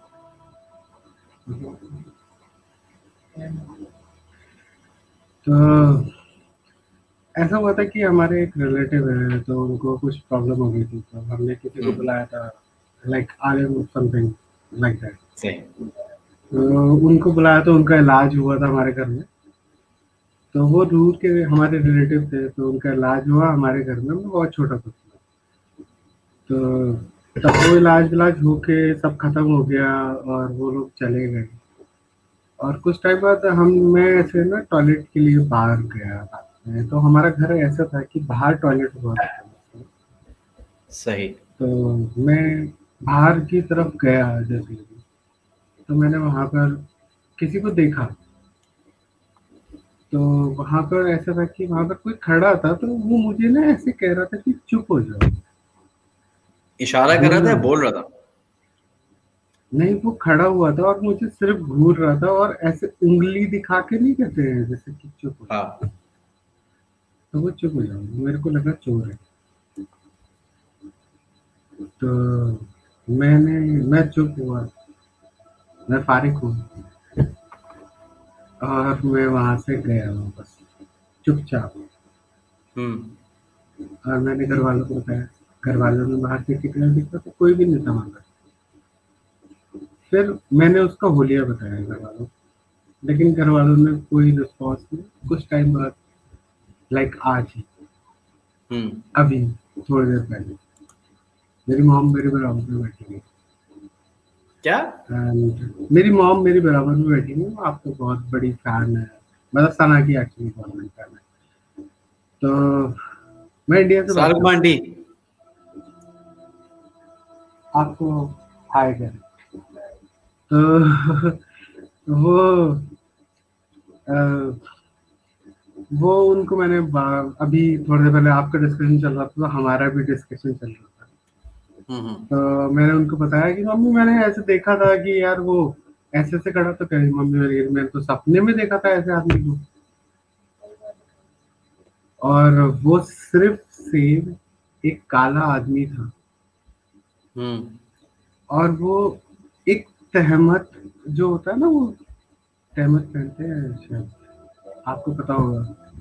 तो ऐसा हुआ था कि हमारे एक रिलेटिव है, तो उनको कुछ प्रॉब्लम हो गई थी, तो हमने किसी को बुलाया था, like Aryan something like that. सही। तो उनको बुलाया, तो उनका इलाज हुआ था हमारे घर में। तो वो दूर के हमारे रिलेटिव थे, तो उनका इलाज हुआ हमारे घर में, मैं बहुत छोटा था। तो तब वो इलाज विलाज होके सब खत्म हो गया और वो लोग चले गए। और कुछ टाइम बाद मैं ऐसे ना टॉयलेट के लिए बाहर गया था। तो हमारा घर ऐसा था कि बाहर टॉयलेट हुआ था। सही। तो मैं बाहर की तरफ गया जैसे ही, तो मैंने वहां पर किसी को देखा। तो वहां पर ऐसा था कि वहां पर कोई खड़ा था, तो वो मुझे ना ऐसे कह रहा था कि चुप हो जाओ, इशारा कर रहा था बोलना या मत। बोल रहा था? नहीं, वो खड़ा हुआ था और मुझे सिर्फ घूर रहा था, और ऐसे उंगली दिखा के नहीं कहते हैं जैसे कि चुप हो जाओ। हाँ। तो वो चुप हो जाओ, मेरे को लगा चोर है। तो मैं चुप हुआ, मैं फारिग हूँ, और मैं वहां से गया वापस चुपचाप। और मैंने घर वालों को बताया, घर वालों ने बाहर से कितना दिखा, तो कोई भी नहीं था वहां पर। फिर मैंने उसका होलिया बताया घर वालों को, लेकिन घर वालों ने कोई रिस्पॉन्स नहीं। कुछ टाइम बाद, लाइक आज ही, अभी थोड़ी देर पहले, मेरी मॉम मेरे बराबर में बैठी हुई। क्या? मेरी मॉम मेरी बराबर में बैठी हुई, वो आपको बहुत बड़ी फैन है, मतलब सना की एक्चुअली बहुत बड़ी फैन है। तो मैं इंडिया से बात शाहरुख कर रहा मांडी। हूँ, आपको हाय करें। तो वो वो उनको मैंने अभी थोड़ी देर पहले आपका डिस्कशन चल रहा था, तो हमारा भी डिस्कशन चल रहा था। तो मैंने उनको बताया कि मम्मी मैंने ऐसे देखा था कि यार वो ऐसे से खड़ा, तो कह रही मम्मी मैंने तो सपने में देखा था ऐसे आदमी को। और वो सिर्फ सेम एक काला आदमी था, और वो एक तहमत जो होता है ना, वो तहमत पहनते हैं शायद, आपको पता होगा।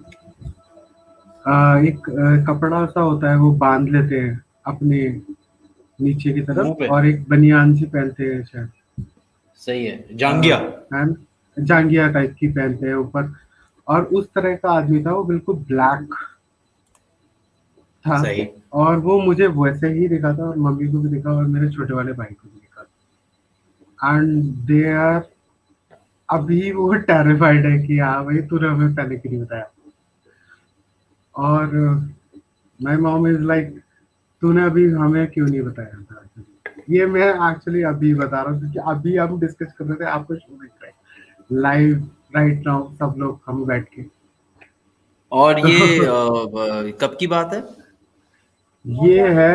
एक कपड़ा सा होता है, वो बांध लेते हैं अपने नीचे की मुंह तरफ, पे। और एक बनियान सी पहनते हैं शायद। सही है, जांगिया। जांगिया टाइप की पहनते हैं ऊपर। और उस तरह का आदमी था, वो बिल्कुल ब्लैक था। सही। और वो मुझे वैसे ही दिखा था, और मम्मी को भी दिखा, और मेरे छोटे वाले भाई को भी दिखा। एंड दे आर, अभी वो टेरिफाइड है कि हाँ भाई तूने हमें पहले क्यों नहीं बताया। और माय मॉम इज लाइक, तूने अभी हमें क्यों नहीं बताया था। ये मैं एक्चुअली अभी बता रहा हूँ, क्योंकि अभी हम डिस्कस कर रहे थे, आपको शो देख रहे हैं लाइव राइट नाउ, सब लोग हम बैठ के। और तो ये कब की बात है? ये है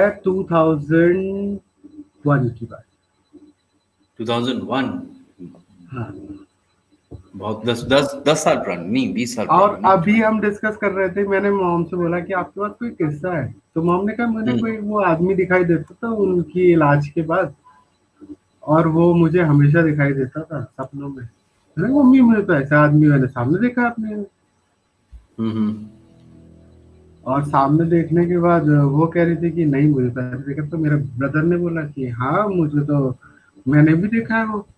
2001 की बात। 2001? हाँ। बहुत 10 साल पुरानी नहीं, 20 साल और पुरानी नहीं। अभी हम डिस्कस कर रहे थे, मैंने मॉम से बोला कि आपके पास कोई किस्सा है, तो मॉम ने कहा मैंने कोई वो आदमी दिखाई देता था उनकी इलाज के बाद, और वो मुझे हमेशा दिखाई देता था सपनों में। मैंने कहा, मम्मी मुझे तो ऐसा आदमी मैंने सामने देखा आपने। और सामने देखने के बाद वो कह रही थी कि नहीं मुझे तो ऐसे देखा। तो मेरे ब्रदर ने बोला कि हाँ मुझे तो, मैंने भी देखा है वो।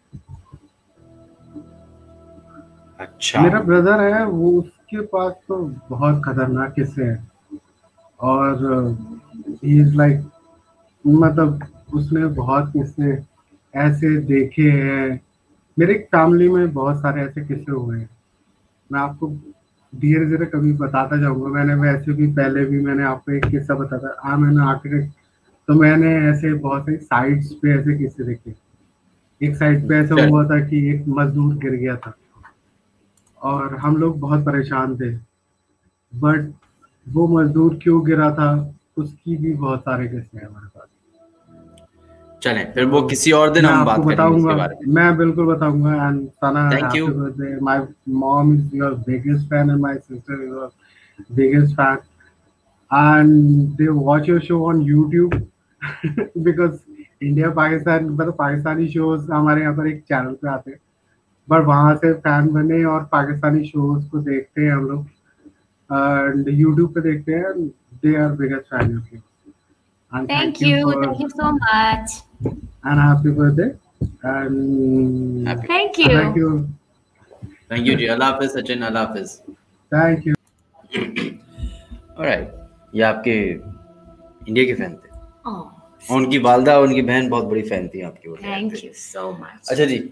अच्छा। मेरा ब्रदर है वो, उसके पास तो बहुत खतरनाक किस्से हैं। और ही इज लाइक, मतलब उसने बहुत किस्से ऐसे देखे हैं। मेरे फैमिली में बहुत सारे ऐसे किस्से हुए हैं, मैं आपको धीरे धीरे कभी बताता जाऊंगा। मैंने वैसे भी पहले भी मैंने आपको एक किस्सा बताया। हाँ, मैंने आर्किटेक्ट, तो मैंने ऐसे बहुत सारी साइट्स पे ऐसे किस्से देखे। एक साइट पे ऐसा हुआ था कि एक मजदूर गिर गया था और हम लोग बहुत परेशान थे, बट वो मजदूर क्यों गिरा था उसकी भी बहुत सारे किस्से हैं हमारे पास। चलें, फिर वो किसी और दिन हम बात करेंगे इसके बारे में। मैं बिल्कुल बताऊंगा। And Sana, thank you. My mom is your biggest fan and my sister is your biggest fan and they watch your show on YouTube because India Pakistan, मतलब पाकिस्तानी शोज हमारे यहाँ पर एक चैनल पे आते हैं, बट वहाँ से फैन बने और पाकिस्तानी शोज को देखते हैं हम लोग एंड यूट्यूब पे देखते हैं। They are biggest fan of you. Thank you so much. And happy birthday. And thank you. Thank you जी। अल्लाह हाफिज सचिन, अल्लाह हाफिज। Thank you. Alright, ये आपके इंडिया के फैन थे। उनकी वालदा, उनकी बहन बहुत बड़ी फैन थी आपकी। Thank you so much. अच्छा जी,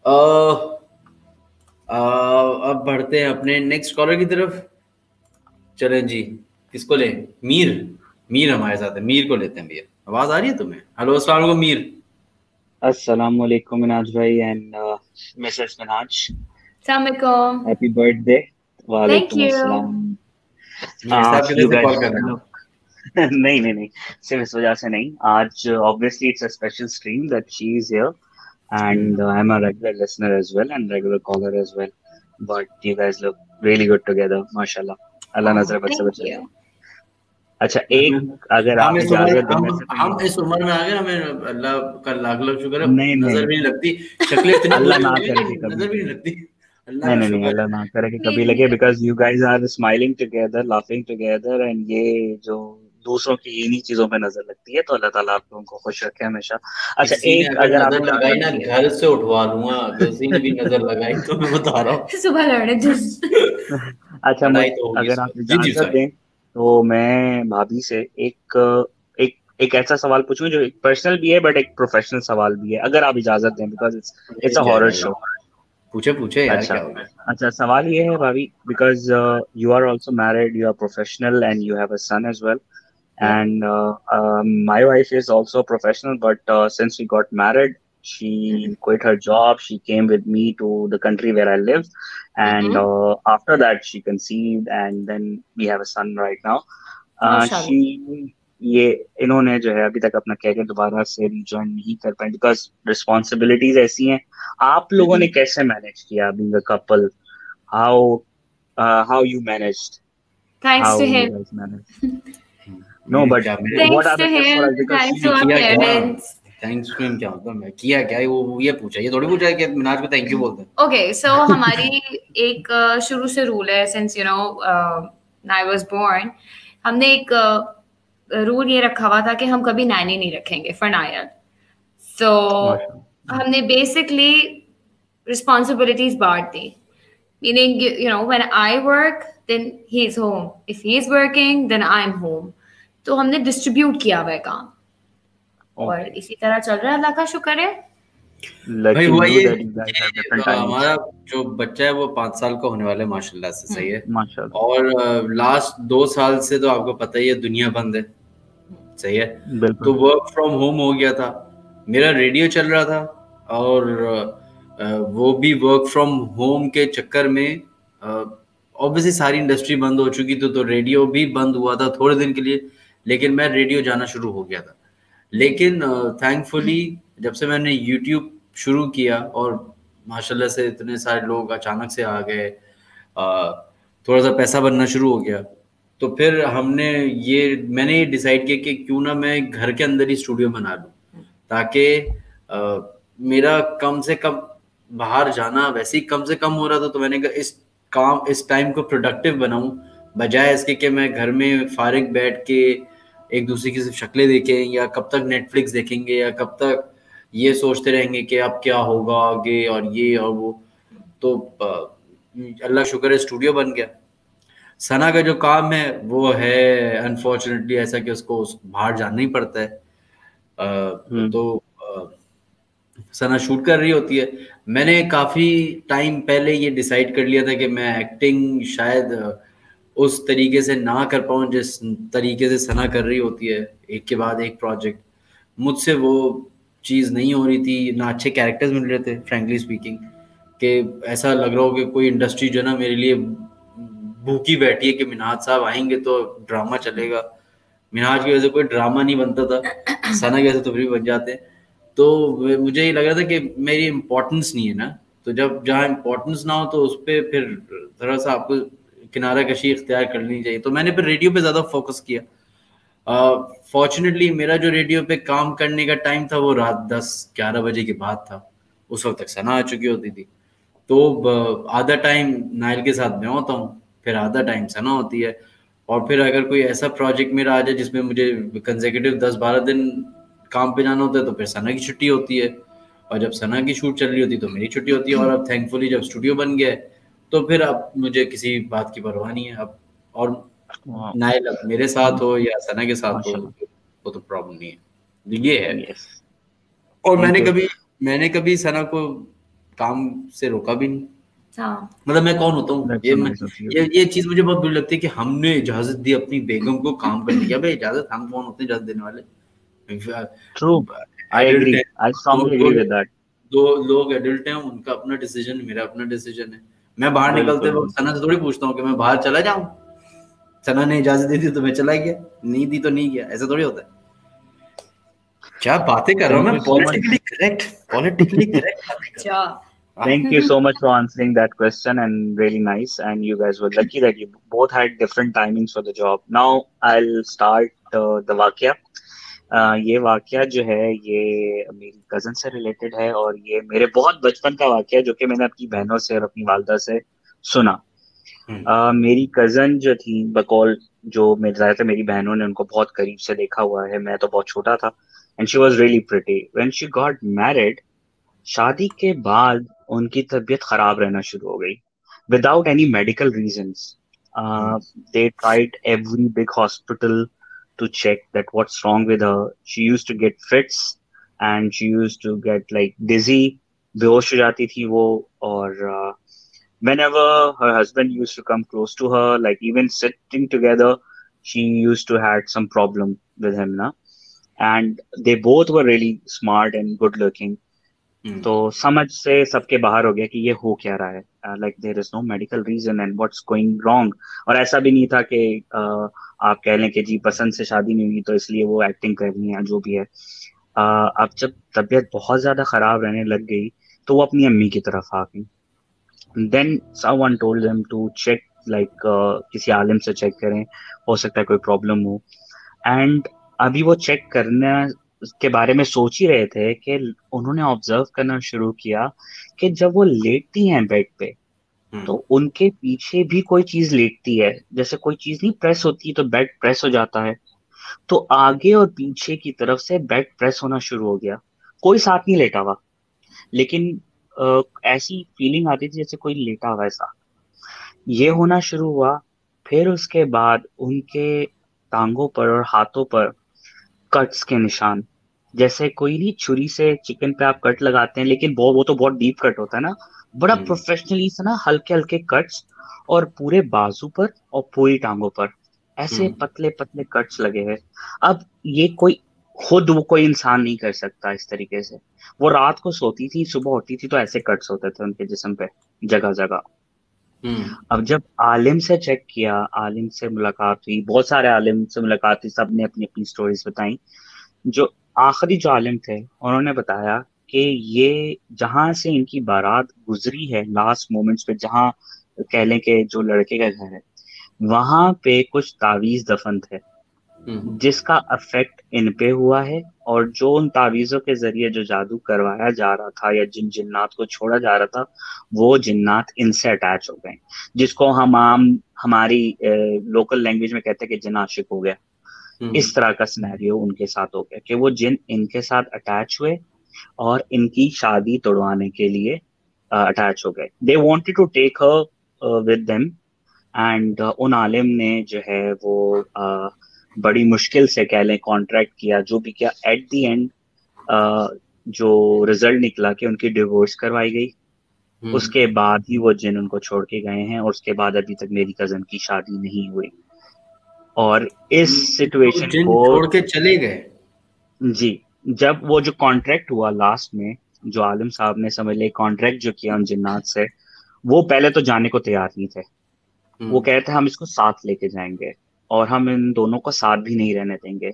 अब बढ़ते हैं अपने नेक्स्ट कॉलर की तरफ। चलें जी, किसको लें? मीर हमारे साथ है, मीर को लेते हैं भैया। आवाज आ रही है तुम्हें? हेलो, अस्सलाम वालेकुम मीर। अस्सलाम वालेकुम मिनाज भाई एंड मिसेस मिनाज। अस्सलाम वालेकुम। Happy birthday. वालेकुम अस्सलाम। you guys कॉल कर रहे हो? नहीं, सिर्फ इस वजह से नहीं। आज obviously it's a special stream that she is here and I'm a regular listener as well and regular caller as well. But you guys look really good together, माशाल्लाह। अल्लाह नजर बद से बचाए। अच्छा, एक अगर आप इजाजत दें, हम इस उम्र में आ गए, हमें अल्लाह का लाख लाख शुक्र है, नजर भी नहीं लगती, शक्लें इतनी अल्लाह ना करे कि नजर भी नहीं लगती। नहीं, अल्लाह ना करे कि कभी लगे, because you guys are smiling together, laughing together and ये जो दूसरों की इन्हीं चीजों पे नजर लगती है, तो अल्लाह ताला आप लोगों को खुश रखे हमेशा। अच्छा, एक अगर आप नजर लगाई ना, घर से उठवा लूंगा, किसी ने भी नजर लगाई तो मैं बता रहा हूँ सुबह लड़ने। अच्छा, अगर आप इजाजत दें तो मैं भाभी से एक ऐसा सवाल पूछूं जो एक पर्सनल भी है बट एक प्रोफेशनल सवाल भी है, अगर आप इजाजत दें, because it's a horror show. पूछे यार। अच्छा, सवाल ये है भाभी, because you are also married, you are professional and you have a son as well and my wife is also a professional, but since we got married, she quit her job, she came with me to the country where I live, and after that she conceived and then we have a son right now. इन्होंने जो है अभी तक अपना कैरियर दोबारा से रिजॉइन नहीं कर पाए बिकॉज रिस्पॉन्सिबिलिटीज ऐसी हैं। आप लोगों ने कैसे मैनेज किया being a couple? how you managed? Thanks to him. No, but what are the tips for us? Thanks to our parents. Thanks to him क्या मतलब मैं किया क्या? वो ये पूछा, ये थोड़ी पूछा है कि मिनाज को थैंक यू बोलते हैं। ओके, सो हमारी एक शुरू से रूल है, since you know I was born, हमने एक रूल ये रखा हुआ था कि हम कभी नैनी नहीं रखेंगे फॉर नायर। सो हमने बेसिकली रिस्पॉन्सिबिलिटीज बांट दी, meaning you know when I work then he is home, if he is working then I am home. तो हमने डिस्ट्रीब्यूट किया हुआ है काम और इसी तरह चल रहा है, अल्लाह का शुक्र है। भाई हुआ ये हमारा जो बच्चा है वो 5 साल का होने वाला है माशाल्लाह से, सही है माशाल्लाह, और लास्ट 2 साल से तो आपको पता ही है दुनिया बंद है, सही है, तो वर्क फ्रॉम होम हो गया था। मेरा रेडियो चल रहा था और वो भी वर्क फ्रॉम होम के चक्कर में ऑब्वियसली सारी इंडस्ट्री बंद हो चुकी थी, तो रेडियो भी बंद हुआ था थोड़े दिन के लिए, लेकिन मैं रेडियो जाना शुरू हो गया था। लेकिन थैंकफुली जब से मैंने यूट्यूब शुरू किया और माशाल्लाह से इतने सारे लोग अचानक से आ गए, थोड़ा सा पैसा बनना शुरू हो गया, तो फिर मैंने ये डिसाइड किया कि क्यों ना मैं घर के अंदर ही स्टूडियो बना लूँ, ताकि मेरा कम से कम बाहर जाना वैसे ही कम से कम हो रहा था, तो मैंने कहा इस टाइम को प्रोडक्टिव बनाऊं, बजाय इसके कि मैं घर में फारिग बैठ के एक दूसरे की सिर्फ शक्लें देखें या कब तक नेटफ्लिक्स देखेंगे या कब तक ये सोचते रहेंगे कि अब क्या होगा आगे और ये और वो। तो अल्लाह शुक्र है स्टूडियो बन गया। सना का जो काम है वो है अनफॉर्चुनेटली ऐसा कि उसको बाहर जाना ही पड़ता है, तो सना शूट कर रही होती है। मैंने काफ़ी टाइम पहले ये डिसाइड कर लिया था कि मैं एक्टिंग शायद उस तरीके से ना कर पाऊँ जिस तरीके से सना कर रही होती है, एक के बाद एक प्रोजेक्ट। मुझसे वो चीज़ नहीं हो रही थी, ना अच्छे कैरेक्टर्स मिल रहे थे फ्रेंकली स्पीकिंग, कि ऐसा लग रहा हो कि कोई इंडस्ट्री जो है ना मेरे लिए भूखी बैठी है कि मिन्हाज साहब आएंगे तो ड्रामा चलेगा। मिन्हाज की वजह से कोई ड्रामा नहीं बनता था, सना की वजह से तो फिर बन जाते। तो मुझे ये लग रहा था कि मेरी इम्पोर्टेंस नहीं है ना, तो जब जहाँ इम्पोर्टेंस ना हो तो उस पर फिर थोड़ा सा आपको किनारा कशी इख्तियार करनी चाहिए। तो मैंने फिर रेडियो पे ज़्यादा फोकस किया। फॉर्चुनेटली मेरा जो रेडियो पे काम करने का टाइम था वो रात 10-11 बजे के बाद था। उस वक्त तक सना आ चुकी होती थी। तो आधा टाइम नाइल के साथ मैं होता हूँ, फिर आधा टाइम सना होती है। और फिर अगर कोई ऐसा प्रोजेक्ट मेरा आ जाए जिसमें मुझे कंसेक्यूटिव 10-12 दिन काम पे जाना होता है तो फिर सना की छुट्टी होती है। और जब सना की शूट चल रही होती है तो मेरी छुट्टी होती है। और अब थैंकफुली जब स्टूडियो बन गया है तो फिर अब मुझे किसी बात की परवाह नहीं है अब। और नाइल अब मेरे साथ हो या सना के साथ हो वो तो प्रॉब्लम नहीं है, ये है। और मैंने कभी सना को काम से रोका भी नहीं। मतलब मैं कौन होता हूँ, ये चीज मुझे बहुत बुरी लगती है कि हमने इजाजत दी अपनी बेगम को काम करने की। भाई इजाजत हम कौन होते हैं इजाजत देने वाले? True, I agree. I strongly agree with that. दो लोग एडल्ट हैं, उनका अपना डिसीजन, मेरा अपना डिसीजन है। मैं बाहर निकलते वक्त सना से थोड़ी पूछता हूँ कि मैं बाहर चला जाऊँ। सना ने इजाजत दी थी तो मैं चला गया, नहीं दी तो नहीं गया, ऐसा थोड़ी होता है। क्या बातें कर रहा हूँ मैं, politically correct. Thank you so much for answering that question, and really nice. And you guys were lucky that you both had different timings for the job. Now I'll start the वाकया। ये वाकया जो है ये मेरी कजन से रिलेटेड है, और ये मेरे बहुत बचपन का वाकया है जो कि मैंने अपनी बहनों से और अपनी वालदा से सुना। मेरी कजन जो थी बकौल, जो ज्यादातर मेरी बहनों ने उनको बहुत करीब से देखा हुआ है, मैं तो बहुत छोटा था। And she was really pretty when she got married. शादी के बाद उनकी तबीयत खराब रहना शुरू हो गई without any medical reasons. They tried every big hospital to check that what's wrong with her. She used to get fits and she used to get like dizzy, बेहोश हो जाती थी वो। और whenever her husband used to come close to her, like even sitting together, she used to had some problem with him na. And they both were really smart and good looking. तो समझ से सबके बाहर हो गया कि ये हो क्या रहा है, like there is no medical reason and what's going wrong. और ऐसा भी नहीं था कि आप कह लें कि जी पसंद से शादी नहीं हुई तो इसलिए वो एक्टिंग करनी है, जो भी है। अब जब तबीयत बहुत ज्यादा खराब रहने लग गई तो वो अपनी अम्मी की तरफ आ गई। Then someone told them to check, like किसी आलिम से चेक करें, हो सकता है कोई प्रॉब्लम हो। एंड अभी वो चेक करना के बारे में सोच ही रहे थे कि उन्होंने ऑब्जर्व करना शुरू किया कि जब वो लेटती हैं बेड पे तो उनके पीछे भी कोई चीज लेटती है। जैसे कोई चीज नहीं प्रेस होती तो बेड प्रेस हो जाता है, तो आगे और पीछे की तरफ से बेड प्रेस होना शुरू हो गया। कोई साथ नहीं लेटा हुआ, लेकिन ऐसी फीलिंग आती थी जैसे कोई लेटा हुआ ऐसा। ये होना शुरू हुआ। फिर उसके बाद उनके टांगों पर और हाथों पर कट्स के निशान, जैसे कोई नहीं छुरी से चिकन पे आप कट लगाते हैं, लेकिन वो तो बहुत डीप कट होता है ना, बड़ा प्रोफेशनली से ना हल्के हल्के कट्स, और पूरे बाजू पर और पूरी टांगों पर ऐसे पतले पतले कट्स लगे हैं। अब ये कोई खुद वो कोई इंसान नहीं कर सकता इस तरीके से। वो रात को सोती थी, सुबह उठती थी तो ऐसे कट्स होते थे उनके जिस्म पे जगह जगह। अब जब आलिम से चेक किया, आलिम से मुलाकात हुई, बहुत सारे आलिम से मुलाकात हुई, सबने अपनी अपनी स्टोरीज बताई। जो आखिरी जो आलिम थे उन्होंने बताया कि ये जहां से इनकी बारात गुजरी है लास्ट मोमेंट्स पे, जहां कह लें कि जो लड़के का घर है वहां पे कुछ तावीज दफन थे जिसका अफेक्ट इन पे हुआ है। और जो उन तावीजों के जरिए जो जादू करवाया जा रहा था या जिन जिन्नात को छोड़ा जा रहा था, वो जिन्नात इनसे अटैच हो गए, जिसको हम हमारी लोकल लैंग्वेज में कहते हैं कि जिन आशिक हो गया। इस तरह का सिनेरियो उनके साथ हो गया कि वो जिन इनके साथ अटैच हुए और इनकी शादी तोड़वाने के लिए अटैच हो गए। They wanted to take her with them, and उन आलिम ने जो है वो बड़ी मुश्किल से कह लें कॉन्ट्रैक्ट किया, जो भी किया। एट द एंड जो रिजल्ट निकला कि उनकी डिवोर्स करवाई गई, उसके बाद ही वो जिन उनको छोड़ के गए हैं, और उसके बाद अभी तक मेरी कजन की शादी नहीं हुई। और इस सिचुएशन जिन को छोड़ के चले गए। जी, जब वो जो कॉन्ट्रैक्ट हुआ लास्ट में, जो आलिम साहब ने समझ ले कॉन्ट्रैक्ट जो किया उन जिन्नात से, वो पहले तो जाने को तैयार नहीं थे। वो कह रहे थे हम इसको साथ लेके जाएंगे और हम इन दोनों को साथ भी नहीं रहने देंगे।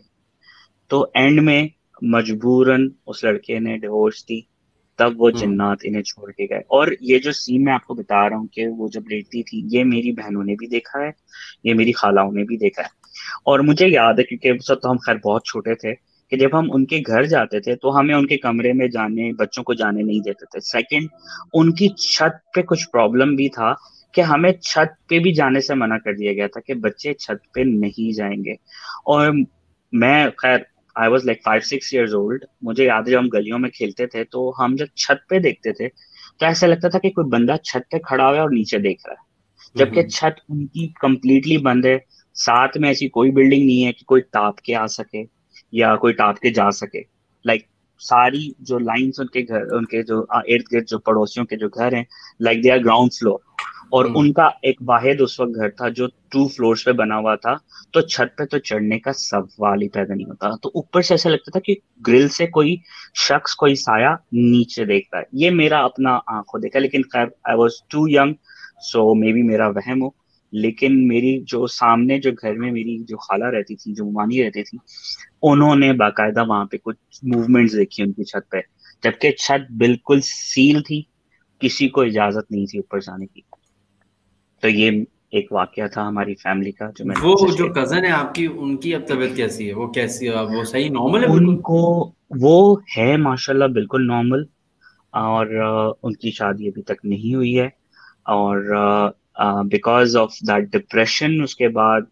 तो एंड में मजबूरन उस लड़के ने डिवोर्स दी, तब वो जिन्नात इन्हें छोड़ के गए। और ये जो सीन मैं आपको बता रहा हूँ कि वो जब लेटती थी, ये मेरी बहनों ने भी देखा है, ये मेरी खालाओं ने भी देखा है। और मुझे याद है, क्योंकि उस वक्त तो हम खैर बहुत छोटे थे, कि जब हम उनके घर जाते थे तो हमें उनके कमरे में जाने, बच्चों को जाने नहीं देते थे। सेकंड, उनकी छत पे कुछ प्रॉब्लम भी था कि हमें छत पे भी जाने से मना कर दिया गया था कि बच्चे छत पे नहीं जाएंगे। और मैं खैर I was like 5-6 years old। मुझे याद है जब हम गलियों में खेलते थे तो हम जब छत पे देखते थे तो ऐसा लगता था कि कोई बंदा छत पे खड़ा हुआ है और नीचे देख रहा है, जबकि छत उनकी कंप्लीटली बंद है। साथ में ऐसी कोई बिल्डिंग नहीं है कि कोई टाप के आ सके या कोई टाप के जा सके। लाइक सारी जो लाइंस उनके घर, उनके जो इर्द गिर्द जो पड़ोसियों के जो घर हैं, like they are ground floor. और उनका एक वाहिद उस वक्त घर था जो 2 floors पे बना हुआ था, तो छत पे तो चढ़ने का सवाल ही पैदा नहीं होता। तो ऊपर से ऐसा लगता था कि ग्रिल से कोई शख्स, कोई साया नीचे देख रहा है। ये मेरा अपना आंखों देखा, लेकिन खैर I was too young, so maybe मेरा वहम हो। लेकिन मेरी जो सामने जो घर में मेरी जो खाला रहती थी, जो मानी रहती थी, उन्होंने बाकायदा वहां पे कुछ मूवमेंट्स देखी उनकी छत पे, जबकि छत बिल्कुल सील थी, किसी को इजाजत नहीं थी ऊपर जाने की। तो ये एक वाकया था हमारी फैमिली का जो मैंने वो आपसे जो शेयर कजन है आपकी, उनकी अब तबीयत कैसी है? वो कैसी है? वो सही नॉर्मल है किया। बिल्कुल? उनको वो है माशाल्लाह बिल्कुल नॉर्मल, और उनकी शादी अभी तक नहीं हुई है। और बिकॉज ऑफ दैट डिप्रेशन उसके बाद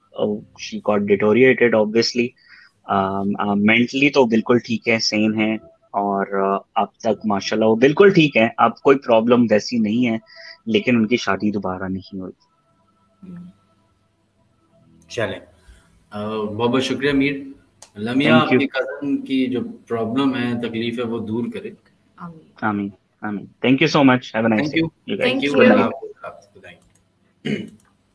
she got deteriorated obviously. Mentally तो बिल्कुल ठीक है, सेम है, और अब तक माशाल्लाह वो बिल्कुल ठीक है। अब कोई प्रॉब्लम वैसी नहीं है, लेकिन उनकी शादी दोबारा नहीं हुई। चले, बहुत बहुत शुक्रिया मीर। Lamia thank you. आपकी कजन की जो प्रॉब्लम है, तकलीफ है, वो दूर करे। आमीन आमीन। Thank you so much. Have a nice thank day you, you thank guys. You. Good you. Night.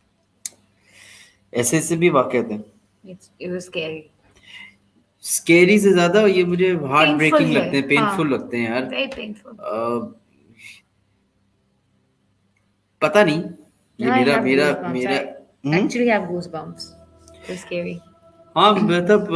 ऐसे भी वाकयात हैं। It was scary. स्केरी से ज्यादा ये मुझे हार्ट Painful ब्रेकिंग है, लगते हैं, पेनफुल हाँ। लगते हैं यार। Very painful. पता नहीं, ये Now I मेरा have मेरा goosebumps. मेरा I actually have goosebumps. It was scary. हाँ, मतलब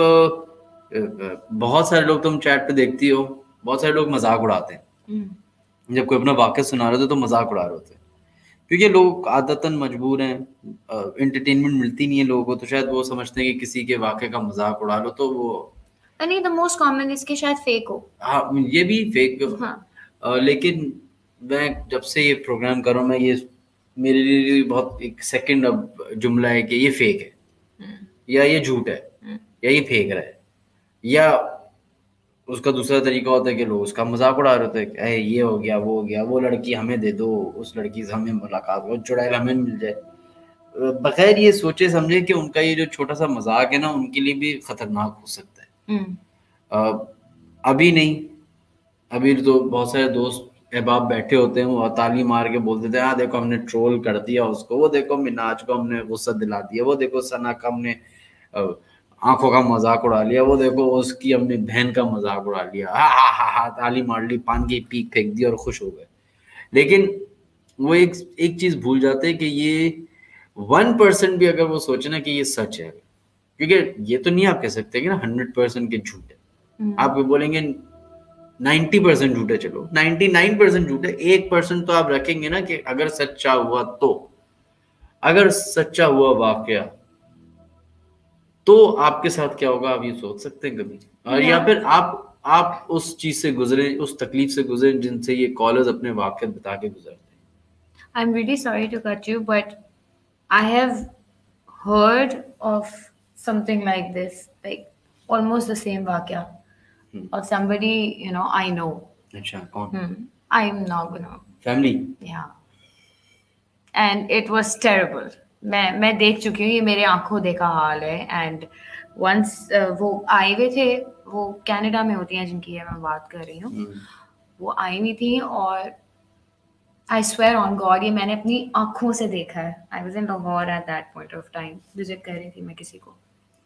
बहुत सारे लोग, तुम चैट पे देखती हो, बहुत सारे लोग मजाक उड़ाते हैं। जब कोई अपना वाकया सुना रहे होते तो मजाक उड़ा रहे होते हैं, क्योंकि लोग आदतन मजबूर हैं, एंटरटेनमेंट मिलती नहीं है लोगों को, तो शायद वो समझते हैं कि किसी के वाकये का मजाक उड़ा लो तो वो। नहीं, the most common इसके शायद फेक हो। हाँ, ये भी फेक। हाँ। लेकिन मैं जब से ये प्रोग्राम कर रहा हूँ, मैं ये मेरे लिए बहुत एक सेकंड अब जुमला है कि ये फेक है, या ये झूठ है, या ये फेक रहा है, या उसका दूसरा तरीका होता है कि लोग उसका मजाक उड़ा रहे होते हैं, ये हो गया, वो हो गया, वो लड़की हमें दे दो, उस लड़की से हमें मुलाकात हो, चुड़ैल हमें मिल जाए, बगैर ये सोचे समझे कि उनका ये जो छोटा सा मजाक है ना, उनके लिए भी खतरनाक हो सकता है। अभी नहीं, अभी तो बहुत सारे दोस्त अहबाब बैठे होते हैं, वो ताली मार के बोलते थे, हाँ देखो हमने ट्रोल कर दिया उसको, वो देखो मिनाज को हमने गुस्सा दिला दिया, वो देखो सना का हमने आंखों का मजाक उड़ा लिया, वो देखो उसकी हमने बहन का मजाक उड़ा लिया, हा हा हा हा, ताली मार ली, पान की पीक फेंक दी और खुश हो गए। लेकिन वो एक चीज भूल जाते हैं कि ये 1% भी अगर वो सोचे ना कि ये सच है, क्योंकि ये तो नहीं आप कह सकते कि ना 100% के झूठ है, आप बोलेंगे 90% झूठ है, चलो 99% झूठ है, 1% तो आप रखेंगे ना कि अगर सच्चा हुआ तो, अगर सच्चा हुआ वाकया तो आपके साथ क्या होगा, आप ये सोच सकते हैं कभी? और या फिर आप उस चीज से गुजरे, उस तकलीफ से गुजरे जिनसे ये कॉलर्स अपने वाकया बता के गुजरते हैं। I'm really sorry to cut you, but I have heard of something like this, like almost the same vakya of somebody, I know. अच्छा, कौन? I'm not gonna. Family? Yeah. And it was terrible. मैं देख चुकी हूँ, ये मेरे आंखों देखा हाल है। And once वो आए हुए थे वो कनाडा में होती हैं जिनकी है मैं बात कर रही हूँ, वो आई हुई थी और आई स्वेयर ऑन गॉड ये मैंने अपनी आंखों से देखा है. I was in Lahore at that point of time, visit कर रही थी मैं किसी को,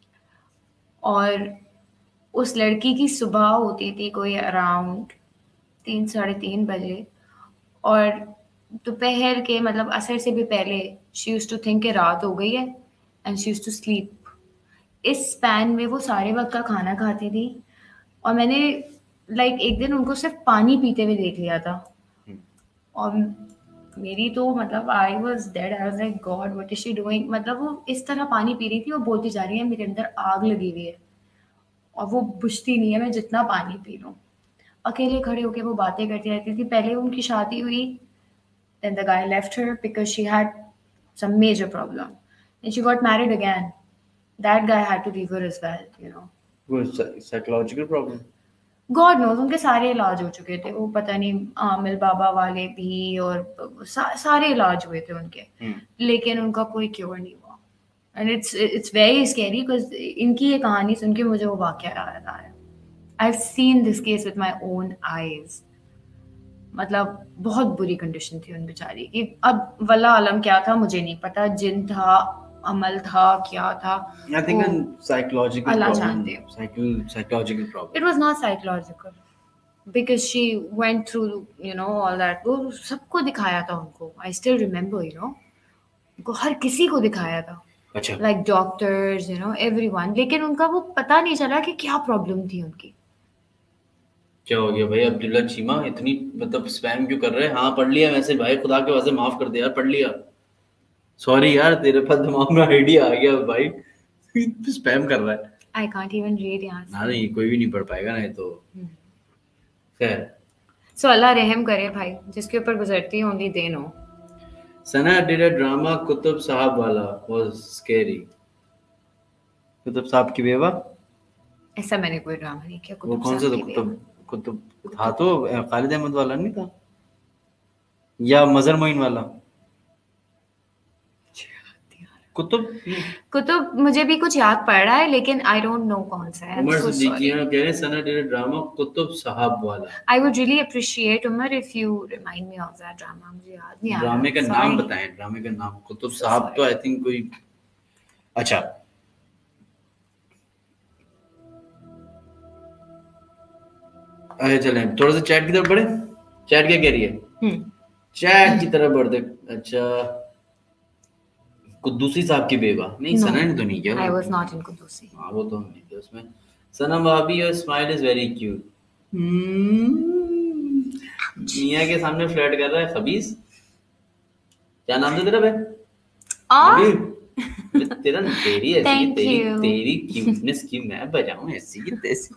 और उस लड़की की सुबह होती थी कोई अराउंड 3-3:30 बजे, और दोपहर के मतलब असर से भी पहले शी यूज्ड टू थिंक कि रात हो गई है and she used to sleep. इस स्पैन में वो सारे वक्त का खाना खाती थी, और मैंने एक दिन उनको सिर्फ पानी पीते हुए देख लिया था, और मेरी तो मतलब I was dead. I was like God what is she doing. मतलब वो इस तरह पानी पी रही थी और बोलती जा रही है मेरे अंदर आग लगी हुई है और वो बुझती नहीं है मैं जितना पानी पी लूं. अकेले खड़े होके वो बातें करती रहती थी. पहले उनकी शादी हुई, then the guy left her because she had some major problem, and she got married again. That guy had to leave her as well, you know. Psychological problem. God knows उनके सारे इलाज हो चुके थे, वो पता नहीं आमिल बाबा वाले भी, और सारे इलाज हुए थे उनके, लेकिन उनका कोई क्योर नहीं हुआ. And it's very scary because इनकी ये कहानी सुन के मुझे वो वाकया याद आया. I've seen this case with my own eyes. मतलब बहुत बुरी कंडीशन थी उन बेचारी की. अब वल्ला आलम क्या था मुझे नहीं पता, जिन था, अमल था, क्या था. I think a psychological Allah problem. जानते. Psychological problem. It was not psychological because she went through, you know, all that. वो सबको दिखाया था उनको. I still remember, you know, उनको हर किसी को दिखाया था. अच्छा. Like doctors, you know, everyone. लेकिन उनका वो पता नहीं चला कि क्या प्रॉब्लम थी उनकी. क्या हो गया भाई अब्दुल्ला चीमा, इतनी मतलब स्पैम क्यों कर रहे हैं? हाँ पढ़ लिया मैसेज भाई, खुदा के वास्ते माफ कर दे यार, पढ़ लिया. सॉरी यार तेरे पास दिमाग में आइडिया आ गया भाई, स्पैम कर रहा है. I can't even read यार. हाँ नहीं कोई भी नहीं पढ़ पाएगा ना ये तो. खैर. So अल्लाह रहम करे भाई, जिसके ऊपर गुजरती है only they know. Sana did a drama Qutub साहब वाला was scary. कुतुब साहब की बेवा? ऐसा मैंने कोई ड्रामा नहीं किया. वो कौन सा था? कुतुब था तो खालिद अहमद वाला नहीं था, या मजर मोइन वाला? कुतुब मुझे भी कुछ याद पड़ रहा है लेकिन आई डोंट नो कौन सा है. उमर सिद्दीकिया कह रहे Sana did a drama Qutub साहब वाला. I would really appreciate Umar if you remind me of that drama. मुझे याद नहीं आ रहा. ड्रामे का नाम बताएं. ड्रामे का नाम कुतुब साहब तो आई थिंक कोई. अच्छा चलें थोड़ा सा चैट की तरफ बढ़े. चैट क्या कह रही है? चैट की तरफ बढ़ते. अच्छा कुद्दूसी साहब की बेवा नहीं. सना ने तो नहीं किया. I was not in Quddusi. हां वो तो हम नहीं थे उसमें. Sana bhabhi your smile is very cute. मियां के सामने फ्लर्ट कर रहा है खबीस. क्या नाम था तेरा बे? तेरा तेरी ऐसी तेरी क्यूटनेस की मैं बजाऊं ऐसी की तैसी.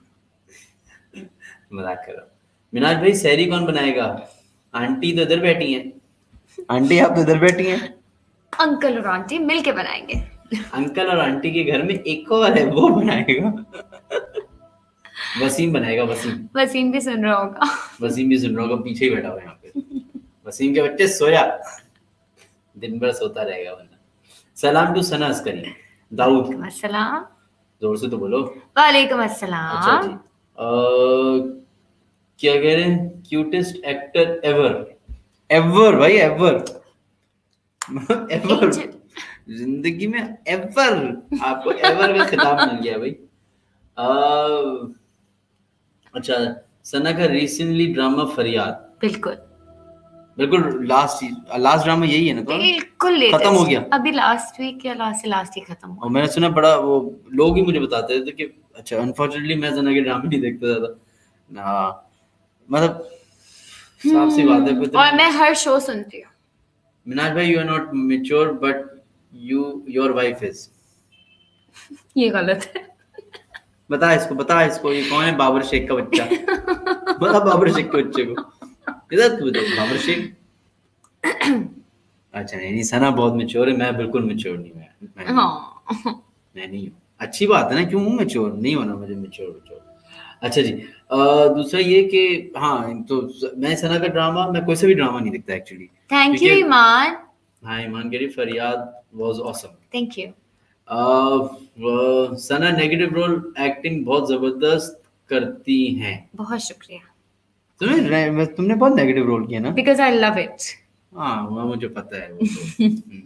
मजाक कर रहा हूं. मिनाज भाई सहरी कौन बनाएगा? आंटी तो इधर बैठी हैं. आंटी आप तो इधर बैठी हैं. अंकल और आंटी मिलके बनाएंगे. अंकल और आंटी के घर में एक और है, वो बनाएगा. वसीम बनाएगा. वसीम भी सुन रहा होगा. वसीम भी सुन रहा होगा, पीछे ही बैठा हुआ है यहाँ पे. वसीम के बच्चे सोया, दिन भर सोता रहेगा वरना. सलाम टू सना अस्करी. दाऊद अस्सलाम. जोर से तो बोलो. वालेकुम अस्सलाम. अच्छा जी. क्या कह रहे हैं? क्यूटेस्ट एक्टर एवर भाई एवर जिंदगी में एवर. आपको एवर का खिताब मिल गया भाई. अच्छा सना का रिसेंटली ड्रामा फरियाद. बिल्कुल लास्ट ड्रामा यही है ना? तो बिल्कुल खत्म हो गया अभी लास्ट वीक या लास्ट ही खत्म हुआ. और मैंने सुना बड़ा वो लोग ही मुझे बताते थे कि अच्छा अनफॉर्चुनेटली मैं सना के ड्रामे नहीं देखता ज्यादा ना. मतलब साफ सी बात है. और मैं हर शो सुनती हूँ. Minaj bhai you are not mature but your wife is. ये गलत है. बता इसको ये कौन है? बाबर शेख का बच्चा. बता बाबर शेख के बच्चे को. इधर तू बता बाबर शेख. अच्छा नहीं सना बहुत मैच्योर है. मैं बिल्कुल मैच्योर नहीं. मैं नहीं हूँ. अच्छी बात है ना. क्यों मैच्योर नहीं होना मुझे? मैच्योर. अच्छा जी. दूसरा ये कि हाँ तो मैं सना का ड्रामा मैं कोई सा भी ड्रामा नहीं देखता एक्चुअली. थैंक यू ईमान. हाँ ईमान कह रही Fariyad was awesome. Thank you. Sana negative role acting बहुत जबरदस्त करती हैं। बहुत शुक्रिया। तुमने बहुत नेगेटिव रोल किया ना। Because I love it. हाँ वो मुझे पता है वो तो।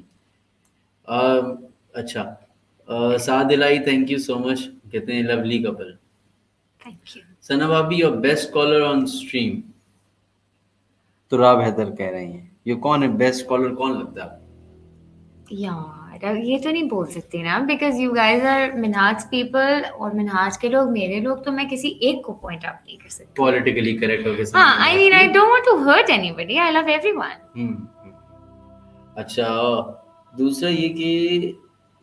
अच्छा सादिलाई थैंक यू सो मच, कहते हैं lovely couple. Thank you. Sana bhabhi your best caller on stream. तो राब हैदर कह रही हैं ये कौन है बेस्ट कॉलर, कौन लगता है? यार ये तो नहीं बोल सकती ना, because you guys are Minhaj people और मिनहाज के लोग मेरे लोग, तो मैं किसी एक को पॉइंट आउट नहीं कर सकती। पॉलिटिकली करेक्ट होके साथ। हाँ, I mean I don't want to hurt anybody, I love everyone. अच्छा दूसरा ये कि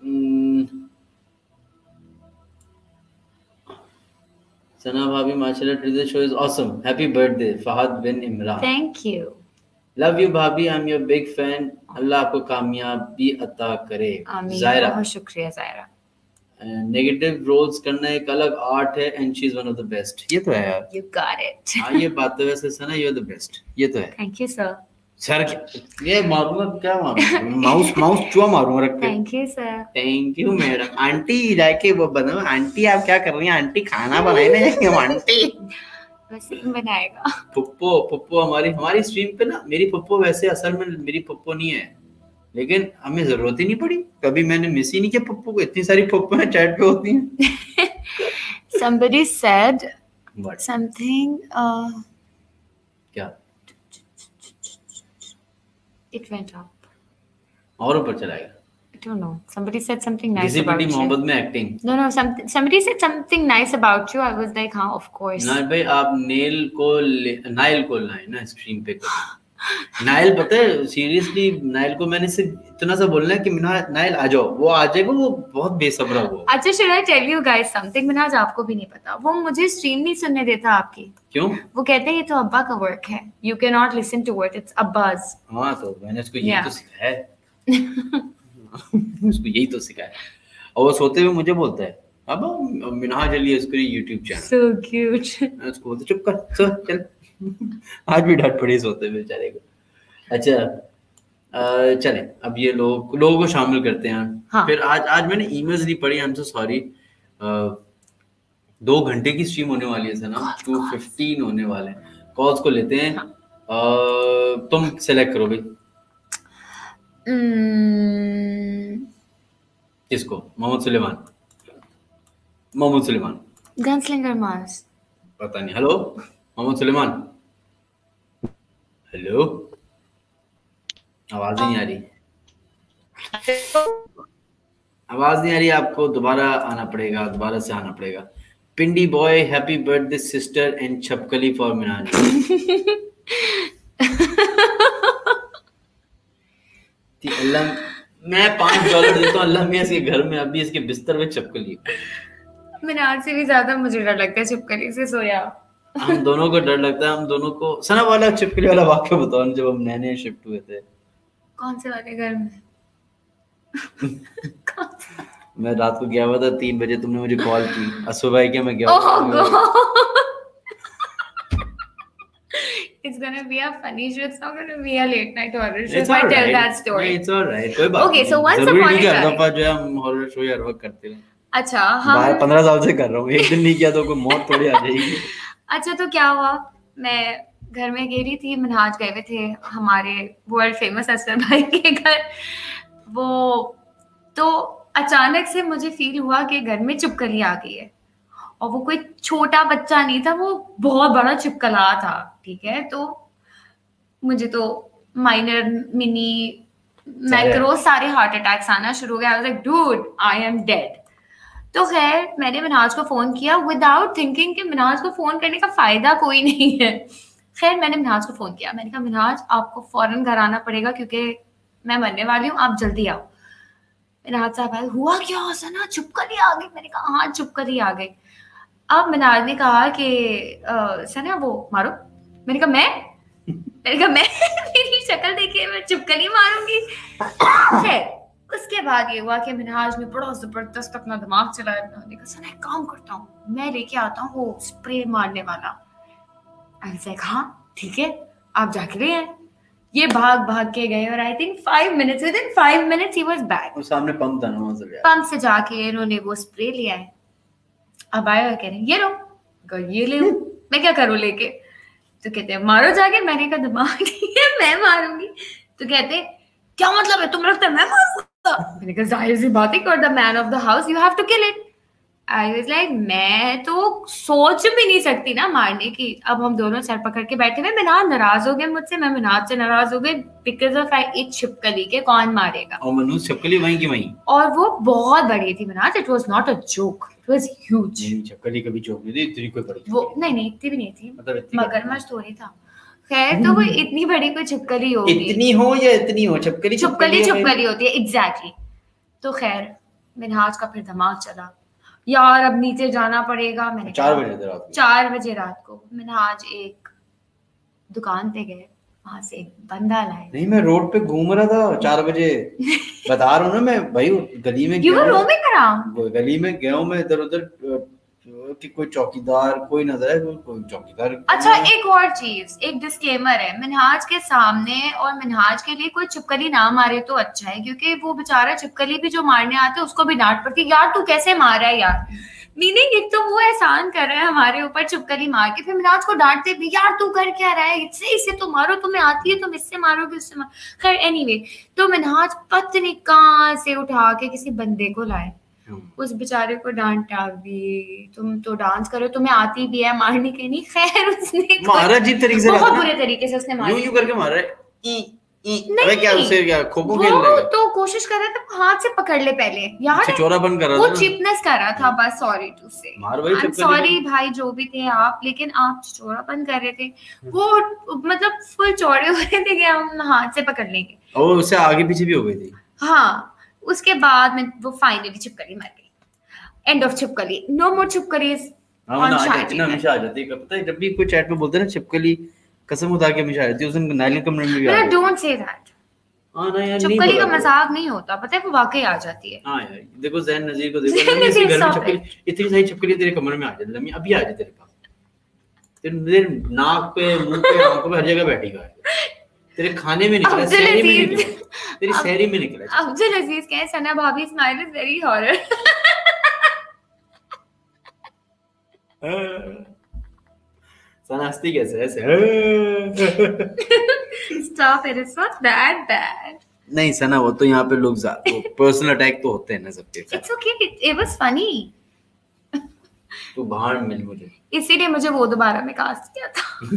सना भाभी माशाल्लाह today show is awesome, happy birthday Fahad bin Imran. Thank you. Love you bhabhi, I am your big fan, अल्लाह आपको कामयाबी अता करे। आमीन। जायरा बहुत शुक्रिया जायरा। नेगेटिव रोल्स करना एक अलग आर्ट है and she is one of the best. ये तो है यार, यू गॉट इट। हाँ ये बात तो वैसे Sana you are the best, ये तो है। Thank you sir. सर ये मारूंगा क्या, मारूंगा माउस चुआ मारूंगा रख के। Thank you sir. Thank you madam. Aunty जाके वो बनाओ, आंटी आप क्या कर रही हैं, आंटी खाना बनाए ना आंटी वैसे ही बनाएगा। पुप्पो हमारी स्ट्रीम पे ना, मेरी पुप्पो वैसे असल में मेरी पुप्पो नहीं है, लेकिन हमें जरूरत ही नहीं पड़ी, कभी मैंने मिस ही नहीं किया पुप्पो को, इतनी सारी पुप्पो हैं चैट पे होती हैं। Somebody said What? something क्या? it went up. और ऊपर चलाएगा? I don't know. Somebody said something nice घिसी about pity you. मोहब्बत में acting. No, somebody said something nice about you. I was like, हाँ, of course. नाइल भाई आप नाइल को लाए ना स्ट्रीम पे नाइल, पता है सीरियसली नाइल को मैंने सिर्फ इतना सा बोलना है कि नाइल आ जाओ, वो आ जाएगा, वो बहुत बेसब्रा हुआ। अच्छा should I tell you guys something? Minaj आपको भी नहीं पता, वो मुझे स्ट्रीम नहीं सुनने देता आपकी। क्यों? वो कहते हैं ये तो अब्बा का वर्क है, you cannot listen to it, it's Abba's। हाँ तो मैंने उसको यही तो सिखाया है। उसको यही तो सिखाया, और वो सोते हुए मुझे बोलता है अब Minhaj Ali Askari YouTube channel. So cute। मैं उसको बोलता चुप कर, सो चल। आज भी डांट पड़ी सोते हुए बेचारे को। अच्छा चलें अब ये लोगों को शामिल करते हैं। हाँ। फिर आज मैंने ईमेल्स नहीं पढ़ी, आई एम सो सॉरी। 2 घंटे की स्ट्रीम होने वाली है ना, 2:15 होने वाले हैं। कॉल्स को लेते हैं। हाँ। तुम सेलेक्ट करो भाई। किसको? मोहम्मद सुलेमान। गनस्लिंगर मास। पता नहीं। हेलो मोहम्मद सुलेमान। हेलो, आवाज नहीं आ रही। आपको दोबारा से आना पड़ेगा। Pindi boy happy birthday sister and छपकली फॉर मिनाज। अल्लाह मैं $5 देता हूँ, अल्लाह मैं इसके घर में अभी इसके बिस्तर में छपकली। मिनाज से भी ज्यादा मुझे डर लगता है छिपकली से, सोया। हम दोनों को डर लगता है, हम दोनों को। सना वाला छिपकली वाला वाक्य बताओ, जब हम नए शिफ्ट हुए थे। कौन से वाले घर में? मैं रात को गया हुआ था 3 बजे, तुमने मुझे कॉल की। असुबह क्या मैं गया। It's gonna be a funny show. It's not gonna be a late night horror show. If I tell that story. It's all right. कोई बात Okay, so once upon a time. दफा जो है हम हॉरर शो हर वक्त करते हैं। अच्छा, हम 15 साल से कर रहा हूँ, एक दिन नहीं किया तो कोई मौत थोड़ी आ जाएगी। अच्छा तो क्या हुआ, मैं घर में गई थी, मिनहाज गए हुए थे हमारे वर्ल्ड फेमस असर भाई के घर। वो तो अचानक से मुझे फील हुआ कि घर में छिपकली आ गई है, और वो कोई छोटा बच्चा नहीं था, वो बहुत बड़ा छिपकला था। ठीक है, तो मुझे तो माइनर, मिनी, मैक्रो सारे हार्ट अटैक्स आना शुरू हो गए। I was like dude I am dead. तो खैर मैंने मिनहाज को फोन किया विदाउट थिंकिंग कि मिनहाज को फोन करने का फायदा कोई नहीं है। खैर मैंने मिनहाज को फोन किया, मैंने कहा मिनहाज आपको फौरन घर आना पड़ेगा क्योंकि मैं मरने वाली हूँ, आप जल्दी आओ। मिनहाज साहब आए, हुआ क्या सना, छिपकली आ गई? मैंने कहा हाँ छिपकली आ गई। अब मिनहाज ने कहा कि सना वो मारो। मैंने कहा मैं मेरी शक्ल देखिए, मैं छिपकली मारूंगी। खैर उसके बाद ये हुआ कि मिनहाज ने बड़ा जबरदस्त अपना दिमाग चलाया। मैंने कहा सना एक काम करता हूँ, मैं लेके आता हूँ वो स्प्रे मारने वाला। आई वाज लाइक हाँ ठीक है, आप जाके ले आए। ये भाग भाग के गए और I think 5 minutes, within 5 minutes ही वाज बैक। और सामने पंप था ना, वहां से गया। पंप से जाके इन्होंने वो स्प्रे लिया है। अब आए और कह रहे हैं ये लो, ये ले लो। मैं क्या करूँ लेके? तो कहते हैं मारो जाके। मैंने कहा दिमाग नहीं है, मैं मारूंगी। तो कहते हैं क्या मतलब है, तुम लगता है मैं मारूंगा? मैंने कहा जाहिर सी बात है, you are the man of the house, you have to kill it. I was like मैं तो सोच भी नहीं सकती ना मारने की। अब हम दोनों सर पकड़ के बैठे हुए, मिनाज नाराज हो गया मुझसे, मैं मिनाज से नाराज हो गई बिकॉज ऑफ आई इट छिपकली के, कौन मारेगा। और मनूज छिपकली वहीं की वहीं, और वो बहुत बड़ी थी Minaj, it was not a joke, it was huge. छिपकली कभी जोक नहीं थी इतनी कोई बड़ी, वो नहीं इतनी भी नहीं थी, मतलब इतनी मगरमच्छ तो नहीं था। खैर तो वो इतनी बड़ी कोई छिपकली होगी, इतनी हो या इतनी हो, छिपकली छिपकली होती है एग्जैक्टली। तो खैर मिनहाज का फिर दिमाग चला, यार अब नीचे जाना पड़ेगा। मैंने 4 बजे रात को, 4 बजे रात को मिनहाज एक दुकान पे गए, वहां से एक बंदा लाए। नहीं मैं रोड पे घूम रहा था 4 बजे बता रहा हूँ ना मैं भाई, गली में You were roaming around? गली में गया हूँ मैं इधर उधर कि कोई चौकीदार कोई नजर है, कोई चौकीदार। अच्छा एक और चीज, एक डिस्क्लेमर है, मिनहाज के सामने और मिनहाज के लिए कोई छिपकली ना मारे तो अच्छा है, क्योंकि वो बेचारा छिपकली भी जो मारने आते हैं उसको भी डांट पड़ती, यार तू कैसे मार रहा है यार। मीनिंग एक तो वो एहसान कर रहा है हमारे ऊपर छिपकली मार के, फिर मिनहाज को डांटते भी, यार तू कर क्या रहा है, इससे तो मारो, तुम्हें आती है तुम इससे मारोगे उससे मारो। खैर एनीवे, तो मिनहाज पत्नी कहाँ से उठा के किसी बंदे को लाए, उस बेचारे को डांटा भी, तुम तो डांस करो, तुम्हें आती भी है मारने के नहीं। खैर उसने मारा अजीब तरीके से, बहुत बुरे तरीके से उसने मारा, यूं करके मारा है। नहीं क्या उसे क्या खो-खो खेल वो रहा है? तो कोशिश कर रहा था हाथ से पकड़ ले पहले, यार चोरापन कर रहा था, वो चिपनेस कर रहा था बस। सॉरी टू से, आई एम सॉरी भाई जो भी थे आप, लेकिन आप चोरापन कर रहे थे, वो मतलब फुल चौड़े हो रहे थे कि हम हाथ से पकड़ लेंगे, और उससे आगे पीछे भी हो गई थी। हाँ उसके बाद में वो फाइनली छिपकली मर गई। End of chhipkali, no more छिपकलीज ऑन शादी। हमेशा आ जाती है, पता है जब भी कोई चैट में बोलते हैं ना छिपकली, कसम उठा के हमेशा आ जाती है। उस दिन नाइल कमरे में भी आ गई। डोंट से दैट, हां ना यार, छिपकली का मजाक नहीं होता, पता है वो वाकई आ जाती है। हां यार देखो ज़ैन नज़ीर को देखो, इसके घर में छिपकली, इतनी सारी छिपकली तेरे कमरे में आ जाती है, अभी आ जाए तेरे पास, तेरे नाक पे, मुंह पे, आंखों पे, हर जगह बैठी हुई है, तेरे खाने में निकला, सहरी में निकला, तेरी सहरी में निकला। अब्दुल अजीज कहे Sana bhabhi smile is very horror. Sana हंसती कैसे ऐसे? Stop it, it's not that bad. नहीं सना, वो तो यहाँ पे लोग पर्सनल अटैक तो होते हैं ना सबके साथ। It's okay, it was funny. तू बाहर मिल मुझे, इसीलिए मुझे वो दोबारा में कास्ट किया था।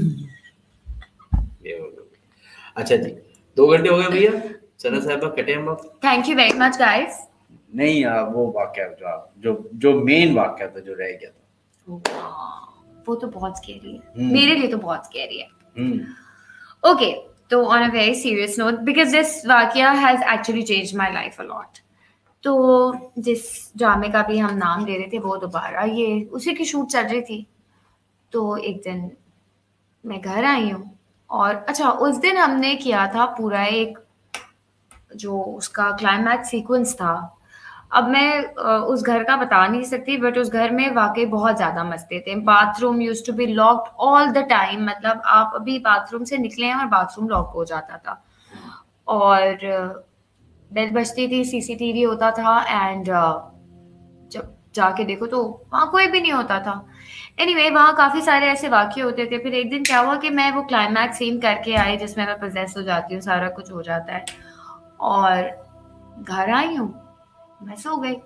अच्छा जी 2 घंटे हो गए भैया, सना साहब कटे हम लोग। Thank you very much guys. नहीं यार वो वाकया जो मेन वाकया था जो रह गया था, वो तो बहुत स्कैरी है, मेरे लिए तो बहुत स्कैरी है। ओके, तो on a very serious note, because this वाकया has actually changed my life a lot. तो जिस ड्रामे का भी हम नाम ले रहे थे, वो दोबारा ये उसी की शूट चल रही थी। तो एक दिन मैं घर आई हूँ और अच्छा उस दिन हमने किया था पूरा एक जो उसका क्लाइमैक्स सीक्वेंस था। अब मैं उस घर का बता नहीं सकती, बट उस घर में वाकई बहुत ज्यादा मस्ती थे। Bathroom used to be locked all the time, मतलब आप अभी बाथरूम से निकले हैं और बाथरूम लॉक हो जाता था, और बेल बजती थी, सीसीटीवी होता था, एंड जब जाके देखो तो वहाँ कोई भी नहीं होता था। एनीवे वहाँ काफी सारे ऐसे वाकये होते थे। फिर एक दिन क्या हुआ कि मैं वो क्लाइमैक्स सीन करके आई जिसमें मैं पोजेस हो जाती हूँ, सारा कुछ हो जाता है, और घर आई हूँ, मैं सो गई।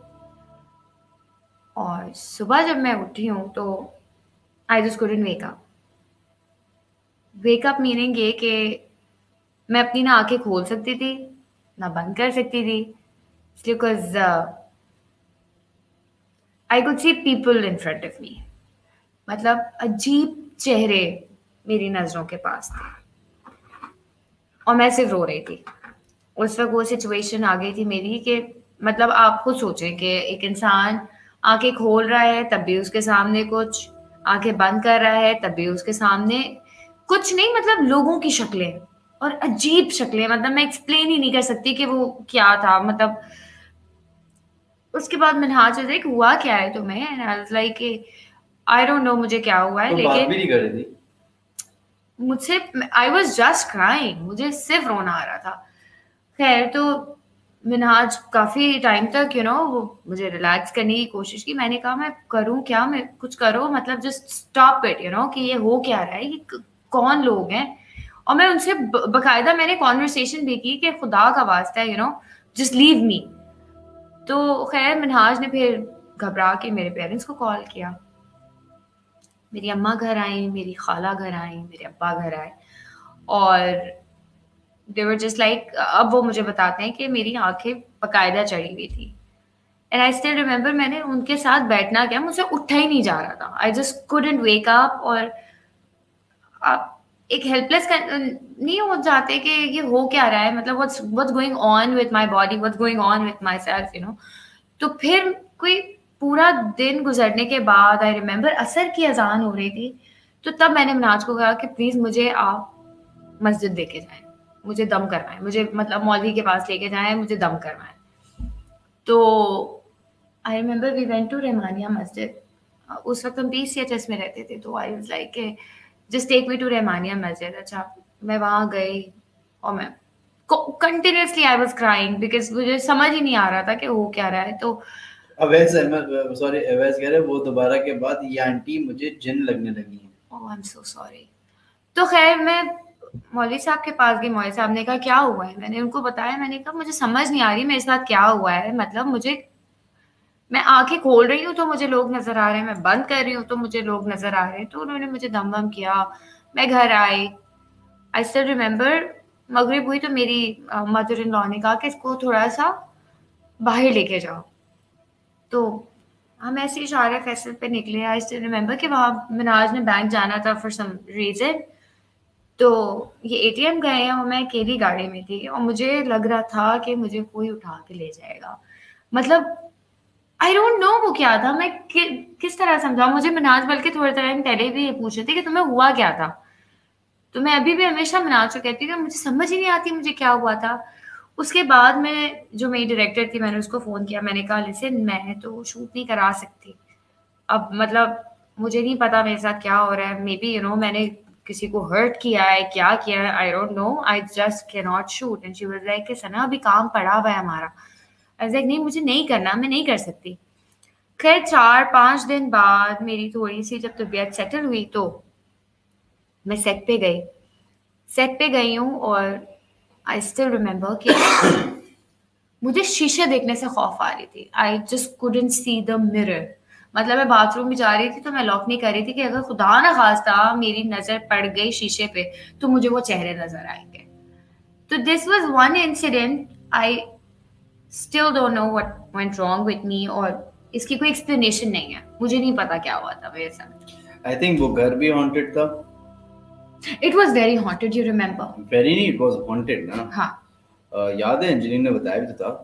और सुबह जब मैं उठी हूँ तो I just couldn't wake up meaning ये कि मैं अपनी ना आंखें खोल सकती थी ना बंद कर सकती थी, because I could see people in front of me. मतलब अजीब चेहरे मेरी नजरों के पास थे और मैं सिर्फ रो रही थी। उस वक्त वो सिचुएशन आ गई थी मेरी कि मतलब आप खुद सोचें कि एक इंसान आंखें खोल रहा है तब भी उसके सामने कुछ, आंखें बंद कर रहा है तब भी उसके सामने कुछ नहीं, मतलब लोगों की शक्लें और अजीब शक्लें, मतलब मैं एक्सप्लेन ही नहीं कर सकती कि वो क्या था। मतलब उसके बाद मैंने हाथ से देखा हुआ क्या है तुम्हें, and I was like I don't know मुझे क्या हुआ है, तो लेकिन बात भी नहीं कर रही थी। मुझसे, आई वॉज जस्ट क्राइंग, मुझे सिर्फ रोना आ रहा था। खैर, तो मिनहाज काफ़ी टाइम तक वो मुझे रिलैक्स करने की कोशिश की। मैंने कहा मैं करूं क्या, मैं कुछ करो, मतलब जस्ट स्टॉप इट, कि ये हो क्या रहा है, ये कौन लोग हैं। और मैं उनसे बकायदा मैंने कॉन्वर्सेशन भी की कि खुदा का वास्ता है, जस्ट लीव मी। तो खैर मिनहाज ने फिर घबरा के मेरे पेरेंट्स को कॉल किया। मेरी अम्मा घर आई, मेरी खाला घर आई, मेरे अब्बा घर आए, और they were just like, अब वो मुझे बताते हैं कि मेरी आंखें बकायदा चढ़ी हुई थी। एंड आई स्टिल रिमेम्बर, मैंने उनके साथ बैठना क्या, मुझे उठा ही नहीं जा रहा था। I just couldn't wake up। और आप एक हेल्पलेस नहीं हो जाते कि ये हो क्या रहा है, मतलब what's going on with my body, what's going on with myself। तो फिर कोई पूरा दिन गुजरने के बाद आई रिमेम्बर असर की अजान हो रही थी। तो तब मैंने मिनाज को कहा कि प्लीज मुझे आप मस्जिद लेके जाएं, मुझे दम करवाएं, मुझे मतलब मौलवी के पास लेके जाएं, मुझे दम करवाएं। तो I remember we went to Rahmania Masjid. उस वक्त हम PCHS में रहते थे, तो I was like just take me to Rahmania Masjid. अच्छा, मैं वहाँ गई और मैं continuously I was crying because मुझे समझ ही नहीं आ रहा था कि हो क्या रहा है। तो अवैस अहमद, सॉरी अवैस कह रहे वो दोबारा के बाद ये आंटी मुझे जिन लगने लगी है। Oh I am so sorry. तो खैर मैं मौलवी साहब के पास गई। मौलवी साहब ने कहा क्या हुआ है, मैंने उनको बताया। मैंने कहा मुझे समझ नहीं आ रही मेरे साथ क्या हुआ है, मतलब मुझे, मैं आंखें खोल रही हूँ तो मुझे लोग नजर आ रहे हैं, मैं बंद कर रही हूँ तो मुझे लोग नजर आ रहे हैं। तो उन्होंने मुझे दम वम किया, मैं घर आई। आई स्टिल रिमेम्बर मगरिब हुई तो मेरी मदर इन लॉ ने कहा कि इसको थोड़ा सा बाहर लेके जाओ। तो हम ऐसे इशारा फैसल पे निकले। आई स्टिल रिमेम्बर कि वहाँ मिनाज ने बैंक जाना था फॉर सम रीजन। तो ये ATM गए हैं और मैं अकेली गाड़ी में थी और मुझे लग रहा था कि मुझे कोई उठा के ले जाएगा। मतलब आई डोंट नो वो क्या था, मैं किस तरह समझाऊं। मुझे मिनाज बल्कि थोड़े टाइम पहले भी ये पूछ रहे थे कि तुम्हें हुआ क्या था। तो मैं अभी भी हमेशा मिनाज को कहती हूँ कि मुझे समझ ही नहीं आती मुझे क्या हुआ था। उसके बाद मैं, जो मेरी डायरेक्टर थी, मैंने उसको फ़ोन किया। मैंने कहा लिसन, मैं तो शूट नहीं करा सकती अब, मतलब मुझे नहीं पता मेरे साथ क्या हो रहा है। मे बी मैंने किसी को हर्ट किया है, क्या किया है, I don't know, I just can not shoot. And she was like कि सना अभी काम पड़ा हुआ है हमारा। आई वाज लाइक नहीं, मुझे नहीं करना, मैं नहीं कर सकती। खैर 4-5 दिन बाद मेरी थोड़ी सी जब तबीयत सेटल हुई तो मैं सेट पे गई हूँ। और आई स्टिल रिमेम्बर कि मुझे शीशे देखने से खौफ आ रही थी। I just couldn't see the mirror. मतलब मैं बाथरूम में जा रही थी तो मैं लॉक नहीं कर रही थी कि अगर खुदा ना खास्ता मेरी नजर पड़ गई शीशे पे तो मुझे वो चेहरे नजर आएंगे। तो this was one incident. I still don't know what went wrong with me, और इसकी कोई एक्सप्लेनेशन नहीं है, मुझे नहीं पता क्या हुआ था मेरे साथ। आई थिंक वो घर भी हॉन्टेड था। It was very haunted, you remember? Very नहीं, इट वाज हॉन्टेड ना। हाँ, याद है अंजलि ने बताया भी तो था।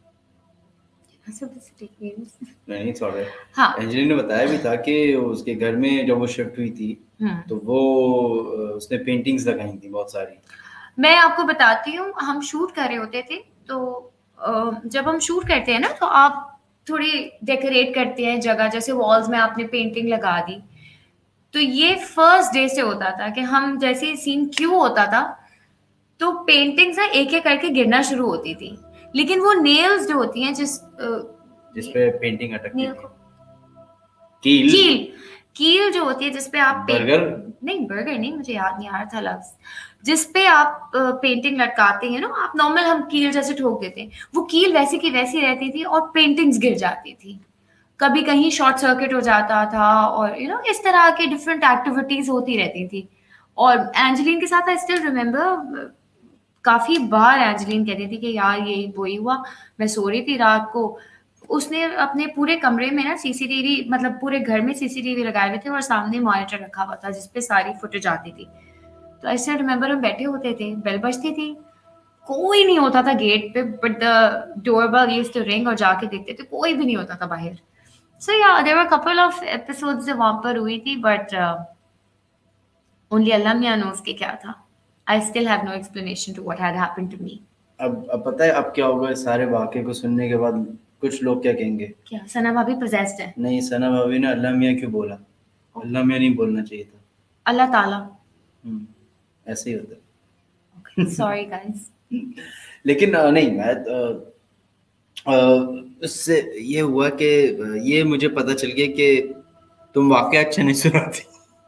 नहीं, सॉरी। हाँ, अंजलि ने बताया भी था कि उसके घर में जब वो शिफ्ट हुई थी तो वो उसने पेंटिंग्स लगाई थी बहुत सारी। मैं आपको बताती हूँ, हम शूट कर रहे होते थे तो जब हम शूट करते हैं ना तो आप थोड़ी डेकोरेट करते हैं जगह, जैसे वॉल्स में आपने पेंटिंग लगा दी। तो ये फर्स्ट डे से होता था कि हम जैसे सीन क्यों होता था तो पेंटिंग्स ना एक एक करके गिरना शुरू होती थी, लेकिन वो नेल्स जो होती हैं जिस पे पेंटिंग अटकती नेल थी, कील कील जो होती है जिसपे आप बर्गर नहीं, मुझे याद नहीं आ रहा था लफ्ज, जिसपे आप पेंटिंग लटकाते हैं ना आप, नॉर्मल हम कील जैसे ठोक देते हैं, वो कील वैसी की वैसी रहती थी और पेंटिंग्स गिर जाती थी। कभी कहीं शॉर्ट सर्किट हो जाता था और इस तरह के डिफरेंट एक्टिविटीज होती रहती थी। और एंजेलिन के साथ आई स्टिल रिमेम्बर काफी बार एंजेलिन कहती थी कि यार ये वही हुआ, मैं सो रही थी रात को, उसने अपने पूरे कमरे में ना CCTV, मतलब पूरे घर में CCTV लगाए हुए थे और सामने मॉनिटर रखा हुआ था जिसपे सारी फुटेज आती थी। तो आई स्टिल रिमेम्बर हम बैठे होते थे, बेल बजती थी, कोई नहीं होता था गेट पे, but the doorbell used to ring और जाके देखते थे कोई भी नहीं होता था बाहर। So yeah there were couple of episodes जो वहां पर हुई थी, बट ओनली अल्लाह मियां नोस के क्या था। I still have no explanation to what had happened to me. अब पता है अब क्या होगा इस सारे वाक़े को सुनने के बाद? कुछ लोग क्या कहेंगे, क्या सना भाभी पोजेस्ड है? नहीं, सना भाभी ने अल्लाह मियां क्यों बोला? अल्लाह मियां नहीं बोलना चाहिए था, अल्लाह ताला। ऐसे ही होता है। Sorry guys. लेकिन नहीं, मैं उससे ये हुआ कि ये मुझे पता चल गया कि तुम वाकया अच्छा नहीं सुनाती।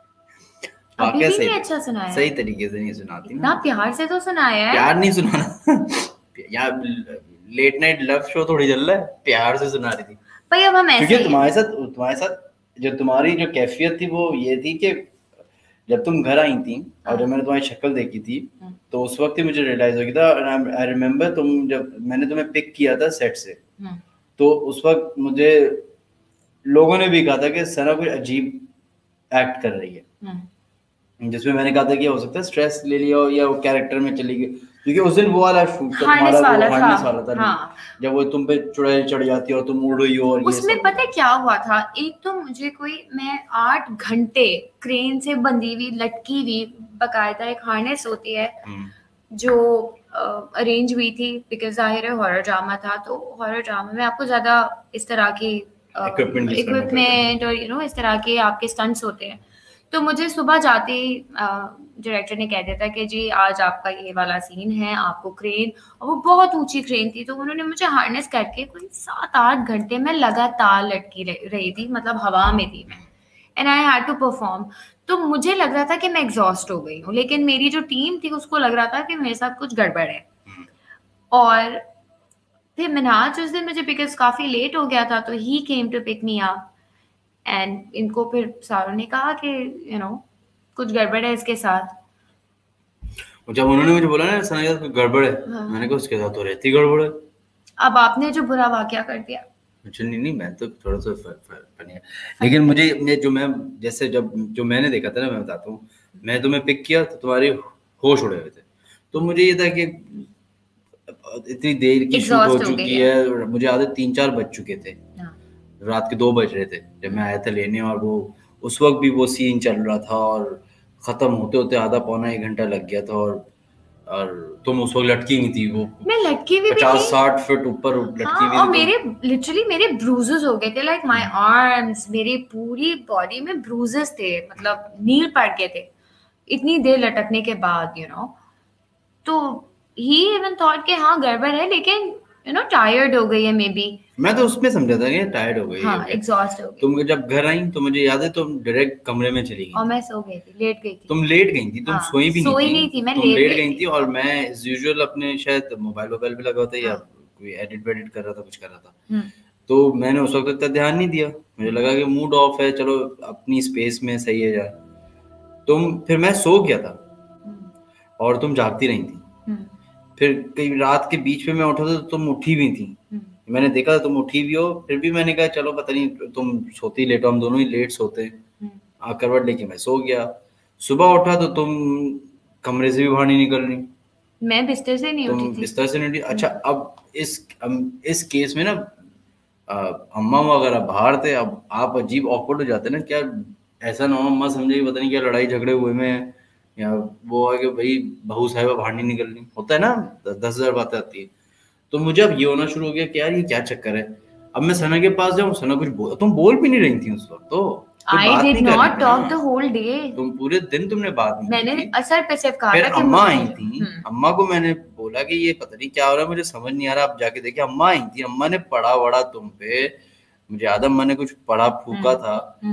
अभी भी नहीं अच्छा सुनाया, सही तरीके से नहीं सुनाती ना, प्यार से तो सुनाया है। प्यार नहीं सुनाना यार, लेट नाइट लव शो थोड़ी चल रहा है, प्यार से सुना रही थी भाई। अब हम ऐसे, क्योंकि तुम्हारे साथ जो तुम्हारी जो कैफियत थी वो ये थी कि जब तुम घर आई थी और जब मैंने तुम्हारी शक्ल देखी थी तो उस वक्त ही मुझे रियलाइज हो गया था। आई रिमेम्बर तुम जब मैंने तुम्हें पिक किया था सेट से, तो उस वक्त मुझे लोगों ने भी कहा था कि सना कुछ अजीब एक्ट कर रही है, जिसमें मैंने कहा था कि हो सकता है स्ट्रेस ले लिया या वो कैरेक्टर में चली गई, क्योंकि उस दिन वो वाला शूट था तुम्हारा, वो हार्नेस वाला था। हाँ। जब वो तुम पे चुड़ैल चढ़ जाती है और तुम उड़ रही हो, और उसमें पता है क्या हुआ था, एक तो मुझे मैं 8 घंटे क्रेन से बंधी हुई, लटकी हुई, बकायदा एक हार्नेस होती है जो अरेंज हुई थी, बिकॉज जाहिर है हॉरर ड्रामा था, तो हॉरर ड्रामा में आपको ज्यादा इस तरह की इक्विपमेंट और इस तरह के आपके स्टंट्स होते हैं। तो मुझे सुबह जाते ही डायरेक्टर ने कह दिया था कि जी आज आपका ये वाला सीन है, आपको क्रेन, और वो बहुत ऊंची क्रेन थी, तो उन्होंने मुझे हार्नेस करके कोई 7-8 घंटे में लगातार लटकी रही थी, मतलब हवा में थी मैं, and I had to perform. तो मुझे लग रहा था कि मैं एग्जॉस्ट हो गई हूँ, लेकिन मेरी जो टीम थी उसको लग रहा था कि मेरे साथ कुछ गड़बड़ है। और फिर मिनहाज उस दिन मुझे, बिकॉज काफी लेट हो गया था, तो he came to pick me up, and इनको फिर सारों ने कहा कि कुछ गड़बड़ है इसके साथ। जब उन्होंने मुझे बोला ना सना कुछ गड़बड़ है, मैंने कहा उसके साथ तो रहती गड़बड़ है। अब आपने जो बुरा वाकया कर दिया। नहीं, मैं तो थोड़ा सा फनी है, लेकिन मुझे जो मैंने देखा था ना, मैं बताता हूँ, मैं तुम्हें पिक किया तो तुम्हारे होश उड़े हुए थे, तो मुझे ये था कि इतनी देर की शूट हो चुकी है, मुझे आधे 3-4 बज चुके थे, रात के 2 बज रहे थे जब मैं आया था लेने, और वो उस वक्त भी वो सीन चल रहा था और खत्म होते होते आधा पौना 1 घंटा लग गया था, और तुम उस वक्त लटकी हुई थी, वो मैं लटकी हुई 50-60 फीट ऊपर लटकी हुई, और मेरे ब्रूजेस हो गए थे, लाइक माय आर्म्स, मेरी पूरी बॉडी में ब्रूजेस थे, मतलब नील पड़ गए थे इतनी देर लटकने के बाद, तो ही इवन थॉट कि हाँ गड़बड़ है, लेकिन टायर्ड हो गई है मे बी। मैं तो उसमें समझा था कि टायर्ड हो गई, हाँ, एग्जॉस्ट हो गई। तुम जब घर आई तो मुझे याद है तुम डायरेक्ट कमरे में चली गई, और मैं सो गई थी, लेट गई थी। तुम लेट गई थी, तुम सोई भी नहीं थी, मैं लेट गई थी, और मैं एज यूजुअल अपने शायद मोबाइल पे लगा था, या कोई एडिट कर रहा था, कुछ कर रहा था, तो मैंने उस वक्त इतना ध्यान नहीं दिया, मुझे लगा कि मूड ऑफ है, चलो अपनी स्पेस में सही है जाए। फिर मैं सो गया था और तुम जागती रही थी, फिर कई रात के बीच में मैं उठा तो तुम उठी भी थी, मैंने देखा तुम उठी भी हो, फिर भी मैंने कहा चलो पता नहीं तुम सोती लेट हो, हम दोनों ही लेट सोते हैं, करवट लेके मैं सो गया। सुबह उठा तो तुम कमरे से भी बाहर नहीं निकल रही, मैं बिस्तर से नहीं उठी थी। बिस्तर से नहीं। अच्छा, अब इस केस में ना अम्मा वगैरह बाहर थे, अब आप अजीब ऑकवर्ड हो जाते ना, क्या ऐसा ना हो अम्मा समझे पता नहीं क्या लड़ाई झगड़े हुए में, या वो है कि भाई बहू साहिबा बाहर नहीं निकल रही, होता है ना, 10,000 बातें आती है। तो मुझे अब ये होना शुरू हो गया कि यार ये क्या चक्कर है, अब मैं सना के पास जाऊं, सना कुछ तुम बोल भी नहीं रही थी उस वक्त, तो I did not talk the whole day. तुम पूरे दिन तुमने बात नहीं मैंने असर पे सिर्फ कहा था कि अम्मा आई थी, अम्मा को मैंने बोला कि ये पता नहीं क्या हो रहा है, मुझे समझ नहीं आ रहा, आप जाके देखिए। अम्मा आई थी, अम्मा ने पड़ा वड़ा तुम पे, मुझे याद अम्मा ने कुछ पड़ा फूका था,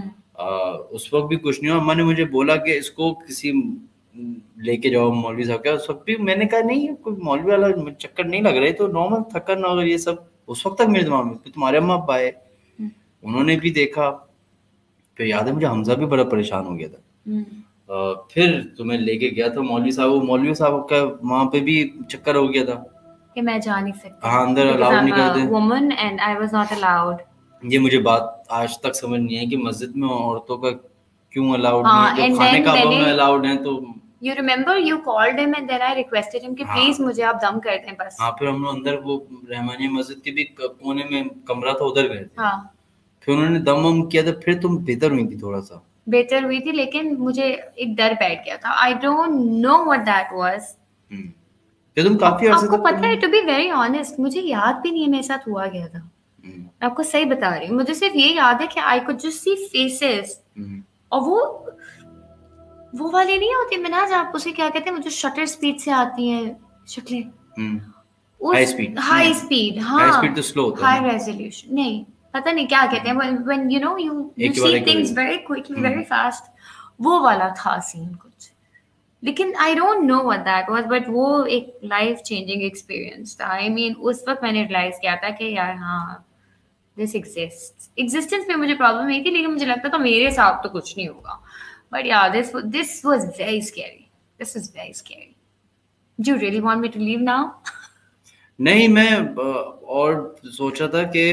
उस वक्त भी कुछ नहीं हुआ। अम्मा ने मुझे बोला कि इसको किसी लेके जाओ मौलवी साहब का, उस वक्त भी मैंने कहा नहीं कोई मौलवी वाला चक्कर नहीं लग रहा है, तो नॉर्मल थकन और ये सब उस वक्त तक मेरे दिमाग में। तुम्हारे अम्मा अब्बा आए, उन्होंने भी देखा, फिर याद है मुझे हमजा भी बड़ा परेशान हो गया था, फिर तुम्हें लेके गया था मौलवी साहब का वहाँ पे भी चक्कर हो गया था कि मैं जा नहीं सकती, हाँ अंदर अलाउड नहीं करते, woman and I was not allowed. ये मुझे बात आज तक समझ नहीं है कि मस्जिद में औरतों का क्यों अलाउड नहीं है, खाने काबा में अलाउड है। तो You remember you called him and then I requested him कि प्लीज मुझे आप दम कर दें बस। हाँ, फिर हम लोग अंदर वो रहमानिया मस्जिद के भी कोने में कमरा था, उधर गए थे। हाँ, फिर उन्होंने दम किया था, फिर तुम बेहतर हुई थी, थोड़ा सा बेहतर हुई थी, लेकिन मुझे एक डर बैठ गया था। I don't know what that was। फिर तुम काफी अर्से आपको पता है, to be very honest, मुझे याद भी नहीं है मेरे साथ हुआ गया था, आपको सही बता रही हूँ। मुझे सिर्फ ये याद है कि I could just see faces, और वो वाले नहीं होते मिनाज, आप उसे क्या कहते हैं, मुझे शटर स्पीड से आती हैं शक्लें, हाई स्पीड, हाई स्पीड, हाँ हाई स्पीड तो स्लो होता है, हाई रेजोल्यूशन नहीं, पता नहीं क्या कहते हैं, when you know you see things very quickly very fast, वो वाला था सीन कुछ, लेकिन I don't know what that was, but वो एक लाइफ चेंजिंग एक्सपीरियंस था। आई मीन उस वक्त मैंने रियलाइज किया था कि यार हाँ दिस एग्जिस्ट्स, एग्जिस्टेंस में मुझे प्रॉब्लम नहीं थी, लेकिन मुझे लगता था मेरे साथ तो कुछ नहीं होगा, but yeah this was very scary, this is very scary. Do you really want me to leave now? नहीं, मैं और सोचा था कि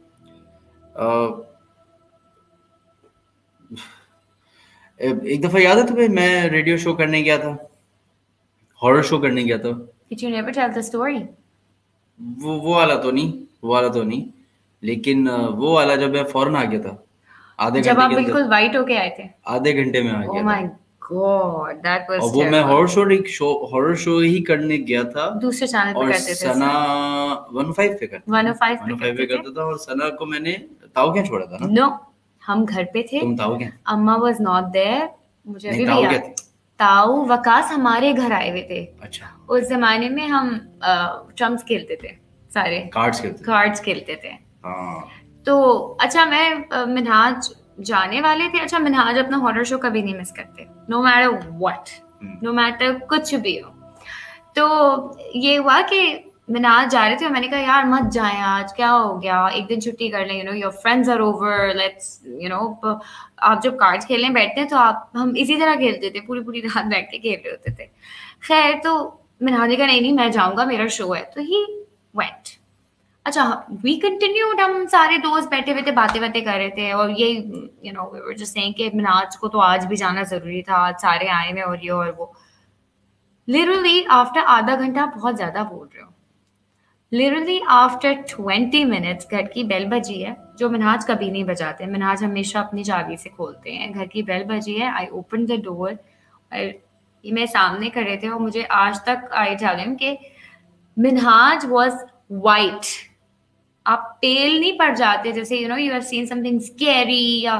एक दफा याद है तुम्हें, मैं रेडियो शो करने गया था, हॉरर शो करने गया था। Did you never tell the story? वो वाला तो नहीं, लेकिन वो वाला जब मैं फौरन आ गया था, आधे घंटे जब आप के अंदर, बिल्कुल वाइट होके आए थे, आधे घंटे में आ oh गया my था। god, that was और वो मैं हॉरर शो ही करने गया था, दूसरे चैनल पे और करते थे, सना 105 पे करता 105 पे करता था, और सना को मैंने ताऊ क्या छोड़ा था ना? नो, हम घर पे थे, तुम ताऊ क्या? अम्मा वाज नॉट देयर, मुझे नहीं, अभी ताऊ भी क्या याद, थी? ताऊ वकास हमारे घर आए हुए थे। अच्छा, उस जमाने में हम ट्रम्प्स खेलते थे, सारे कार्ड्स खेलते थे। हाँ। तो अच्छा, मैं मिनहाज जाने वाले थे, अच्छा मिनहाज अपना हॉरर शो कभी नहीं मिस करते, no matter what, no matter कुछ भी हो। तो ये हुआ कि मिनहाज जा रहे थे और मैंने कहा यार मत जाएं आज, क्या हो गया, एक दिन छुट्टी कर लें, you know your friends are over, let's you know, आप जब कार्ड्स खेलने बैठते हैं तो हम इसी तरह खेलते थे, पूरी पूरी रात बैठ के खेल रहे होते थे। खैर, तो मिनहाज ने कहा नहीं मैं जाऊंगा, मेरा शो है, तो ही वेंट। अच्छा, वी कंटिन्यूड, हम सारे दोस्त बैठे हुए थे, बातें कर रहे थे, और ये you know we were just saying कि मिनहाज को तो आज भी जाना जरूरी था, आज सारे आए हुए और ये और वो। लिटरली आफ्टर आधा घंटा, बहुत ज्यादा बोल रहे हो, लिटरली आफ्टर 20 मिनट्स घर की बेल बजी है, जो मिनहाज कभी नहीं बजाते, मिनहाज हमेशा अपनी चाबी से खोलते हैं। घर की बेल बजी है, आई ओपन द डोर, और मैं सामने खड़े थे, और मुझे आज तक आई टेल हिम कि मिनहाज वाज वाइट, आप पेल नहीं पड़ जाते, जैसे you know you have seen something scary, या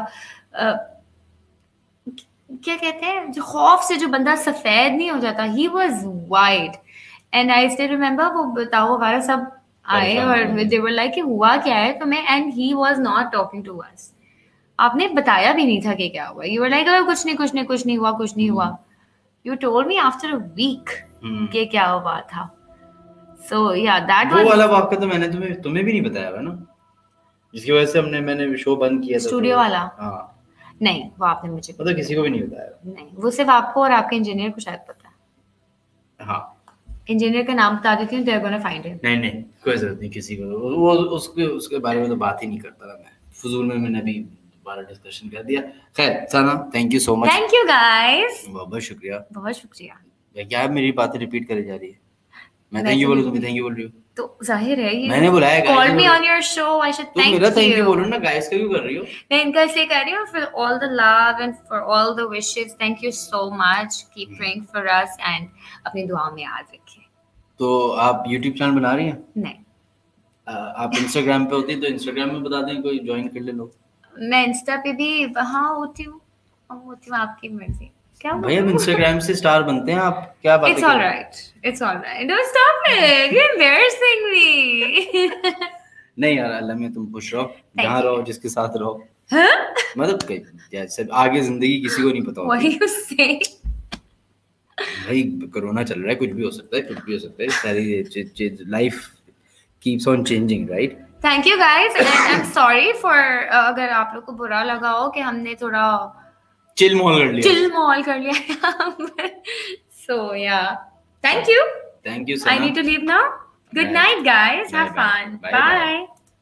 क्या कहते हैं, जो खौफ से जो बंदा सफेद नहीं हो जाता, he was white. And I still remember, वो बताओ हमारा सब आए और दे वर लाइक हुआ क्या है तुम्हें, and he was not talking to us, आपने बताया भी नहीं था कि क्या हुआ, यू वर लाइक कुछ नहीं हुआ, you told me after a week कि क्या हुआ था। So yeah, that वो was वाला वाक़या तो मैंने तुम्हें भी नहीं बताया है ना, जिसकी वजह से मैंने शो बंद किया था, स्टूडियो वाला। हाँ नहीं, वो आपने मुझे मतलब किसी को भी नहीं बताया। नहीं, वो सिर्फ आपको और आपके इंजीनियर को शायद पता है। हाँ, इंजीनियर का नाम बता देती हूँ, they're gonna find him। नहीं कोई जरूरत नहीं किसी को, वो उसके बारे में तो बात ही नहीं करता था मैं, फजूल में मैंने अभी दोबारा डिस्कशन कर दिया। खैर Sana, thank you so much. Thank you guys, बहुत शुक्रिया, बहुत शुक्रिया। क्या मेरी बातें रिपीट करी जा रही है, मैं थैंक यू बोलूं, तुम भी थैंक यू बोल रही हो, तो जाहिर है ये मैंने बुलाया, call me on your show, I should thank you. मेरा थैंक यू बोलो ना, गाइस का क्यों कर रही हो? मैं इनका से कर रही हूँ, for all the love and for all the wishes, thank you so much, keep praying for us and अपनी दुआ में याद रखिए। तो आप YouTube चैनल बना रही हैं? नहीं। आप इंस्टाग्राम पे होती तो इंस्टाग्राम में बता दें, कोई ज्वाइन कर ले लोग। मैं इंस्टा पे भी हाँ होती हूँ, आपकी मर्जी। क्या भैया इंस्टाग्राम से स्टार बनते हैं, आप क्या बात It's all right. Don't stop it. You're embarrassing me. नहीं यार, अल्लाह में तुम खुश रहो, जहाँ रहो, जिसके साथ रहो, मतलब जैसे आगे जिंदगी किसी को नहीं पता होती। What do you say? भाई कोरोना चल रहा है, कुछ भी हो सकता है, सारी life keeps on changing, right? Thank you guys and I'm sorry for अगर आप लोग को बुरा लगा हो कि हमने थोड़ा चिल मॉल कर लिया। So yeah, thank you. Sana. I need to leave now. Good night guys. Have fun. Bye.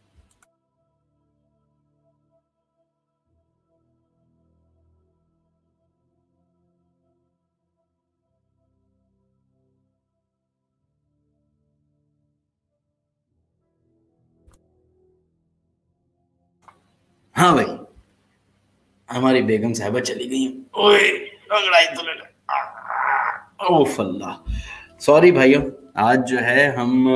हाँ भाई, हमारी बेगम साहिबा चली गई। ओए अंगड़ाई तो लगा, ओह अल्लाह, सॉरी भाइयों, आज जो है हम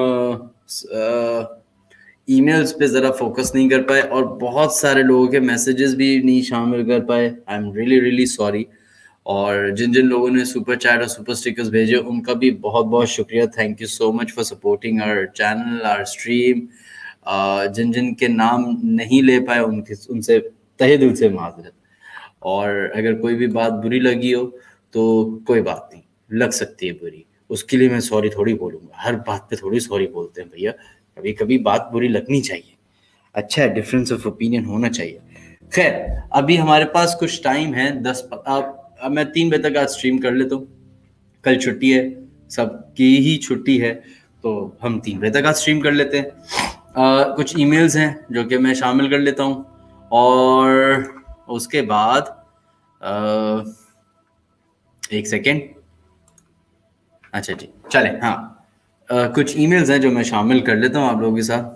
ईमेल्स पे ज़रा फोकस नहीं कर पाए और बहुत सारे लोगों के मैसेजेस भी नहीं शामिल कर पाए। I am really sorry. और जिन जिन लोगों ने सुपर चैट और सुपर स्टिकर्स भेजे उनका भी बहुत बहुत शुक्रिया। Thank you so much for supporting our channel, our stream. जिन जिन के नाम नहीं ले पाए उनसे तहे दिल से माजरत। और अगर कोई भी बात बुरी लगी हो तो कोई बात नहीं, लग सकती है बुरी, उसके लिए मैं सॉरी थोड़ी बोलूँगा। हर बात पे थोड़ी सॉरी बोलते हैं भैया, कभी कभी बात बुरी लगनी चाहिए। अच्छा है, डिफरेंस ऑफ ओपिनियन होना चाहिए। खैर, अभी हमारे पास कुछ टाइम है, 10 अब मैं 3 बजे तक आज स्ट्रीम कर लेता हूँ। कल छुट्टी है, सबकी ही छुट्टी है, तो हम 3 बजे तक आज स्ट्रीम कर लेते हैं। कुछ ईमेल्स हैं जो कि मैं शामिल कर लेता हूँ, और उसके बाद एक सेकेंड, अच्छा जी चले, हाँ कुछ ईमेल्स हैं जो मैं शामिल कर लेता हूँ आप लोगों के साथ।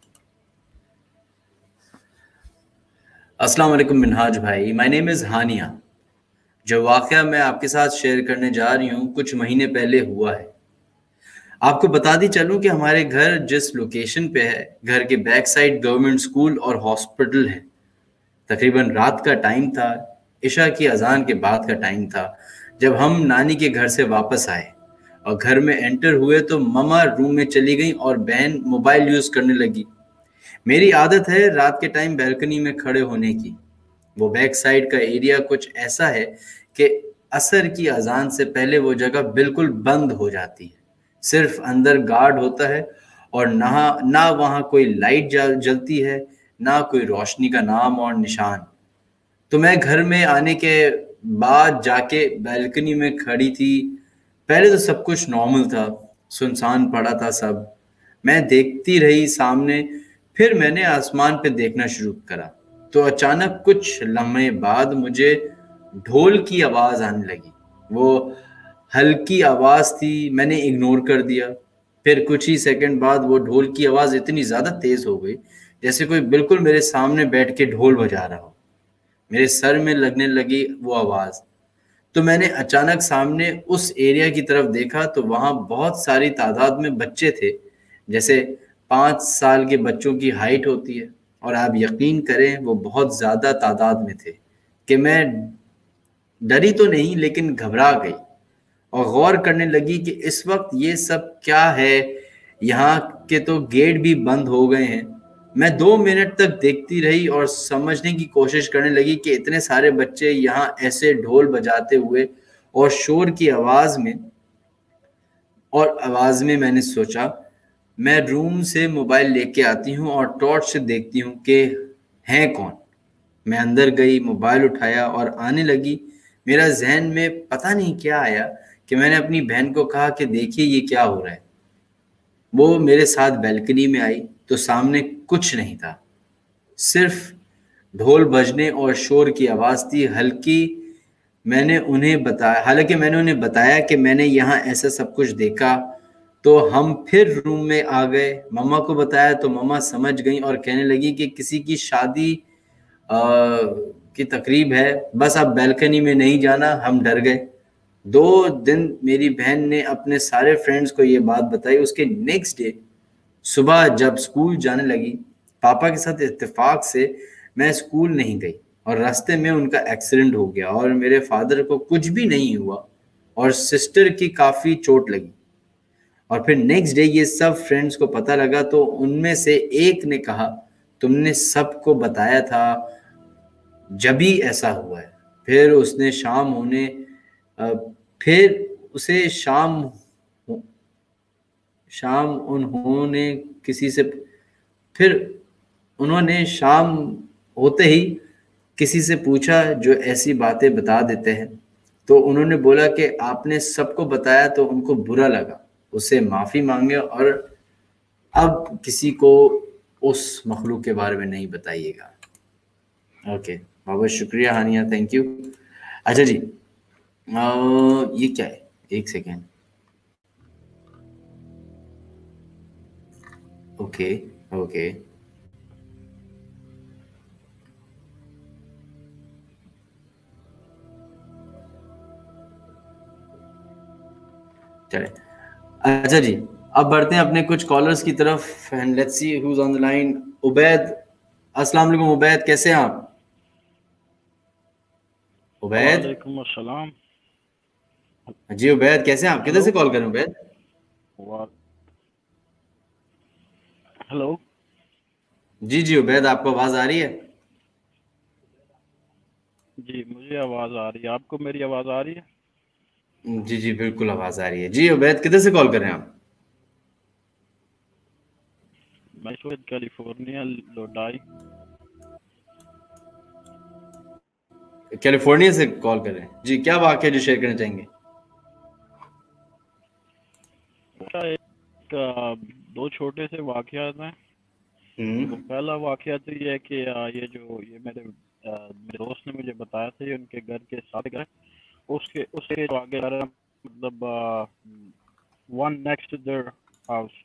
अस्सलाम वालेकुम मिनहाज भाई, माय नेम इज़ हानिया। जो वाक़या मैं आपके साथ शेयर करने जा रही हूँ कुछ महीने पहले हुआ है। आपको बता दी चलूँ कि हमारे घर जिस लोकेशन पे है, घर के बैक साइड गवर्नमेंट स्कूल और हॉस्पिटल है। तकरीबन रात का टाइम था, इशा की अजान के बाद का टाइम था, जब हम नानी के घर से वापस आए और घर में एंटर हुए तो मम्मा रूम में चली गई और बहन मोबाइल यूज़ करने लगी। मेरी आदत है रात के टाइम बैल्कनी में खड़े होने की। वो बैक साइड का एरिया कुछ ऐसा है कि असर की अजान से पहले वो जगह बिल्कुल बंद हो जाती है, सिर्फ अंदर गार्ड होता है और ना वहाँ कोई लाइट जलती है, ना कोई रोशनी का नाम और निशान। तो मैं घर में आने के बाद जाके बैल्कनी में खड़ी थी। पहले तो सब कुछ नॉर्मल था, सुनसान पड़ा था सब। मैं देखती रही सामने, फिर मैंने आसमान पे देखना शुरू करा तो अचानक कुछ लम्हे बाद मुझे ढोल की आवाज़ आने लगी। वो हल्की आवाज़ थी, मैंने इग्नोर कर दिया। फिर कुछ ही सेकंड बाद वो ढोल की आवाज़ इतनी ज़्यादा तेज़ हो गई जैसे कोई बिल्कुल मेरे सामने बैठ के ढोल बजा रहा हो। मेरे सर में लगने लगी वो आवाज़, तो मैंने अचानक सामने उस एरिया की तरफ देखा तो वहाँ बहुत सारी तादाद में बच्चे थे, जैसे 5 साल के बच्चों की हाइट होती है। और आप यकीन करें वो बहुत ज़्यादा तादाद में थे कि मैं डरी तो नहीं लेकिन घबरा गई और गौर करने लगी कि इस वक्त ये सब क्या है, यहाँ के तो गेट भी बंद हो गए हैं। मैं 2 मिनट तक देखती रही और समझने की कोशिश करने लगी कि इतने सारे बच्चे यहाँ ऐसे ढोल बजाते हुए और शोर की आवाज़ में मैंने सोचा मैं रूम से मोबाइल लेके आती हूँ और टॉर्च से देखती हूँ कि हैं कौन। मैं अंदर गई, मोबाइल उठाया और आने लगी। मेरा जहन में पता नहीं क्या आया कि मैंने अपनी बहन को कहा कि देखिए ये क्या हो रहा है। वो मेरे साथ बैल्कनी में आई तो सामने कुछ नहीं था, सिर्फ ढोल बजने और शोर की आवाज़ थी हल्की। हालांकि मैंने उन्हें बताया कि मैंने यहाँ ऐसा सब कुछ देखा, तो हम फिर रूम में आ गए। मम्मा को बताया तो मम्मा समझ गई और कहने लगी कि किसी की शादी की तकरीब है, बस अब बैल्कनी में नहीं जाना। हम डर गए। 2 दिन मेरी बहन ने अपने सारे फ्रेंड्स को ये बात बताई। उसके नेक्स्ट डे सुबह जब स्कूल जाने लगी, पापा के साथ इत्तेफाक से मैं स्कूल नहीं गई और रास्ते में उनका एक्सीडेंट हो गया और मेरे फादर को कुछ भी नहीं हुआ और सिस्टर की काफ़ी चोट लगी। और फिर नेक्स्ट डे ये सब फ्रेंड्स को पता लगा तो उनमें से एक ने कहा तुमने सबको बताया था, जब ही ऐसा हुआ है। फिर उन्होंने शाम होते ही किसी से पूछा जो ऐसी बातें बता देते हैं, तो उन्होंने बोला कि आपने सबको बताया तो उनको बुरा लगा, उससे माफ़ी मांगे और अब किसी को उस मखलूक के बारे में नहीं बताइएगा। ओके, बहुत शुक्रिया हानिया, थैंक यू। अच्छा जी, ये क्या है, एक सेकेंड। ओके चले। अच्छा जी, अब बढ़ते हैं अपने कुछ कॉलर्स की तरफ and let's see who is on the line. Ubaid, अस्सलाम वालेकुम उबैद, कैसे हैं आप? उबैद। वालेकुम अस्सलाम। जी उबैद, कैसे हैं आप? किधर से कॉल कर रहे हैं उबैद? हेलो। जी जी उबैद, आपको आवाज आ रही है? जी मुझे आवाज आ रही है, आपको मेरी आवाज आ रही है? जी जी बिल्कुल आवाज आ रही है। जी उबैद, किधर से कॉल कर रहे हैं आप? मैं इस वक्त कैलिफोर्निया लोडाई। कैलिफोर्निया से कॉल कर रहे हैं जी। क्या वाकया जो शेयर करना चाहेंगे? एक दो छोटे से वाकयात हैं। तो पहला वाकया तो ये है कि ये मेरे दोस्त ने मुझे बताया था, ये उनके घर के साथ घर, उसके उसके आगे मतलब वन नेक्स्ट देयर हाउस,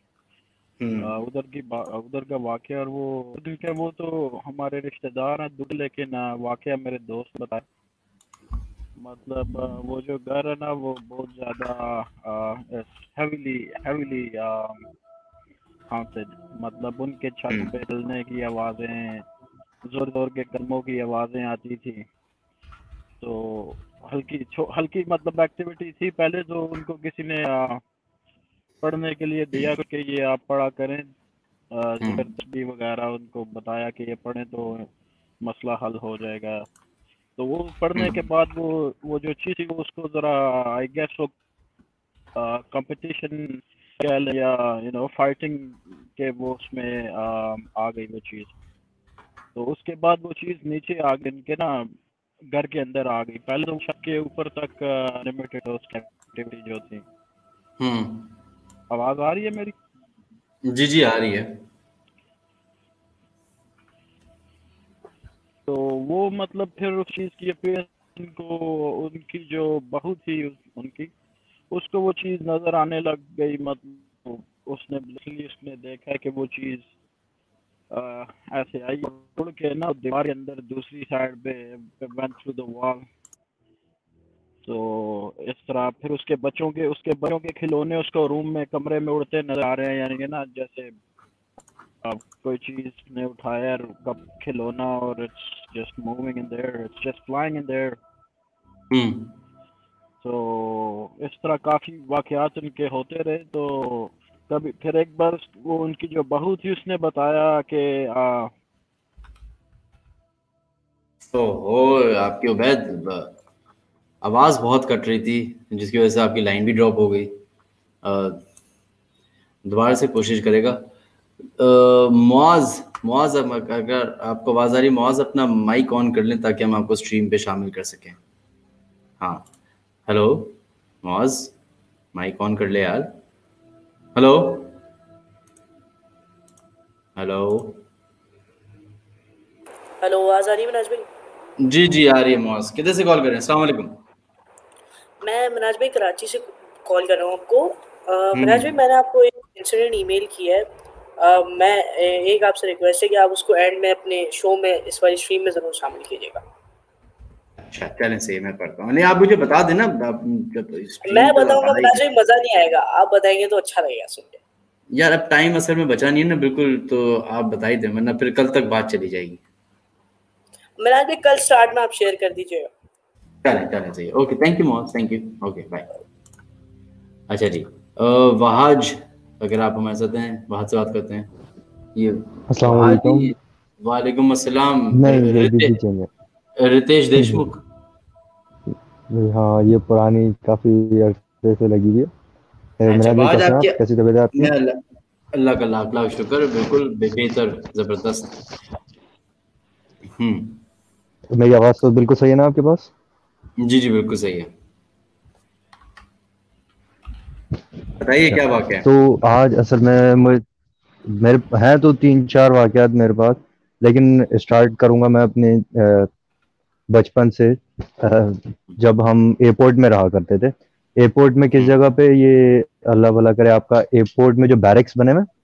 उधर का वाकया। और वो तो हमारे रिश्तेदार हैं दूर, लेकिन वाकया मेरे दोस्त बताया। मतलब वो जो घर है ना, वो बहुत ज़्यादा हेवीली हेवीली हाउंटेड। मतलब उनके छत पे हिलने की आवाज़ें, जोर जोर के कदमों की आवाज़ें आती थी। तो हल्की मतलब एक्टिविटी थी पहले, जो उनको किसी ने पढ़ने के लिए दिया कि ये आप पढ़ा करें, तस्बीह वगैरह उनको बताया कि ये पढ़ें तो मसला हल हो जाएगा। तो वो पढ़ने के बाद वो जो चीज़ थी, उसको ज़रा आई गेस वो कंपटीशन या फाइटिंग के वो उसमें आ गई वो चीज़। तो उसके बाद वो चीज़ नीचे आ गई, इनके ना घर के अंदर आ गई। पहले तो छत के ऊपर तक लिमिटेड उसकी एक्टिविटी जो थी। आवाज़ आ रही है मेरी? जी जी आ रही है। तो वो मतलब फिर उस चीज़ की अपीयरेंस को, उनकी जो बहू थी उनकी, उसको वो चीज़ नज़र आने लग गई। मतलब उसने देखा कि वो चीज़ ऐसे आई, उड़ के ना दीवार के अंदर दूसरी साइड पे वेंट थ्रू द वॉल। तो इस तरह फिर उसके बच्चों के खिलौने उसको रूम में कमरे में उड़ते नजर आ रहे हैं, यानी कि ना जैसे कोई चीज ने उठाया कब खिलौना, और it's just moving in there, it's just flying in there. तो इस तरह काफी वाकयात उनके होते रहे। तो कभी फिर एक बार वो उनकी जो बहू थी उसने बताया कि आपकी उबैद आवाज बहुत कट रही थी, जिसकी वजह से आपकी लाइन भी ड्रॉप हो गई। दोबारा से कोशिश करेगा। मुआज मुआज, अगर आपको आवाज आ रही, मुआज अपना माइक ऑन कर लें ताकि हम आपको स्ट्रीम पे शामिल कर सकें। हाँ हेलो मुआज, माइक ऑन कर ले यार। हेलो हेलो हेलो, आवाज आ रही है मिनाज भाई? जी जी आ रही है। मुआज, किधर से कॉल कर रहे हैं? अस्सलाम वालेकुम। मैं मिनाज भाई कराची से कॉल कर रहा हूँ आपको। मिनाज भाई, मैंने आपको एक इंसिडेंट ईमेल किया है। मैं एक आपसे रिक्वेस्ट है कि आप उसको एंड में अपने शो में, इस वाली स्ट्रीम में ज़रूर शामिल कीजिएगा। अच्छा चलें, सही, मैं करता हूँ। नहीं आप मुझे बता देना मैं बताऊंगा मिनाज भाई, मज़ा नहीं आएगा, आप बताएंगे तो अच्छा लगेगा सुन के। यार अब टाइम असल में बचा नहीं है ना बिल्कुल, तो आप बता ही दें, वरना फिर कल तक बात चली जाएगी। मिनाज भाई कल स्टार्ट में आप शेयर कर दीजिएगा। चलें सही है। Okay, thank you Mohammad, thank you, okay bye. अच्छा जी, वहाज, अगर आप हमारे साथ हैं, वहाज से बात करते हैं। ये अस्सलाम वालेकुम। वालेकुम अस्सलाम। नहीं, रितेश देशमुख। हाँ, ये पुरानी काफी अरसे से लगी हुई है। अच्छा, कैसे हैं आप? कैसी तबीयत है आपकी? अल्लाह का लाख लाख शुक्र, बिल्कुल बेहतर, जबरदस्त। मेरी आवाज तो बिल्कुल सही है ना आपके पास? जी जी बिल्कुल सही है। बताइए क्या वाकया है? तो आज असल में मेरे हैं तो 3-4 वाकयात मेरे पास, लेकिन स्टार्ट करूंगा मैं अपने बचपन से। जब हम एयरपोर्ट में रहा करते थे। एयरपोर्ट में किस जगह पे, ये अल्लाह भला करे, आपका एयरपोर्ट में जो बैरिक्स बने हुए,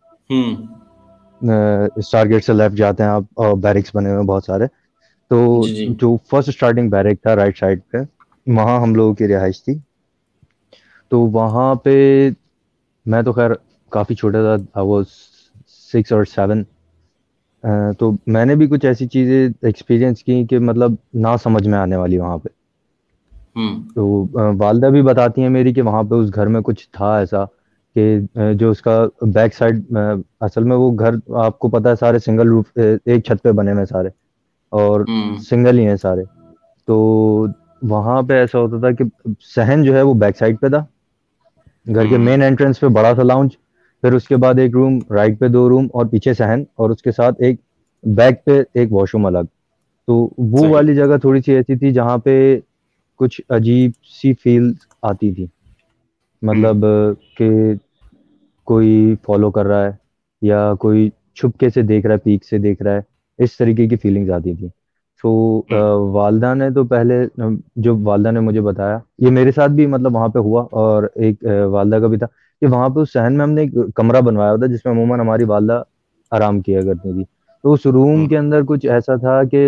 स्टार गेट से लेफ्ट जाते हैं आप, और बैरिक्स बने हुए बहुत सारे। तो जो फर्स्ट स्टार्टिंग बैरिक था राइट साइड पे, वहाँ हम लोगों की रिहाइश थी। तो वहाँ पे मैं तो खैर काफ़ी छोटा था, आई वाज 6 और 7। तो मैंने भी कुछ ऐसी चीज़ें एक्सपीरियंस की कि मतलब ना समझ में आने वाली वहाँ पे। तो वालदा भी बताती हैं मेरी कि वहाँ पे उस घर में कुछ था ऐसा कि जो उसका बैक साइड, असल में वो घर आपको पता है सारे सिंगल रूफ, एक छत पे बने हुए हैं सारे, और सिंगल ही हैं सारे। तो वहाँ पे ऐसा होता था कि सहन जो है वो बैक साइड पे था, घर के मेन एंट्रेंस पे बड़ा सा लाउंज, फिर उसके बाद एक रूम, राइट पे 2 रूम और पीछे सहन, और उसके साथ एक बैक पे एक वॉशरूम अलग। तो वो वाली जगह थोड़ी सी ऐसी थी जहाँ पे कुछ अजीब सी फील आती थी, मतलब कि कोई फॉलो कर रहा है या कोई छुपके से देख रहा है, पीक से देख रहा है, इस तरीके की फीलिंग्स आती थी। तो वालदा ने तो पहले जो वालदा ने मुझे बताया, ये मेरे साथ भी मतलब वहाँ पे हुआ, और एक वालदा का भी था कि वहाँ पे उस सहन में हमने एक कमरा बनवाया होता जिसमें अमूमन हमारी वालदा आराम किया करती थी। तो उस रूम के अंदर कुछ ऐसा था कि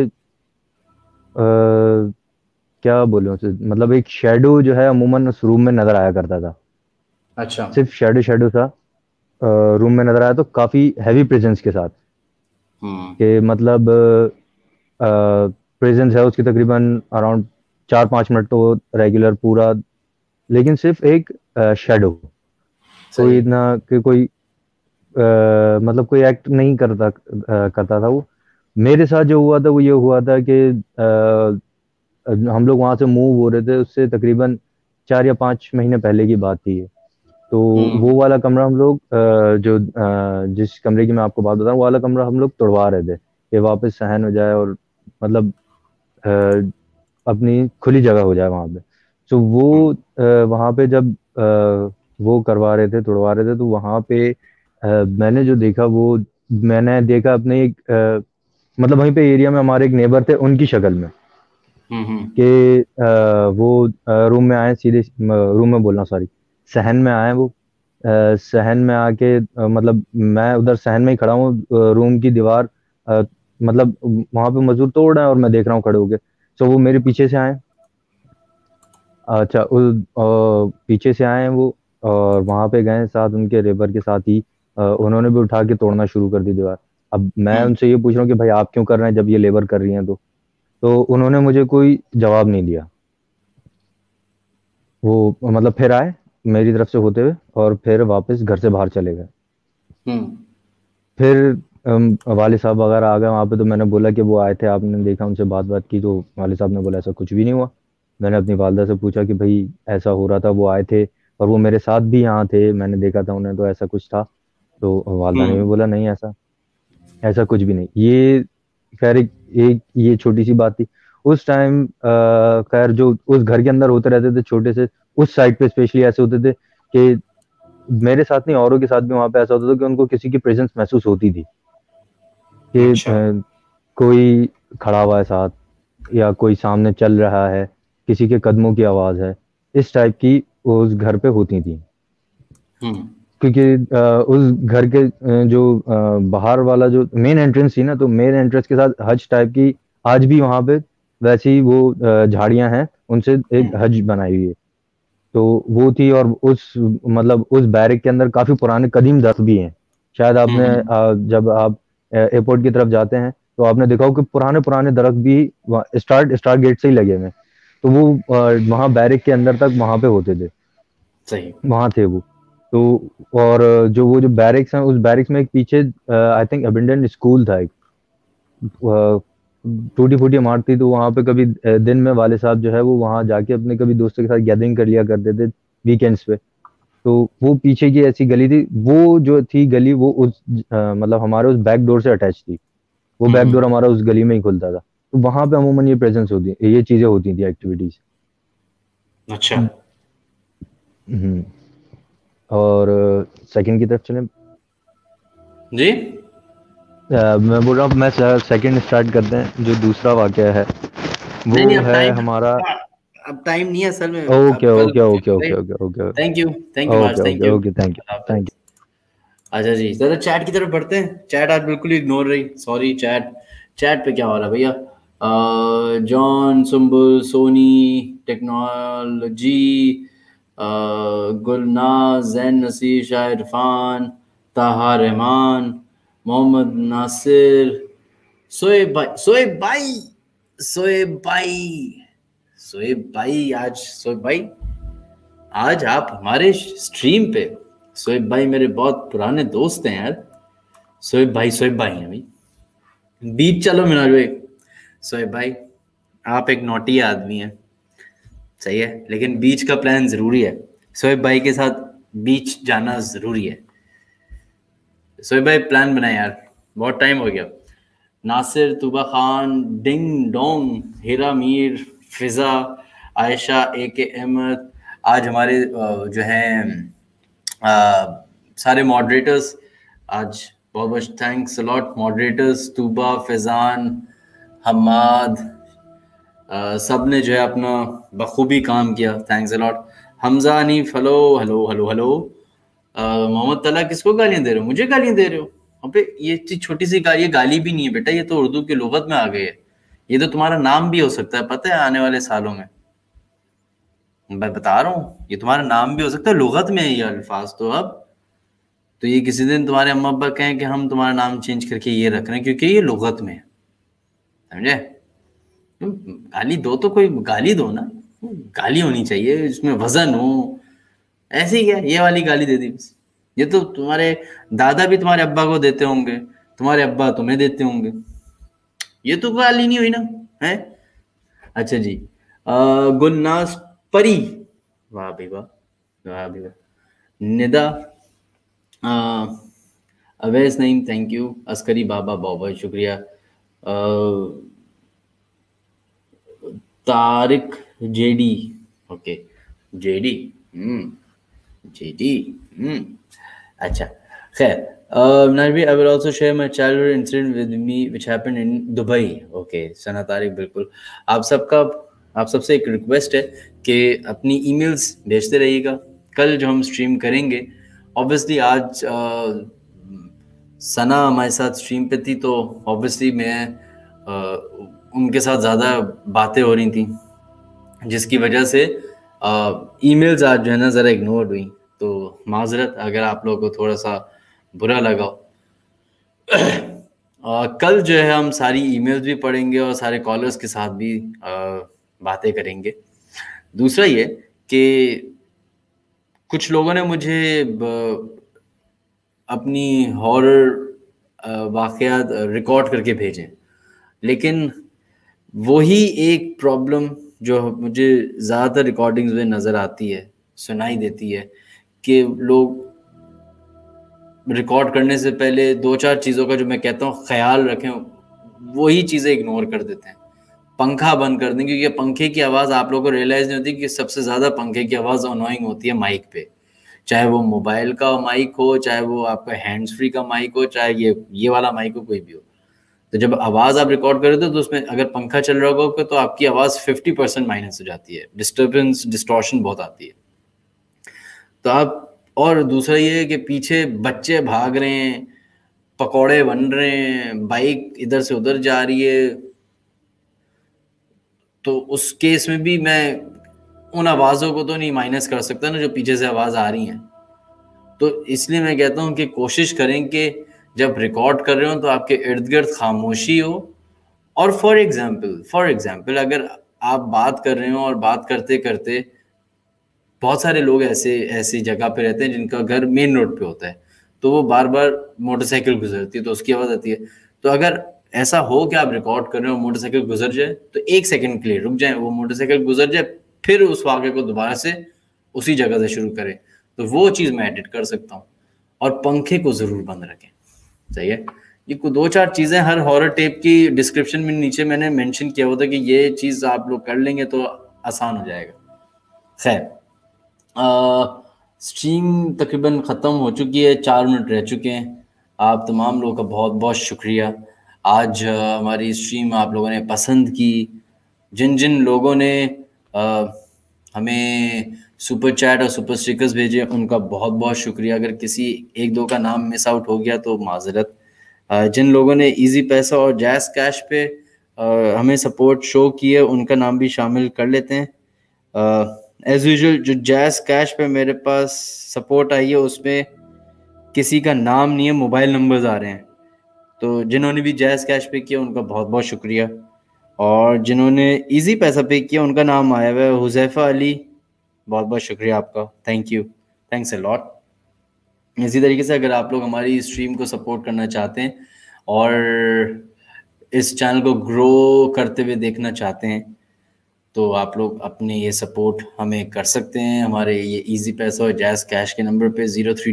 क्या बोले उसे, मतलब एक शेडो जो है अमूमन उस रूम में नजर आया करता था। अच्छा। सिर्फ शेडो शेडो था रूम में नजर आया, तो काफी हैवी प्रेजेंस के साथ, कि मतलब प्रेजेंस है उसकी तकरीबन अराउंड 4-5 मिनट तो रेगुलर पूरा, लेकिन सिर्फ एक शेडो, कोई इतना कि कोई मतलब कोई एक्ट नहीं करता था वो। मेरे साथ जो हुआ था वो ये हुआ था कि हम लोग वहां से मूव हो रहे थे, उससे तकरीबन 4 या 5 महीने पहले की बात थी ये। तो वो वाला कमरा हम लोग जिस कमरे की मैं आपको बात बताऊं, वो वाला कमरा हम लोग तोड़वा रहे थे कि वापस सहन हो जाए और मतलब अपनी खुली जगह हो जाए वहां पे। तो वो वहां पे जब वो करवा रहे थे, तोड़वा रहे थे, तो वहां पे मैंने जो देखा वो मैंने देखा अपने एक मतलब वहीं पे एरिया में हमारे एक नेबर थे, उनकी शक्ल में, कि वो रूम में आए, सीधे रूम में बोलना सॉरी, सहन में आए वो। सहन में आके मतलब मैं उधर सहन में ही खड़ा हूँ, रूम की दीवार मतलब वहां पे मजदूर तोड़ रहे हैं और मैं देख रहा हूँ खड़े होके। तो वो मेरे पीछे से आए, अच्छा उस पीछे से आए वो, और वहां पे गए साथ उनके रेबर के साथ ही, उन्होंने भी उठा के तोड़ना शुरू कर दी दीवार। अब मैं उनसे ये पूछ रहा हूँ कि भाई आप क्यों कर रहे हैं जब ये लेबर कर रही हैं? तो उन्होंने मुझे कोई जवाब नहीं दिया। वो मतलब फिर आए मेरी तरफ से होते हुए और फिर वापस घर से बाहर चले गए। फिर वाले साहब वगैरह आ गए वहाँ पे, तो मैंने बोला कि वो आए थे, आपने देखा, उनसे बात की? तो वाले साहब ने बोला ऐसा कुछ भी नहीं हुआ। मैंने अपनी वालदा से पूछा कि भाई ऐसा हो रहा था, वो आए थे और वो मेरे साथ भी यहाँ थे, मैंने देखा था उन्हें, तो ऐसा कुछ था? तो वालदा ने भी बोला नहीं, ऐसा ऐसा कुछ भी नहीं। ये खैर एक ये छोटी सी बात थी उस टाइम। खैर जो उस घर के अंदर होते रहते थे छोटे से, उस साइड पे स्पेशली ऐसे होते थे कि मेरे साथ नहीं औरों के साथ भी वहां पे ऐसा होता था कि उनको किसी की प्रेजेंस महसूस होती थी कि कोई खड़ा हुआ है साथ, या कोई सामने चल रहा है, किसी के कदमों की आवाज है, इस टाइप की उस घर पे होती थी। क्योंकि उस घर के जो बाहर वाला जो मेन एंट्रेंस थी ना, तो मेन एंट्रेंस के साथ हज टाइप की आज भी वहां पे वैसी वो झाड़ियां हैं, उनसे एक हज बनाई हुई है। तो वो थी, और उस मतलब उस बैरक के अंदर काफी पुराने कदीम दरख्त भी हैं। शायद आपने जब आप एयरपोर्ट की तरफ जाते हैं तो आपने देखा हो कि पुराने पुराने दरख्त भी स्टार गेट से ही लगे हुए हैं। तो वो वहाँ बैरक के अंदर तक वहां पे होते थे, सही वहां थे वो। तो और जो वो जो बैरिक्स हैं, उस बैरिक्स में एक पीछे आई थिंक अबेंडन स्कूल था, एक टूटी फूटी इमारत थी। तो वहां पे कभी दिन में वाले साहब जो है वो वहां जाके अपने कभी दोस्तों के साथ गैदरिंग कर लिया करते थे वीकेंड्स पे। तो वो पीछे की ऐसी गली थी, वो जो थी गली वो उस मतलब हमारे उस बैक डोर से अटैच थी। वो बैक डोर हमारा उस गली में ही खुलता था। तो वहां पे अमूमन ये प्रेजेंस होती, ये चीजें होती थी, एक्टिविटीज। अच्छा। और सेकंड की तरफ चले जी। मैं बोल रहा हूँ, मैं सेकंड स्टार्ट करते हैं। जो दूसरा वाकया है वो नहीं, अब है टाइम हमारा। अब टाइम नहीं है असल में, ओके अब कल okay okay okay okay okay thank you okay thank okay you. Okay, thank you thank you. अच्छा जी, ज़रा चैट की तरफ बढ़ते हैं। चैट आज बिल्कुल इग्नोर रही, सॉरी। चैट चैट पे क्या हो रहा है भैया? John, Sumbul, Sony, technology, Gulnaz, Jain Naseer, Shah Irfan, Taha Rehman, Mohammad Nasir, Shoaib भाई, सोएब भाई, सोएब भाई, सोएब भाई, आज सोएब भाई आज आप हमारे स्ट्रीम पे। सोएब भाई मेरे बहुत पुराने दोस्त हैं यार। सोएब भाई हैं भाई। बीच चलो मिनाज भाई। सोएब भाई आप एक नोटी आदमी हैं, सही है, लेकिन बीच का प्लान जरूरी है। सोएब भाई के साथ बीच जाना जरूरी है। सोएब भाई प्लान बनाए यार, बहुत टाइम हो गया। Nasir, Tuba Khan, ding dong, Heera Mir, Fiza, Ayesha, AK Ahmed, आज हमारे जो हैं सारे मॉडरेटर्स, आज बहुत बहुत thanks a lot moderators, Tuba, Faizan, Hamad, सब ने जो है अपना बखूबी काम किया, thanks a lot. Hamza, Hanif, hello hello hello hello. Mohammad Tala, किसको गालियां दे रहे हो? मुझे गालियां दे रहे हो? अबे ये चीज छोटी सी गाली, ये गाली भी नहीं है बेटा, ये तो उर्दू की लुगत में आ गई है। ये तो तुम्हारा नाम भी हो सकता है, पता है, आने वाले सालों में। मैं बता रहा हूँ ये तुम्हारा नाम भी हो सकता है, लुगत में है ये अल्फाज। तो अब तो ये किसी दिन तुम्हारे अम्मा अब्बा कहें कि हम तुम्हारा नाम चेंज करके ये रख रहे हैं क्योंकि ये लुगत में है, समझे? गाली दो तो कोई गाली दो ना, गाली होनी चाहिए, इसमें वजन हो। ऐसे ही क्या ये वाली गाली दे दी बस। ये तो तुम्हारे दादा भी तुम्हारे अब्बा को देते होंगे, तुम्हारे अब्बा तुम्हें देते होंगे, ये तो गाली नहीं हुई ना, है? अच्छा जी, गुलनाज परी, वाह भाई वाह, वाह भाई वाह। Nida, Awais Naeem, thank you. अस्करी बाबा, बहुत बहुत शुक्रिया। Tariq JD, okay JD, JD, अच्छा खैर। Narvi, I will also share my childhood incident with me which happened in Dubai. Okay, सना तारिक, बिल्कुल। आप सबसे एक रिक्वेस्ट है कि अपनी ईमेल्स भेजते रहिएगा। कल जो हम स्ट्रीम करेंगे, ऑब्वियसली आज सना हमारे साथ स्ट्रीम पे थी, तो ऑब्वियसली मैं उनके साथ ज़्यादा बातें हो रही थी, जिसकी वजह से ईमेल्स आज जो है ना ज़रा इग्नोर हुई। तो माजरत अगर आप लोगों को थोड़ा सा बुरा लगा। कल जो है हम सारी ईमेल्स भी पढ़ेंगे और सारे कॉलर्स के साथ भी बातें करेंगे। दूसरा ये कि कुछ लोगों ने मुझे अपनी हॉरर वाक़यात रिकॉर्ड करके भेजे, लेकिन वही एक प्रॉब्लम जो मुझे ज़्यादातर रिकॉर्डिंग्स में नज़र आती है, सुनाई देती है, कि लोग रिकॉर्ड करने से पहले 2-4 चीज़ों का जो मैं कहता हूँ ख्याल रखें, वही चीज़ें इग्नोर कर देते हैं। पंखा बंद कर दें, क्योंकि पंखे की आवाज़ आप लोगों को रियलाइज़ नहीं होती कि सबसे ज़्यादा पंखे की आवाज़ अनोइंग होती है माइक पे, चाहे वो मोबाइल का माइक हो, चाहे वो आपका हैंड्स फ्री का माइक हो, चाहे ये वाला माइक हो, कोई भी हो। तो जब आवाज़ आप रिकॉर्ड कर रहे हो तो उसमें अगर पंखा चल रहा होगा तो आपकी आवाज़ 50% माइनस हो जाती है, डिस्टर्बेंस, डिस्टॉर्शन बहुत आती है। तो आप, और दूसरा ये है कि पीछे बच्चे भाग रहे हैं, पकौड़े बन रहे हैं, बाइक इधर से उधर जा रही है, तो उस केस में भी मैं उन आवाज़ों को तो नहीं माइनस कर सकता ना जो पीछे से आवाज़ आ रही हैं। तो इसलिए मैं कहता हूँ कि कोशिश करें कि जब रिकॉर्ड कर रहे हो तो आपके इर्द गिर्द खामोशी हो। और फॉर एग्जाम्पल अगर आप बात कर रहे हो और बात करते करते, बहुत सारे लोग ऐसी जगह पे रहते हैं जिनका घर मेन रोड पे होता है, तो वो बार बार मोटरसाइकिल गुजरती है तो उसकी आवाज़ आती है। तो अगर ऐसा हो कि आप रिकॉर्ड कर रहे हो, मोटरसाइकिल गुजर जाए, तो 1 सेकंड के लिए रुक जाए, वो मोटरसाइकिल गुजर जाए, फिर उस वाक़े को दोबारा से उसी जगह से शुरू करें, तो वो चीज़ मैं एडिट कर सकता हूँ। और पंखे को ज़रूर बंद रखें, सही है। ये 2-4 चीज़ें हर हॉरर टेप की डिस्क्रिप्शन में नीचे मैंने मेंशन किया हुआ था कि ये चीज़ आप लोग कर लेंगे तो आसान हो जाएगा। खैर, स्ट्रीम तकरीबन ख़त्म हो चुकी है, 4 मिनट रह चुके हैं। आप तमाम लोगों का बहुत बहुत शुक्रिया। आज हमारी स्ट्रीम आप लोगों ने पसंद की। जिन जिन लोगों ने हमें सुपर चैट और सुपर स्टिकर्स भेजे, उनका बहुत बहुत शुक्रिया। अगर किसी 1-2 का नाम मिस आउट हो गया तो माजरत। जिन लोगों ने इजी पैसा और जैज़ कैश पे हमें सपोर्ट शो की है, उनका नाम भी शामिल कर लेते हैं। एज यूजुअल जो जैज़ कैश पे मेरे पास सपोर्ट आई है उसमें किसी का नाम नहीं है, मोबाइल नंबर्स आ रहे हैं। तो जिन्होंने भी जैज़ कैश पे किया उनका बहुत बहुत शुक्रिया, और जिन्होंने इजी पैसा पे किया उनका नाम आया हुआ है हुज़ैफ़ा अली, बहुत बहुत शुक्रिया आपका, thank you, thanks a lot. इसी तरीके से अगर आप लोग हमारी स्ट्रीम को सपोर्ट करना चाहते हैं और इस चैनल को ग्रो करते हुए देखना चाहते हैं तो आप लोग अपने ये सपोर्ट हमें कर सकते हैं हमारे ये इजी पैसा और जैज़ कैश के नंबर पे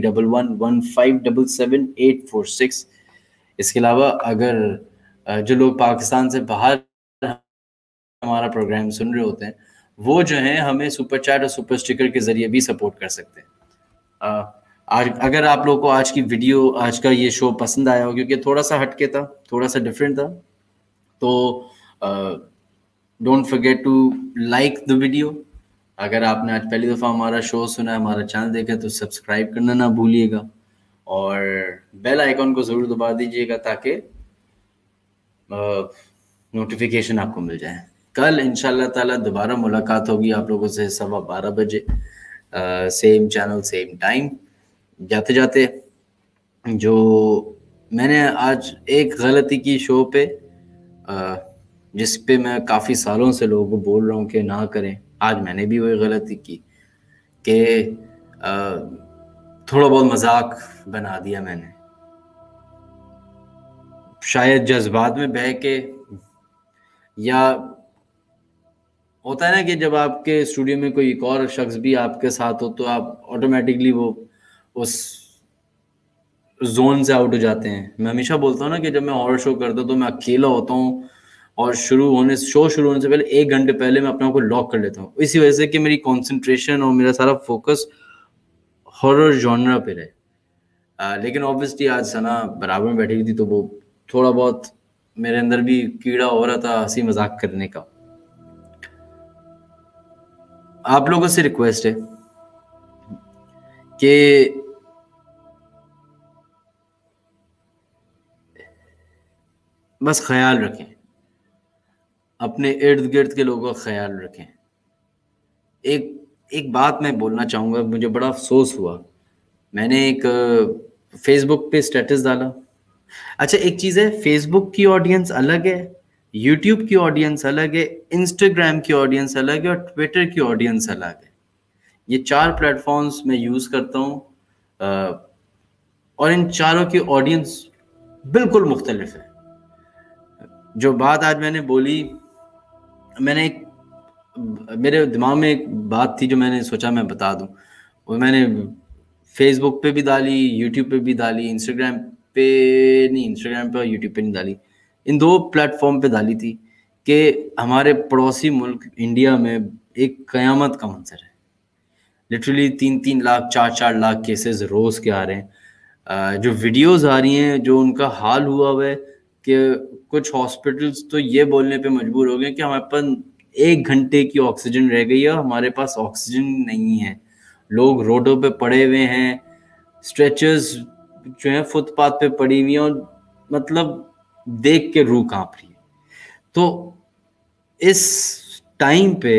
031115777846। इसके अलावा अगर जो लोग पाकिस्तान से बाहर हमारा प्रोग्राम सुन रहे होते हैं वो जो हैं हमें सुपर चैट और सुपर स्टिकर के ज़रिए भी सपोर्ट कर सकते हैं। अगर आप लोगों को आज की वीडियो, आज का ये शो पसंद आया हो, क्योंकि थोड़ा सा हटके था, थोड़ा सा डिफरेंट था, तो don't forget to like the video. अगर आपने आज पहली दफ़ा हमारा शो सुना है, हमारा चैनल देखा, तो सब्सक्राइब करना ना भूलिएगा और बेल आइकॉन को ज़रूर दबा दीजिएगा ताकि नोटिफिकेशन आपको मिल जाए। कल इंशाल्लाह ताला दोबारा मुलाकात होगी आप लोगों से 12:15 बजे, सेम चैनल सेम टाइम। जाते जाते जो मैंने आज एक गलती की शो पे, जिस पे मैं काफ़ी सालों से लोगों को बोल रहा हूँ कि ना करें, आज मैंने भी वही गलती की कि थोड़ा बहुत मजाक बना दिया मैंने, शायद जज्बात में बह के, या होता है ना कि जब आपके स्टूडियो में कोई एक और शख्स भी आपके साथ हो तो आप ऑटोमेटिकली वो उस जोन से आउट हो जाते हैं। मैं हमेशा बोलता हूँ ना कि जब मैं हॉरर शो करता हूँ तो मैं अकेला होता हूँ और शो शुरू होने से पहले 1 घंटे पहले मैं अपने आप को लॉक कर लेता हूँ, इसी वजह से कि मेरी कंसंट्रेशन और मेरा सारा फोकस हॉरर जॉनरा पे रहे। लेकिन ऑब्वियसली आज सना बराबर में बैठी हुई थी तो वो थोड़ा बहुत मेरे अंदर भी कीड़ा हो रहा था हंसी मजाक करने का। आप लोगों से रिक्वेस्ट है कि बस ख्याल रखें, अपने इर्द गिर्द के लोगों का ख्याल रखें। एक बात मैं बोलना चाहूँगा, मुझे बड़ा अफसोस हुआ, मैंने एक फेसबुक पे स्टेटस डाला। अच्छा एक चीज़ है, फेसबुक की ऑडियंस अलग है, यूट्यूब की ऑडियंस अलग है, इंस्टाग्राम की ऑडियंस अलग है और ट्विटर की ऑडियंस अलग है। ये 4 प्लेटफॉर्म्स मैं यूज़ करता हूँ और इन चारों की ऑडियंस बिल्कुल मुख्तलिफ है। जो बात आज मैंने बोली, मेरे दिमाग में एक बात थी जो मैंने सोचा मैं बता दूं, वो मैंने फेसबुक पे भी डाली, यूट्यूब पे भी डाली, इंस्टाग्राम पे और यूट्यूब पे नहीं डाली, इन 2 प्लेटफॉर्म पे डाली थी कि हमारे पड़ोसी मुल्क इंडिया में एक क़यामत का मंजर है। लिटरली 3-3 लाख 4-4 लाख केसेस रोज़ के आ रहे हैं। जो वीडियोज़ आ रही हैं, जो उनका हाल हुआ हुआ है कि कुछ हॉस्पिटल्स तो ये बोलने पे मजबूर हो गए कि हमारे पास 1 घंटे की ऑक्सीजन रह गई है, हमारे पास ऑक्सीजन नहीं है। लोग रोडों पे पड़े हुए हैं, स्ट्रेचर्स जो हैं फुटपाथ पे पड़ी हुई हैं और मतलब देख के रूह कांप रही है। तो इस टाइम पे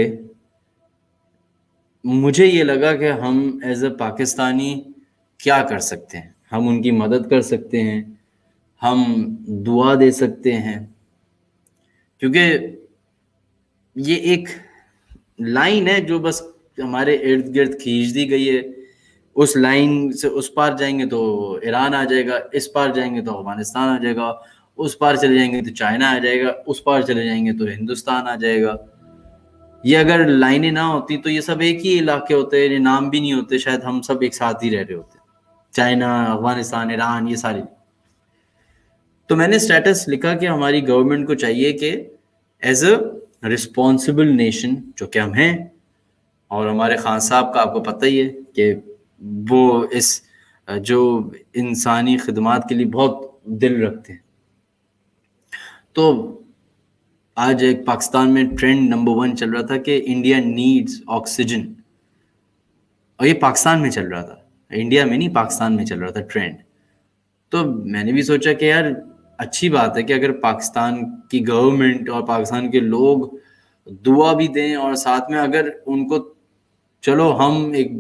मुझे ये लगा कि हम एज अ पाकिस्तानी क्या कर सकते हैं। हम उनकी मदद कर सकते हैं, हम दुआ दे सकते हैं, क्योंकि ये एक लाइन है जो बस हमारे इर्द गिर्द खींच दी गई है। उस लाइन से उस पार जाएंगे तो ईरान आ जाएगा, इस पार जाएंगे तो अफगानिस्तान आ जाएगा, उस पार चले जाएंगे तो चाइना आ जाएगा, उस पार चले जाएंगे तो हिंदुस्तान आ जाएगा। ये अगर लाइनें ना होती तो ये सब एक ही इलाके होते, ये नाम भी नहीं होते, शायद हम सब एक साथ ही रह रहे होते, चाइना, अफगानिस्तान, ईरान, ये सारी। तो मैंने स्टेटस लिखा कि हमारी गवर्नमेंट को चाहिए कि एज अ रिस्पॉन्सिबल नेशन, जो कि हम हैं, और हमारे खान साहब का आपको पता ही है कि वो इस जो इंसानी खिदमात के लिए बहुत दिल रखते हैं। तो आज एक पाकिस्तान में ट्रेंड नंबर 1 चल रहा था कि इंडिया नीड्स ऑक्सीजन, और ये पाकिस्तान में चल रहा था, इंडिया में नहीं, पाकिस्तान में चल रहा था ट्रेंड। तो मैंने भी सोचा कि यार अच्छी बात है कि अगर पाकिस्तान की गवर्नमेंट और पाकिस्तान के लोग दुआ भी दें और साथ में अगर उनको, चलो हम एक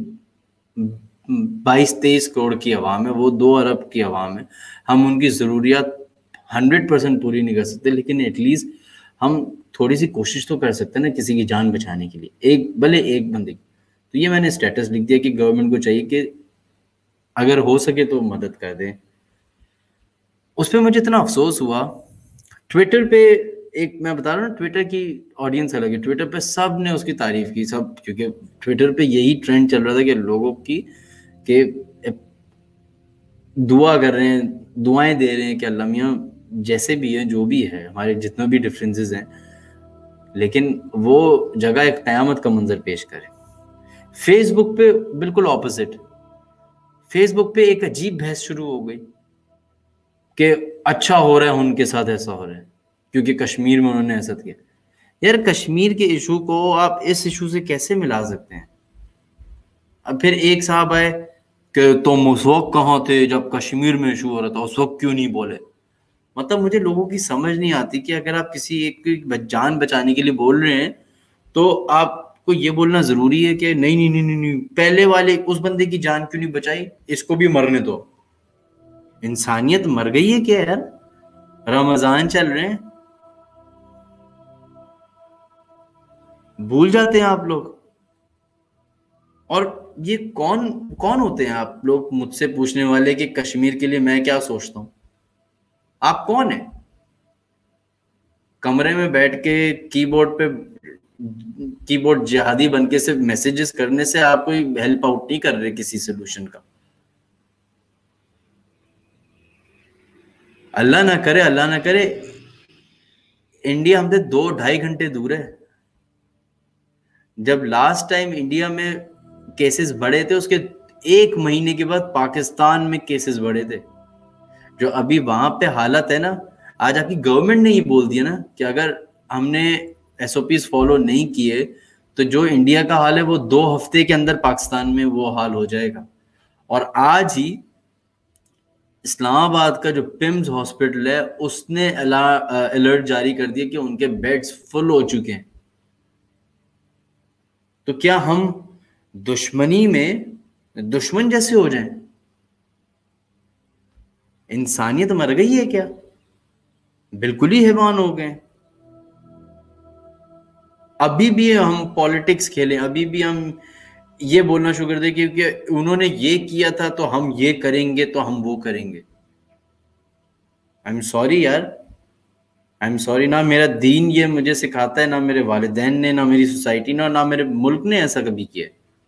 22-23 करोड़ की आवाम है, वो 2 अरब की आवाम है, हम उनकी ज़रूरियात 100% पूरी नहीं कर सकते, लेकिन एटलीस्ट हम थोड़ी सी कोशिश तो कर सकते हैं ना किसी की जान बचाने के लिए, भले एक बंदे की। तो ये मैंने स्टेटस लिख दिया कि गवर्नमेंट को चाहिए कि अगर हो सके तो मदद कर दें। उस पर मुझे इतना अफसोस हुआ। ट्विटर पे एक, मैं बता रहा हूँ, ट्विटर की ऑडियंस अलग है। ट्विटर पे सब ने उसकी तारीफ की, सब, क्योंकि ट्विटर पे यही ट्रेंड चल रहा था कि लोगों की के दुआ कर रहे हैं, दुआएं दे रहे हैं कि अल्लाह मियाँ जैसे भी है, जो भी है, हमारे जितने भी डिफरेंसेस हैं, लेकिन वो जगह एक क़यामत का मंजर पेश करे। फेसबुक पे बिल्कुल ऑपोजिट। फेसबुक पे एक अजीब बहस शुरू हो गई कि अच्छा हो रहा है उनके साथ, ऐसा हो रहा है क्योंकि कश्मीर में उन्होंने ऐसा किया। यार कश्मीर के इशू को आप इस इशू से कैसे मिला सकते हैं? अब फिर एक साहब आए कि तुम उस वक्त कहाँ थे जब कश्मीर में इशू हो रहा था, उस वक्त क्यों नहीं बोले? मतलब मुझे लोगों की समझ नहीं आती कि अगर आप किसी एक की जान बचाने के लिए बोल रहे हैं तो आपको ये बोलना जरूरी है कि नहीं नहीं नहीं नहीं, नहीं पहले वाले उस बंदे की जान क्यों नहीं बचाई, इसको भी मरने दो। इंसानियत मर गई है क्या यार? रमजान चल रहे हैं, भूल जाते हैं आप लोग। और ये कौन कौन होते हैं आप लोग मुझसे पूछने वाले कि कश्मीर के लिए मैं क्या सोचता हूं? आप कौन है? कमरे में बैठ के कीबोर्ड जिहादी बनके सिर्फ मैसेजेस करने से आप कोई हेल्प आउट नहीं कर रहे किसी सोल्यूशन का। अल्लाह ना करे इंडिया हमसे 2-2.5 घंटे दूर है। जब लास्ट टाइम इंडिया में केसेस बढ़े थे उसके 1 महीने के बाद पाकिस्तान में केसेस बढ़े थे। जो अभी वहां पे हालत है ना, आज आपकी गवर्नमेंट ने ही बोल दिया ना कि अगर हमने एसओपीज फॉलो नहीं किए तो जो इंडिया का हाल है वो 2 हफ्ते के अंदर पाकिस्तान में वो हाल हो जाएगा। और आज ही इस्लामाबाद का जो पिम्स हॉस्पिटल है उसने अलर्ट जारी कर दिया कि उनके बेड्स फुल हो चुके हैं। तो क्या हम दुश्मनी में दुश्मन जैसे हो जाएं? इंसानियत मर गई है क्या? बिल्कुल ही हैवान हो गए। अभी भी हम पॉलिटिक्स खेलें, अभी भी हम ये बोलना शुरू कर दें क्योंकि उन्होंने ये किया था तो हम ये करेंगे, तो हम वो करेंगे। आई एम सॉरी यार, आई एम सॉरी। ना मेरा दीन ये मुझे सिखाता है, ना मेरे वालिदैन ने, ना मेरी सोसाइटी ने, ना मेरे मुल्क ने ऐसा कभी किया।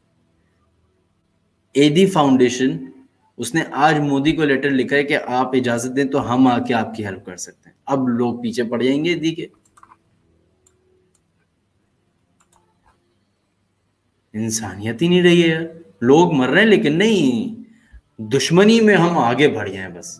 एदी फाउंडेशन उसने आज मोदी को लेटर लिखा है कि आप इजाजत दें तो हम आके आपकी हेल्प कर सकते हैं। अब लोग पीछे पड़ जाएंगे एदी के। इंसानियत ही नहीं रही है यार। लोग मर रहे हैं लेकिन नहीं, दुश्मनी में हम आगे बढ़ जाएं बस।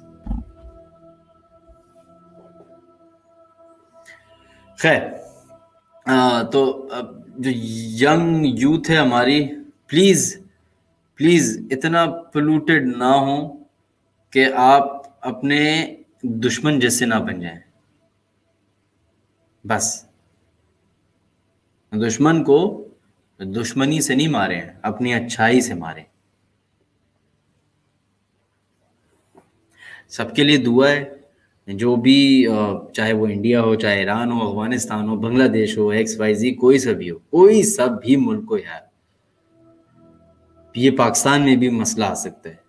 खैर, तो जो यंग यूथ है हमारी, प्लीज प्लीज इतना पोल्यूटेड ना हो कि आप अपने दुश्मन जैसे ना बन जाएं। बस दुश्मन को दुश्मनी से नहीं मारे, अपनी अच्छाई से मारे। सबके लिए दुआ है, जो भी चाहे वो इंडिया हो, चाहे ईरान हो, अफगानिस्तान हो, बांग्लादेश हो, XYZ, कोई सा भी हो, कोई सब भी मुल्क हो यार, ये पाकिस्तान में भी मसला आ सकता है।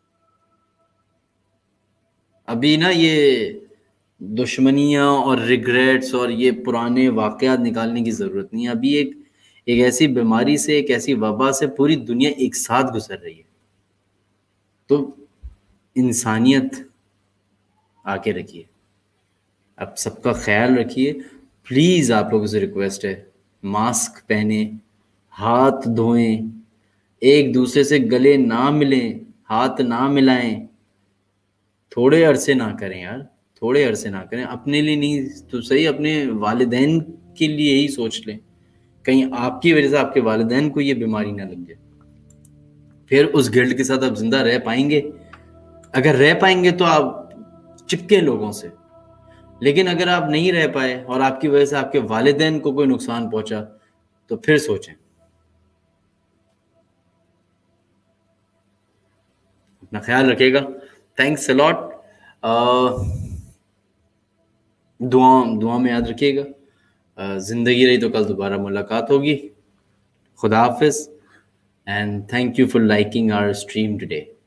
अभी ना ये दुश्मनियाँ और रिग्रेट्स और ये पुराने वाक़यात निकालने की ज़रूरत नहीं है। अभी एक ऐसी बीमारी से, एक ऐसी वबा से पूरी दुनिया एक साथ गुजर रही है। तो इंसानियत आके रखिए, अब सबका ख्याल रखिए। प्लीज़ आप लोगों से रिक्वेस्ट है, मास्क पहने, हाथ धोएं, एक दूसरे से गले ना मिलें, हाथ ना मिलाएं। थोड़े अरसे ना करें यार, थोड़े अरसे ना करें। अपने लिए नहीं तो सही, अपने वालिदैन के लिए ही सोच लें। कहीं आपकी वजह से आपके वालिदैन को ये बीमारी ना लग जाए, फिर उस गिल्ट के साथ आप जिंदा रह पाएंगे? अगर रह पाएंगे तो आप चिपके लोगों से, लेकिन अगर आप नहीं रह पाए और आपकी वजह से आपके वालिदैन को कोई नुकसान पहुंचा तो फिर सोचें। अपना ख्याल रखिएगा। Thanks a lot. दुआ में याद रखिएगा। ज़िंदगी रही तो कल दोबारा मुलाकात होगी। खुदा हाफिज़ and thank you for liking our stream today.